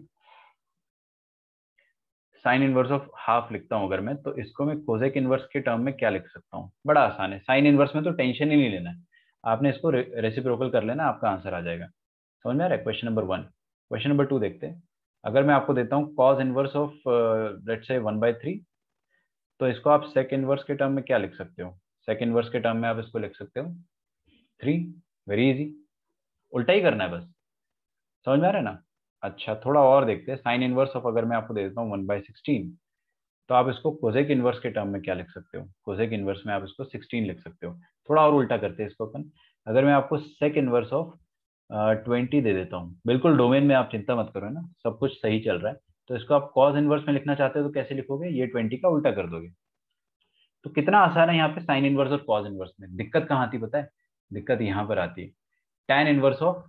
साइन इनवर्स ऑफ हाफ लिखता हूं अगर मैं, तो इसको मैं कोसेक इनवर्स के टर्म में क्या लिख सकता हूँ? बड़ा आसान है, साइन इनवर्स में तो टेंशन ही नहीं लेना है, आपने इसको रेसिप्रोकल कर लेना, आपका आंसर आ जाएगा। समझ में आ रहा है? Question number one. Question number two देखते हैं। अगर मैं आपको देता हूँ cos inverse of let's say one by three, तो इसको आप सेक इनवर्स के टर्म में क्या लिख सकते हो? सेक इनवर्स के टर्म में आप इसको लिख सकते हो थ्री। वेरी इजी, उल्टा ही करना है बस। समझ में आ रहा है ना? अच्छा, थोड़ा और देखते हैं। साइन इनवर्स ऑफ अगर मैं आपको दे देता हूँ वन बाई सिक्सटीन, तो आप इसको कोसेक इनवर्स के टर्म में क्या लिख सकते हो? कोसेक इनवर्स में आप इसको सिक्सटीन लिख सकते हो। थोड़ा और उल्टा करते हैं इसको अपन। अगर मैं आपको सेक इनवर्स ऑफ ट्वेंटी दे देता हूँ, बिल्कुल डोमेन में आप चिंता मत करो, है ना, सब कुछ सही चल रहा है, तो इसको आप कॉज इनवर्स में लिखना चाहते हो तो कैसे लिखोगे? ये ट्वेंटी का उल्टा कर दोगे। तो कितना आसान है यहाँ पे साइन इनवर्स और कॉज इनवर्स में। दिक्कत कहाँ आती पता है? दिक्कत यहाँ पर आती है tan inverse of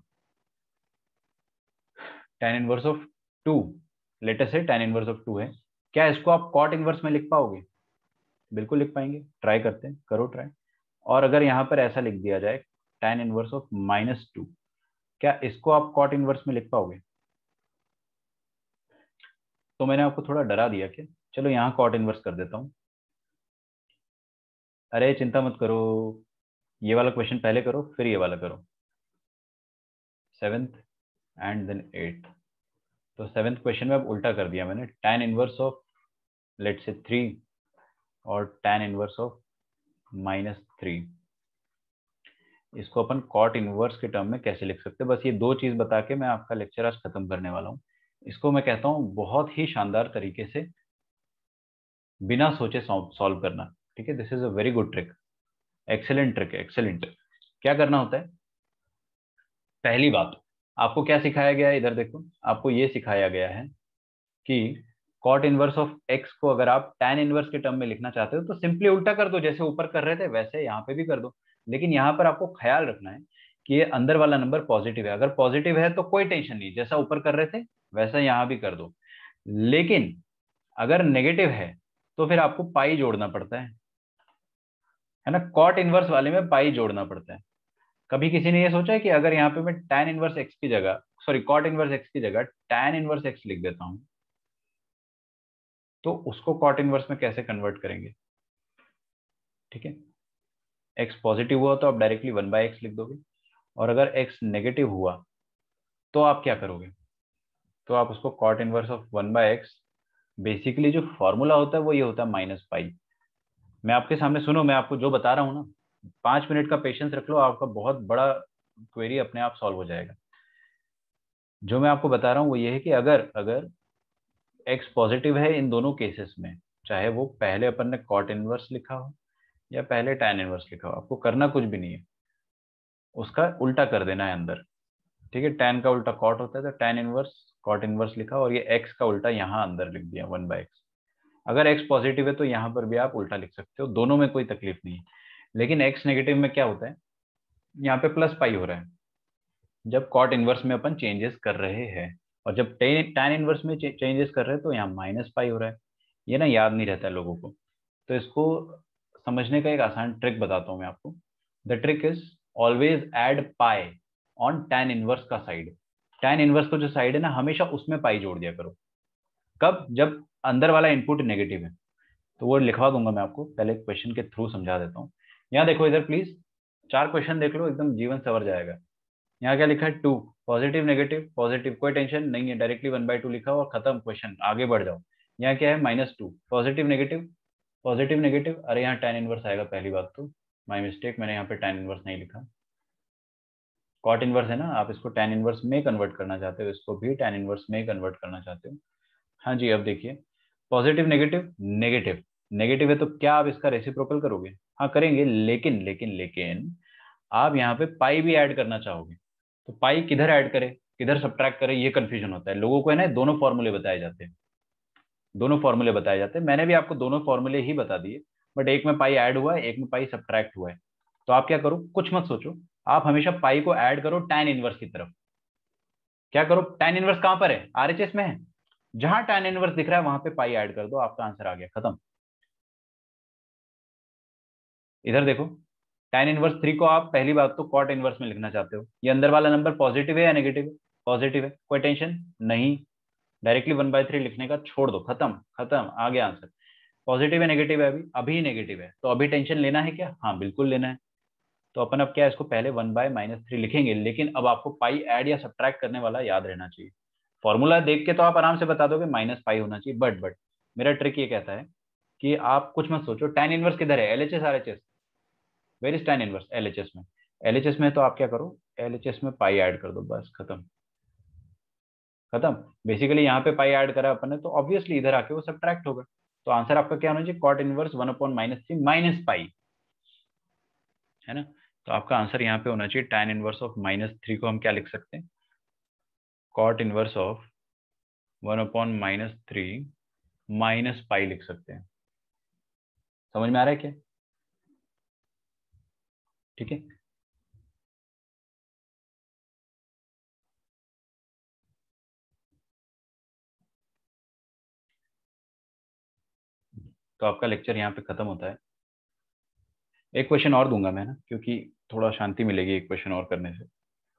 tan inverse of two, let's say tan inverse of two है, क्या इसको आप कॉट इनवर्स में लिख पाओगे? बिल्कुल लिख पाएंगे, ट्राई करते हैं, करो ट्राई। और अगर यहाँ पर ऐसा लिख दिया जाए tan inverse of minus two, क्या इसको आप कॉट इनवर्स में लिख पाओगे? तो मैंने आपको थोड़ा डरा दिया क्या? चलो यहाँ कॉट इनवर्स कर देता हूँ। अरे चिंता मत करो, ये वाला क्वेश्चन पहले करो फिर ये वाला करो, सेवेंथ एंड देन एट्थ। तो सेवेंथ क्वेश्चन में अब उल्टा कर दिया मैंने, tan inverse of let say three और tan inverse of minus three, इसको अपन कॉट इनवर्स के टर्म में कैसे लिख सकते हैं? बस ये दो चीज बता के मैं आपका लेक्चर आज खत्म करने वाला हूँ। इसको मैं कहता हूँ बहुत ही शानदार तरीके से बिना सोचे सॉल्व करना, ठीक है। This is a very good trick, excellent trick है, एक्सेलेंट। क्या करना होता है? पहली बात, आपको क्या सिखाया गया है? इधर देखो, आपको ये सिखाया गया है कि कॉट इनवर्स ऑफ एक्स को अगर आप tan इनवर्स के टर्म में लिखना चाहते हो तो सिंपली उल्टा कर दो, जैसे ऊपर कर रहे थे वैसे यहाँ पे भी कर दो। लेकिन यहाँ पर आपको ख्याल रखना है कि ये अंदर वाला नंबर पॉजिटिव है। अगर पॉजिटिव है तो कोई टेंशन नहीं, जैसा ऊपर कर रहे थे वैसा यहाँ भी कर दो। लेकिन अगर नेगेटिव है तो फिर आपको पाई जोड़ना पड़ता है, है ना। कॉट इनवर्स वाले में पाई जोड़ना पड़ता है। कभी किसी ने ये सोचा है कि अगर यहाँ पे मैं tan इनवर्स एक्स की जगह, सॉरी कॉट इनवर्स एक्स की जगह tan इनवर्स एक्स लिख देता हूं, तो उसको कॉट इनवर्स में कैसे कन्वर्ट करेंगे? ठीक है, x पॉजिटिव हुआ तो आप डायरेक्टली वन बाय एक्स लिख दोगे, और अगर x नेगेटिव हुआ तो आप क्या करोगे? तो आप उसको cot inverse of one by x, basically जो फॉर्मूला होता है वो ये होता है माइनस पाई। मैं आपके सामने सुनो, मैं आपको जो बता रहा हूँ ना, पांच मिनट का पेशेंस रख लो, आपका बहुत बड़ा क्वेरी अपने आप सॉल्व हो जाएगा। जो मैं आपको बता रहा हूँ वो ये है कि अगर अगर x पॉजिटिव है इन दोनों केसेस में, चाहे वो पहले अपन ने कॉट इनवर्स लिखा हो या पहले tan इनवर्स लिखा हो, आपको करना कुछ भी नहीं है, उसका उल्टा कर देना है अंदर, ठीक है। tan का उल्टा कॉट होता है, तो tan इनवर्स कॉट इनवर्स लिखा, और ये x का उल्टा यहाँ अंदर लिख दिया वन बाय एक्स। अगर x पॉजिटिव है तो यहाँ पर भी आप उल्टा लिख सकते हो, दोनों में कोई तकलीफ नहीं है। लेकिन x नेगेटिव में क्या होता है? यहाँ पे प्लस पाई हो रहा है जब कॉट इनवर्स में अपन चेंजेस कर रहे हैं, और जब tan इनवर्स में चेंजेस कर रहे हैं तो यहाँ माइनस पाई हो रहा है। ये ना याद नहीं रहता है लोगों को, तो इसको समझने का एक आसान ट्रिक बताता हूँ मैं आपको। The trick is always add pi on tan inverse का साइड। tan इनवर्स का जो साइड है ना, हमेशा उसमें पाई जोड़ दिया करो। कब? जब अंदर वाला इनपुट नेगेटिव है। तो वो लिखवा दूंगा मैं आपको, पहले क्वेश्चन के थ्रू समझा देता हूँ। यहाँ देखो इधर प्लीज, चार क्वेश्चन देख लो, एकदम जीवन सवर जाएगा। यहाँ क्या लिखा है? टू, पॉजिटिव नेगेटिव, पॉजिटिव कोई टेंशन नहीं है, डायरेक्टली वन बाई टू लिखा और खत्म क्वेश्चन, आगे बढ़ जाओ। यहाँ क्या है? Minus two, positive negative, positive negative, अरे यहाँ tan इनवर्स आएगा पहली बात तो, माय मिस्टेक, मैंने यहाँ पे tan इनवर्स नहीं लिखा, कॉट इनवर्स है ना, आप इसको tan इनवर्स में कन्वर्ट करना चाहते हो, इसको भी tan इनवर्स में कन्वर्ट करना चाहते हो। हाँ जी, अब देखिए पॉजिटिव नेगेटिव, नेगेटिव नेगेटिव है तो क्या आप इसका रेसिप्रोकल करोगे? हाँ करेंगे, लेकिन लेकिन लेकिन आप यहाँ पे पाई भी ऐड करना चाहोगे, तो पाई किधर ऐड करें, किधर सब्ट्रैक्ट करें, ये कंफ्यूजन होता है लोगों को, है ना। दोनों फॉर्मूले बताए जाते हैं, दोनों फॉर्मूले बताए जाते हैं, मैंने भी आपको दोनों फॉर्मूले ही बता दिए, बट एक में पाई ऐड हुआ है, एक में पाई सब्ट्रैक्ट हुआ है। तो आप क्या करो, कुछ मत सोचो, आप हमेशा पाई को ऐड करो tan इनवर्स की तरफ। क्या करो? tan इनवर्स कहां पर है? आरएचएस में है, जहां tan इनवर्स दिख रहा है वहां पे पाई ऐड कर दो, आपका आंसर आ गया, खत्म। इधर देखो, tan इनवर्स थ्री को आप पहली बात तो कॉट इनवर्स में लिखना चाहते हो, ये अंदर वाला नंबर पॉजिटिव है या नेगेटिव है? पॉजिटिव है, कोई टेंशन नहीं, डायरेक्टली वन बाय थ्री लिखने का छोड़ दो, खत्म खत्म, आ गया आंसर। पॉजिटिव है नेगेटिव है? अभी अभी नेगेटिव है, तो अभी टेंशन लेना है क्या? हाँ बिल्कुल लेना है। तो अपन अब क्या है, इसको पहले वन बाय माइनस थ्री लिखेंगे, लेकिन अब आपको पाई ऐड या सब्ट्रैक्ट करने वाला याद रहना चाहिए। फॉर्मूला देख के तो आप आराम से बता दोगे माइनस पाई होना चाहिए, बट बट मेरा ट्रिक ये कहता है कि आप कुछ मत सोचो, tan इनवर्स किधर है? LHS RHS, where is tan inverse? LHS में, एलएचएस में तो आप क्या करो, एलएचएस में पाई ऐड कर दो, बस खत्म खत्म। बेसिकली यहाँ पे पाई ऐड करा अपन ने, तो ऑब्वियसली इधर आके वो सब्ट्रैक्ट होगा। तो आंसर आपका क्या होना चाहिए? Cot inverse one upon minus three minus pi, है ना। तो आपका आंसर यहाँ पे होना चाहिए tan inverse of minus three को हम क्या लिख सकते हैं? Cot inverse of one upon minus three minus pi लिख सकते हैं। समझ में आ रहा है क्या? ठीक है, तो आपका लेक्चर यहाँ पे खत्म होता है। एक क्वेश्चन और दूंगा मैं ना, क्योंकि थोड़ा शांति मिलेगी एक क्वेश्चन और करने से।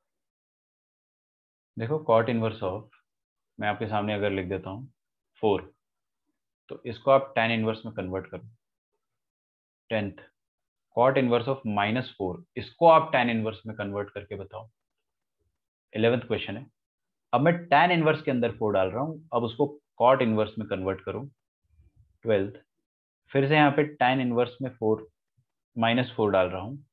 देखो कॉट इनवर्स ऑफ, मैं आपके सामने अगर लिख देता हूँ फोर, तो इसको आप tan इनवर्स में कन्वर्ट करो। Tenth, cot inverse of minus four, इसको आप tan इनवर्स में कन्वर्ट करके बताओ। इलेवेंथ क्वेश्चन है, अब मैं tan इनवर्स के अंदर फोर डाल रहा हूँ, अब उसको कॉट इनवर्स में कन्वर्ट करो। ट्वेल्थ, फिर से यहाँ पे tan इनवर्स में फोर माइनस फोर डाल रहा हूँ,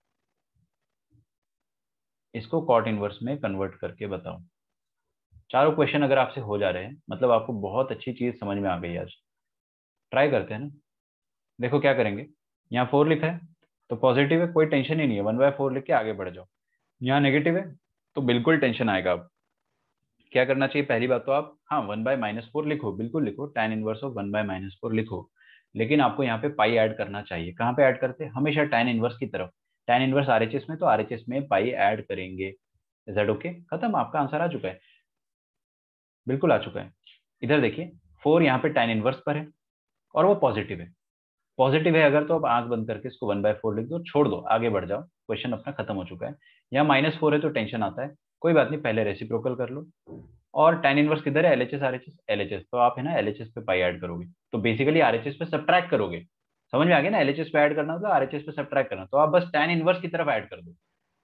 इसको कॉट इनवर्स में कन्वर्ट करके बताओ। चारों क्वेश्चन अगर आपसे हो जा रहे हैं, मतलब आपको बहुत अच्छी चीज समझ में आ गई आज। ट्राई करते हैं ना। देखो क्या करेंगे, यहाँ फोर लिखा है तो पॉजिटिव है, कोई टेंशन ही नहीं है, वन बाय फोर लिख के आगे बढ़ जाओ। यहाँ नेगेटिव है तो बिल्कुल टेंशन आएगा। अब क्या करना चाहिए? पहली बात तो आप हाँ वन बाय माइनस फोर लिखो, बिल्कुल लिखो, tan inverse of one by minus four लिखो, लेकिन आपको यहाँ पे पाई ऐड करना चाहिए। कहाँ पे ऐड करते हैं? हमेशा tan इनवर्स की तरफ। tan इनवर्स आरएचएस में, तो आरएचएस में पाई ऐड करेंगे। Is that okay? खत्म, आपका आंसर आ चुका है, बिल्कुल आ चुका है। इधर देखिए, फोर यहाँ पे tan इनवर्स पर है और वो पॉजिटिव है। पॉजिटिव है अगर, तो अब आंख बंद करके इसको वन बाय फोर लिख दो, छोड़ दो, आगे बढ़ जाओ, क्वेश्चन अपना खत्म हो चुका है। यहाँ माइनस फोर है तो टेंशन आता है, कोई बात नहीं, पहले रेसिप्रोकल कर लो। और tan इनवर्स किधर है? एलएचएस आरएचएस, एलएचएस, तो आप है ना एलएचएस पे पाई ऐड करोगे, तो बेसिकली आरएचएस पे सब्ट्रैक्ट करोगे। समझ में आ गया ना? एलएचएस पे ऐड करना मतलब आरएचएस पे सब्ट्रैक्ट करना, तो आप बस tan इनवर्स की तरफ ऐड कर दो।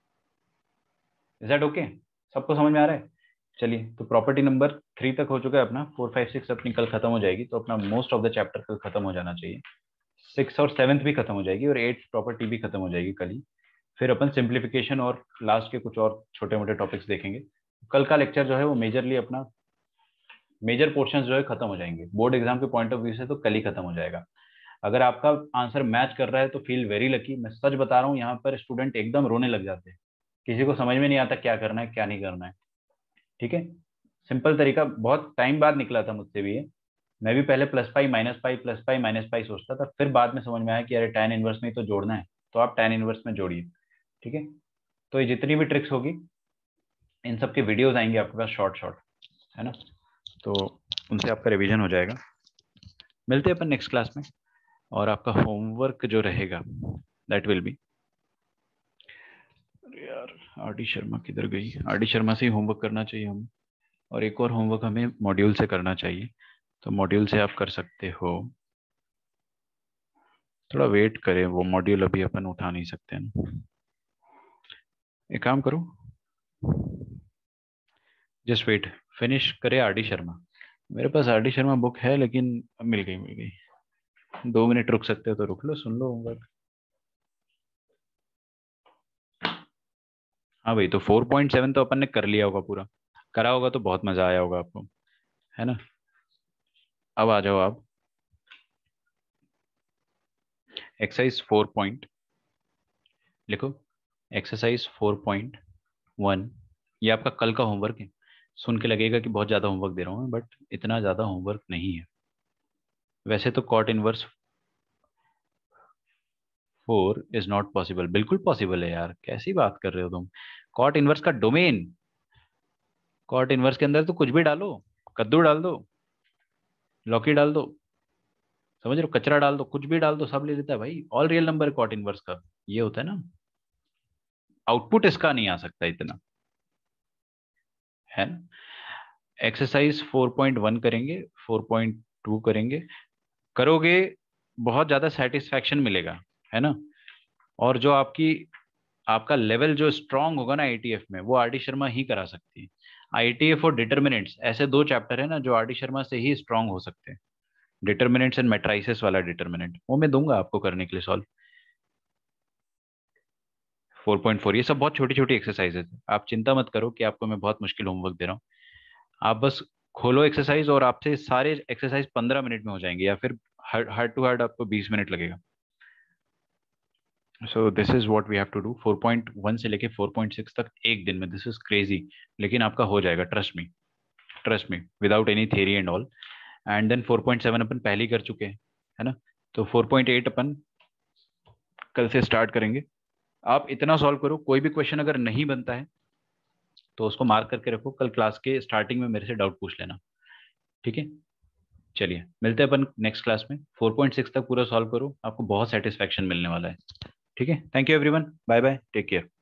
Is that okay? सबको समझ में आ रहा है? चलिए, तो प्रॉपर्टी नंबर थ्री तक हो चुका है अपना, फोर फाइव सिक्स अपनी कल खत्म हो जाएगी, तो अपना मोस्ट ऑफ द चैप्टर कल खत्म हो जाना चाहिए। सिक्स और सेवन्थ भी खत्म हो जाएगी और एट्थ प्रॉपर्टी भी खत्म हो जाएगी कल ही। फिर अपन सिंप्लीफिकेशन और लास्ट के कुछ और छोटे मोटे टॉपिक्स देखेंगे। कल का लेक्चर जो है वो मेजरली अपना मेजर पोर्शंस जो है खत्म हो जाएंगे, बोर्ड एग्जाम के पॉइंट ऑफ व्यू से तो कल ही खत्म हो जाएगा। अगर आपका आंसर मैच कर रहा है तो फील वेरी लकी, मैं सच बता रहा हूँ, यहाँ पर स्टूडेंट एकदम रोने लग जाते हैं, किसी को समझ में नहीं आता क्या करना है क्या नहीं करना है। ठीक है, सिंपल तरीका, बहुत टाइम बाद निकला था मुझसे भी ये। मैं भी पहले plus pi minus pi plus pi minus pi सोचता था, फिर बाद में समझ में आया कि अरे tan इनवर्स में ही तो जोड़ना है, तो आप tan इनवर्स में जोड़िए। ठीक है, तो ये जितनी भी ट्रिक्स होगी इन सब के वीडियोस आएंगे आपके पास शॉर्ट शॉर्ट, है ना, तो उनसे आपका रिवीजन हो जाएगा। मिलते हैं अपन नेक्स्ट क्लास में। और आपका होमवर्क जो रहेगा दैट विल बी, यार आर डी शर्मा किधर गई? आर डी शर्मा से ही होमवर्क करना चाहिए हमें, और एक और होमवर्क हमें मॉड्यूल से करना चाहिए। तो मॉड्यूल से आप कर सकते हो, थोड़ा वेट करें, वो मॉड्यूल अभी अपन उठा नहीं सकते हैं ना। एक काम करो, जस्ट वेट, फिनिश करे आर डी शर्मा। मेरे पास आर डी शर्मा बुक है, लेकिन मिल गई मिल गई। दो मिनट रुक सकते हो तो रुक लो, सुन लो होमवर्क। हाँ भाई, तो फोर पॉइंट सेवन तो अपन ने कर लिया होगा, पूरा करा होगा, तो बहुत मजा आया होगा आपको, है ना। अब आ जाओ आप, एक्सरसाइज फोर पॉइंट लिखो। एक्सरसाइज फोर पॉइंट वन, ये आपका कल का होमवर्क है। सुन के लगेगा कि बहुत ज़्यादा होमवर्क दे रहा हूँ, बट इतना ज़्यादा होमवर्क नहीं है। वैसे तो cot inverse four is not possible, बिल्कुल पॉसिबल है यार, कैसी बात कर रहे हो तुम। कॉट इनवर्स का डोमेन, कॉट इनवर्स के अंदर तो कुछ भी डालो, कद्दू डाल दो, लौकी डाल दो, समझ रहे हो, कचरा डाल दो, कुछ भी डाल दो, सब ले लेता है भाई। All real number cot inverse का ये होता है ना, आउटपुट इसका नहीं आ सकता इतना, है ना। एक्सरसाइज फोर पॉइंट वन करेंगे, फोर पॉइंट टू करेंगे, करोगे बहुत ज़्यादा सेटिस्फैक्शन मिलेगा, है ना। और जो आपकी आपका लेवल जो स्ट्रांग होगा ना आईटीएफ में, वो आर डी शर्मा ही करा सकती है। आईटीएफ और डिटर्मिनेंट्स ऐसे दो चैप्टर है ना जो आर डी शर्मा से ही स्ट्रांग हो सकते हैं। डिटर्मिनेंट्स एंड मैट्राइसेस वाला डिटर्मिनेंट वो मैं दूंगा आपको करने के लिए सॉल्व। फोर पॉइंट फोर ये सब बहुत छोटी छोटी एक्सरसाइजेज है, आप चिंता मत करो कि आपको मैं बहुत मुश्किल होमवर्क दे रहा हूँ। आप बस खोलो एक्सरसाइज, और आपसे सारे एक्सरसाइज पंद्रह मिनट में हो जाएंगे, या फिर हार्ड टू हार्ड आपको बीस मिनट लगेगा। So this is what we have to do, four point one से लेके फोर पॉइंट सिक्स तक एक दिन में। दिस इज क्रेजी, लेकिन आपका हो जाएगा, trust me, trust me, without any theory and all. And then four point seven अपन पहले ही कर चुके हैं, है ना। तो फोर पॉइंट एट अपन कल से स्टार्ट करेंगे। आप इतना सॉल्व करो, कोई भी क्वेश्चन अगर नहीं बनता है तो उसको मार्क करके रखो, कल क्लास के स्टार्टिंग में मेरे से डाउट पूछ लेना, ठीक है। चलिए मिलते हैं अपन नेक्स्ट क्लास में। फोर पॉइंट सिक्स तक पूरा सॉल्व करो, आपको बहुत सेटिस्फैक्शन मिलने वाला है, ठीक है। Thank you everyone, bye bye, take care.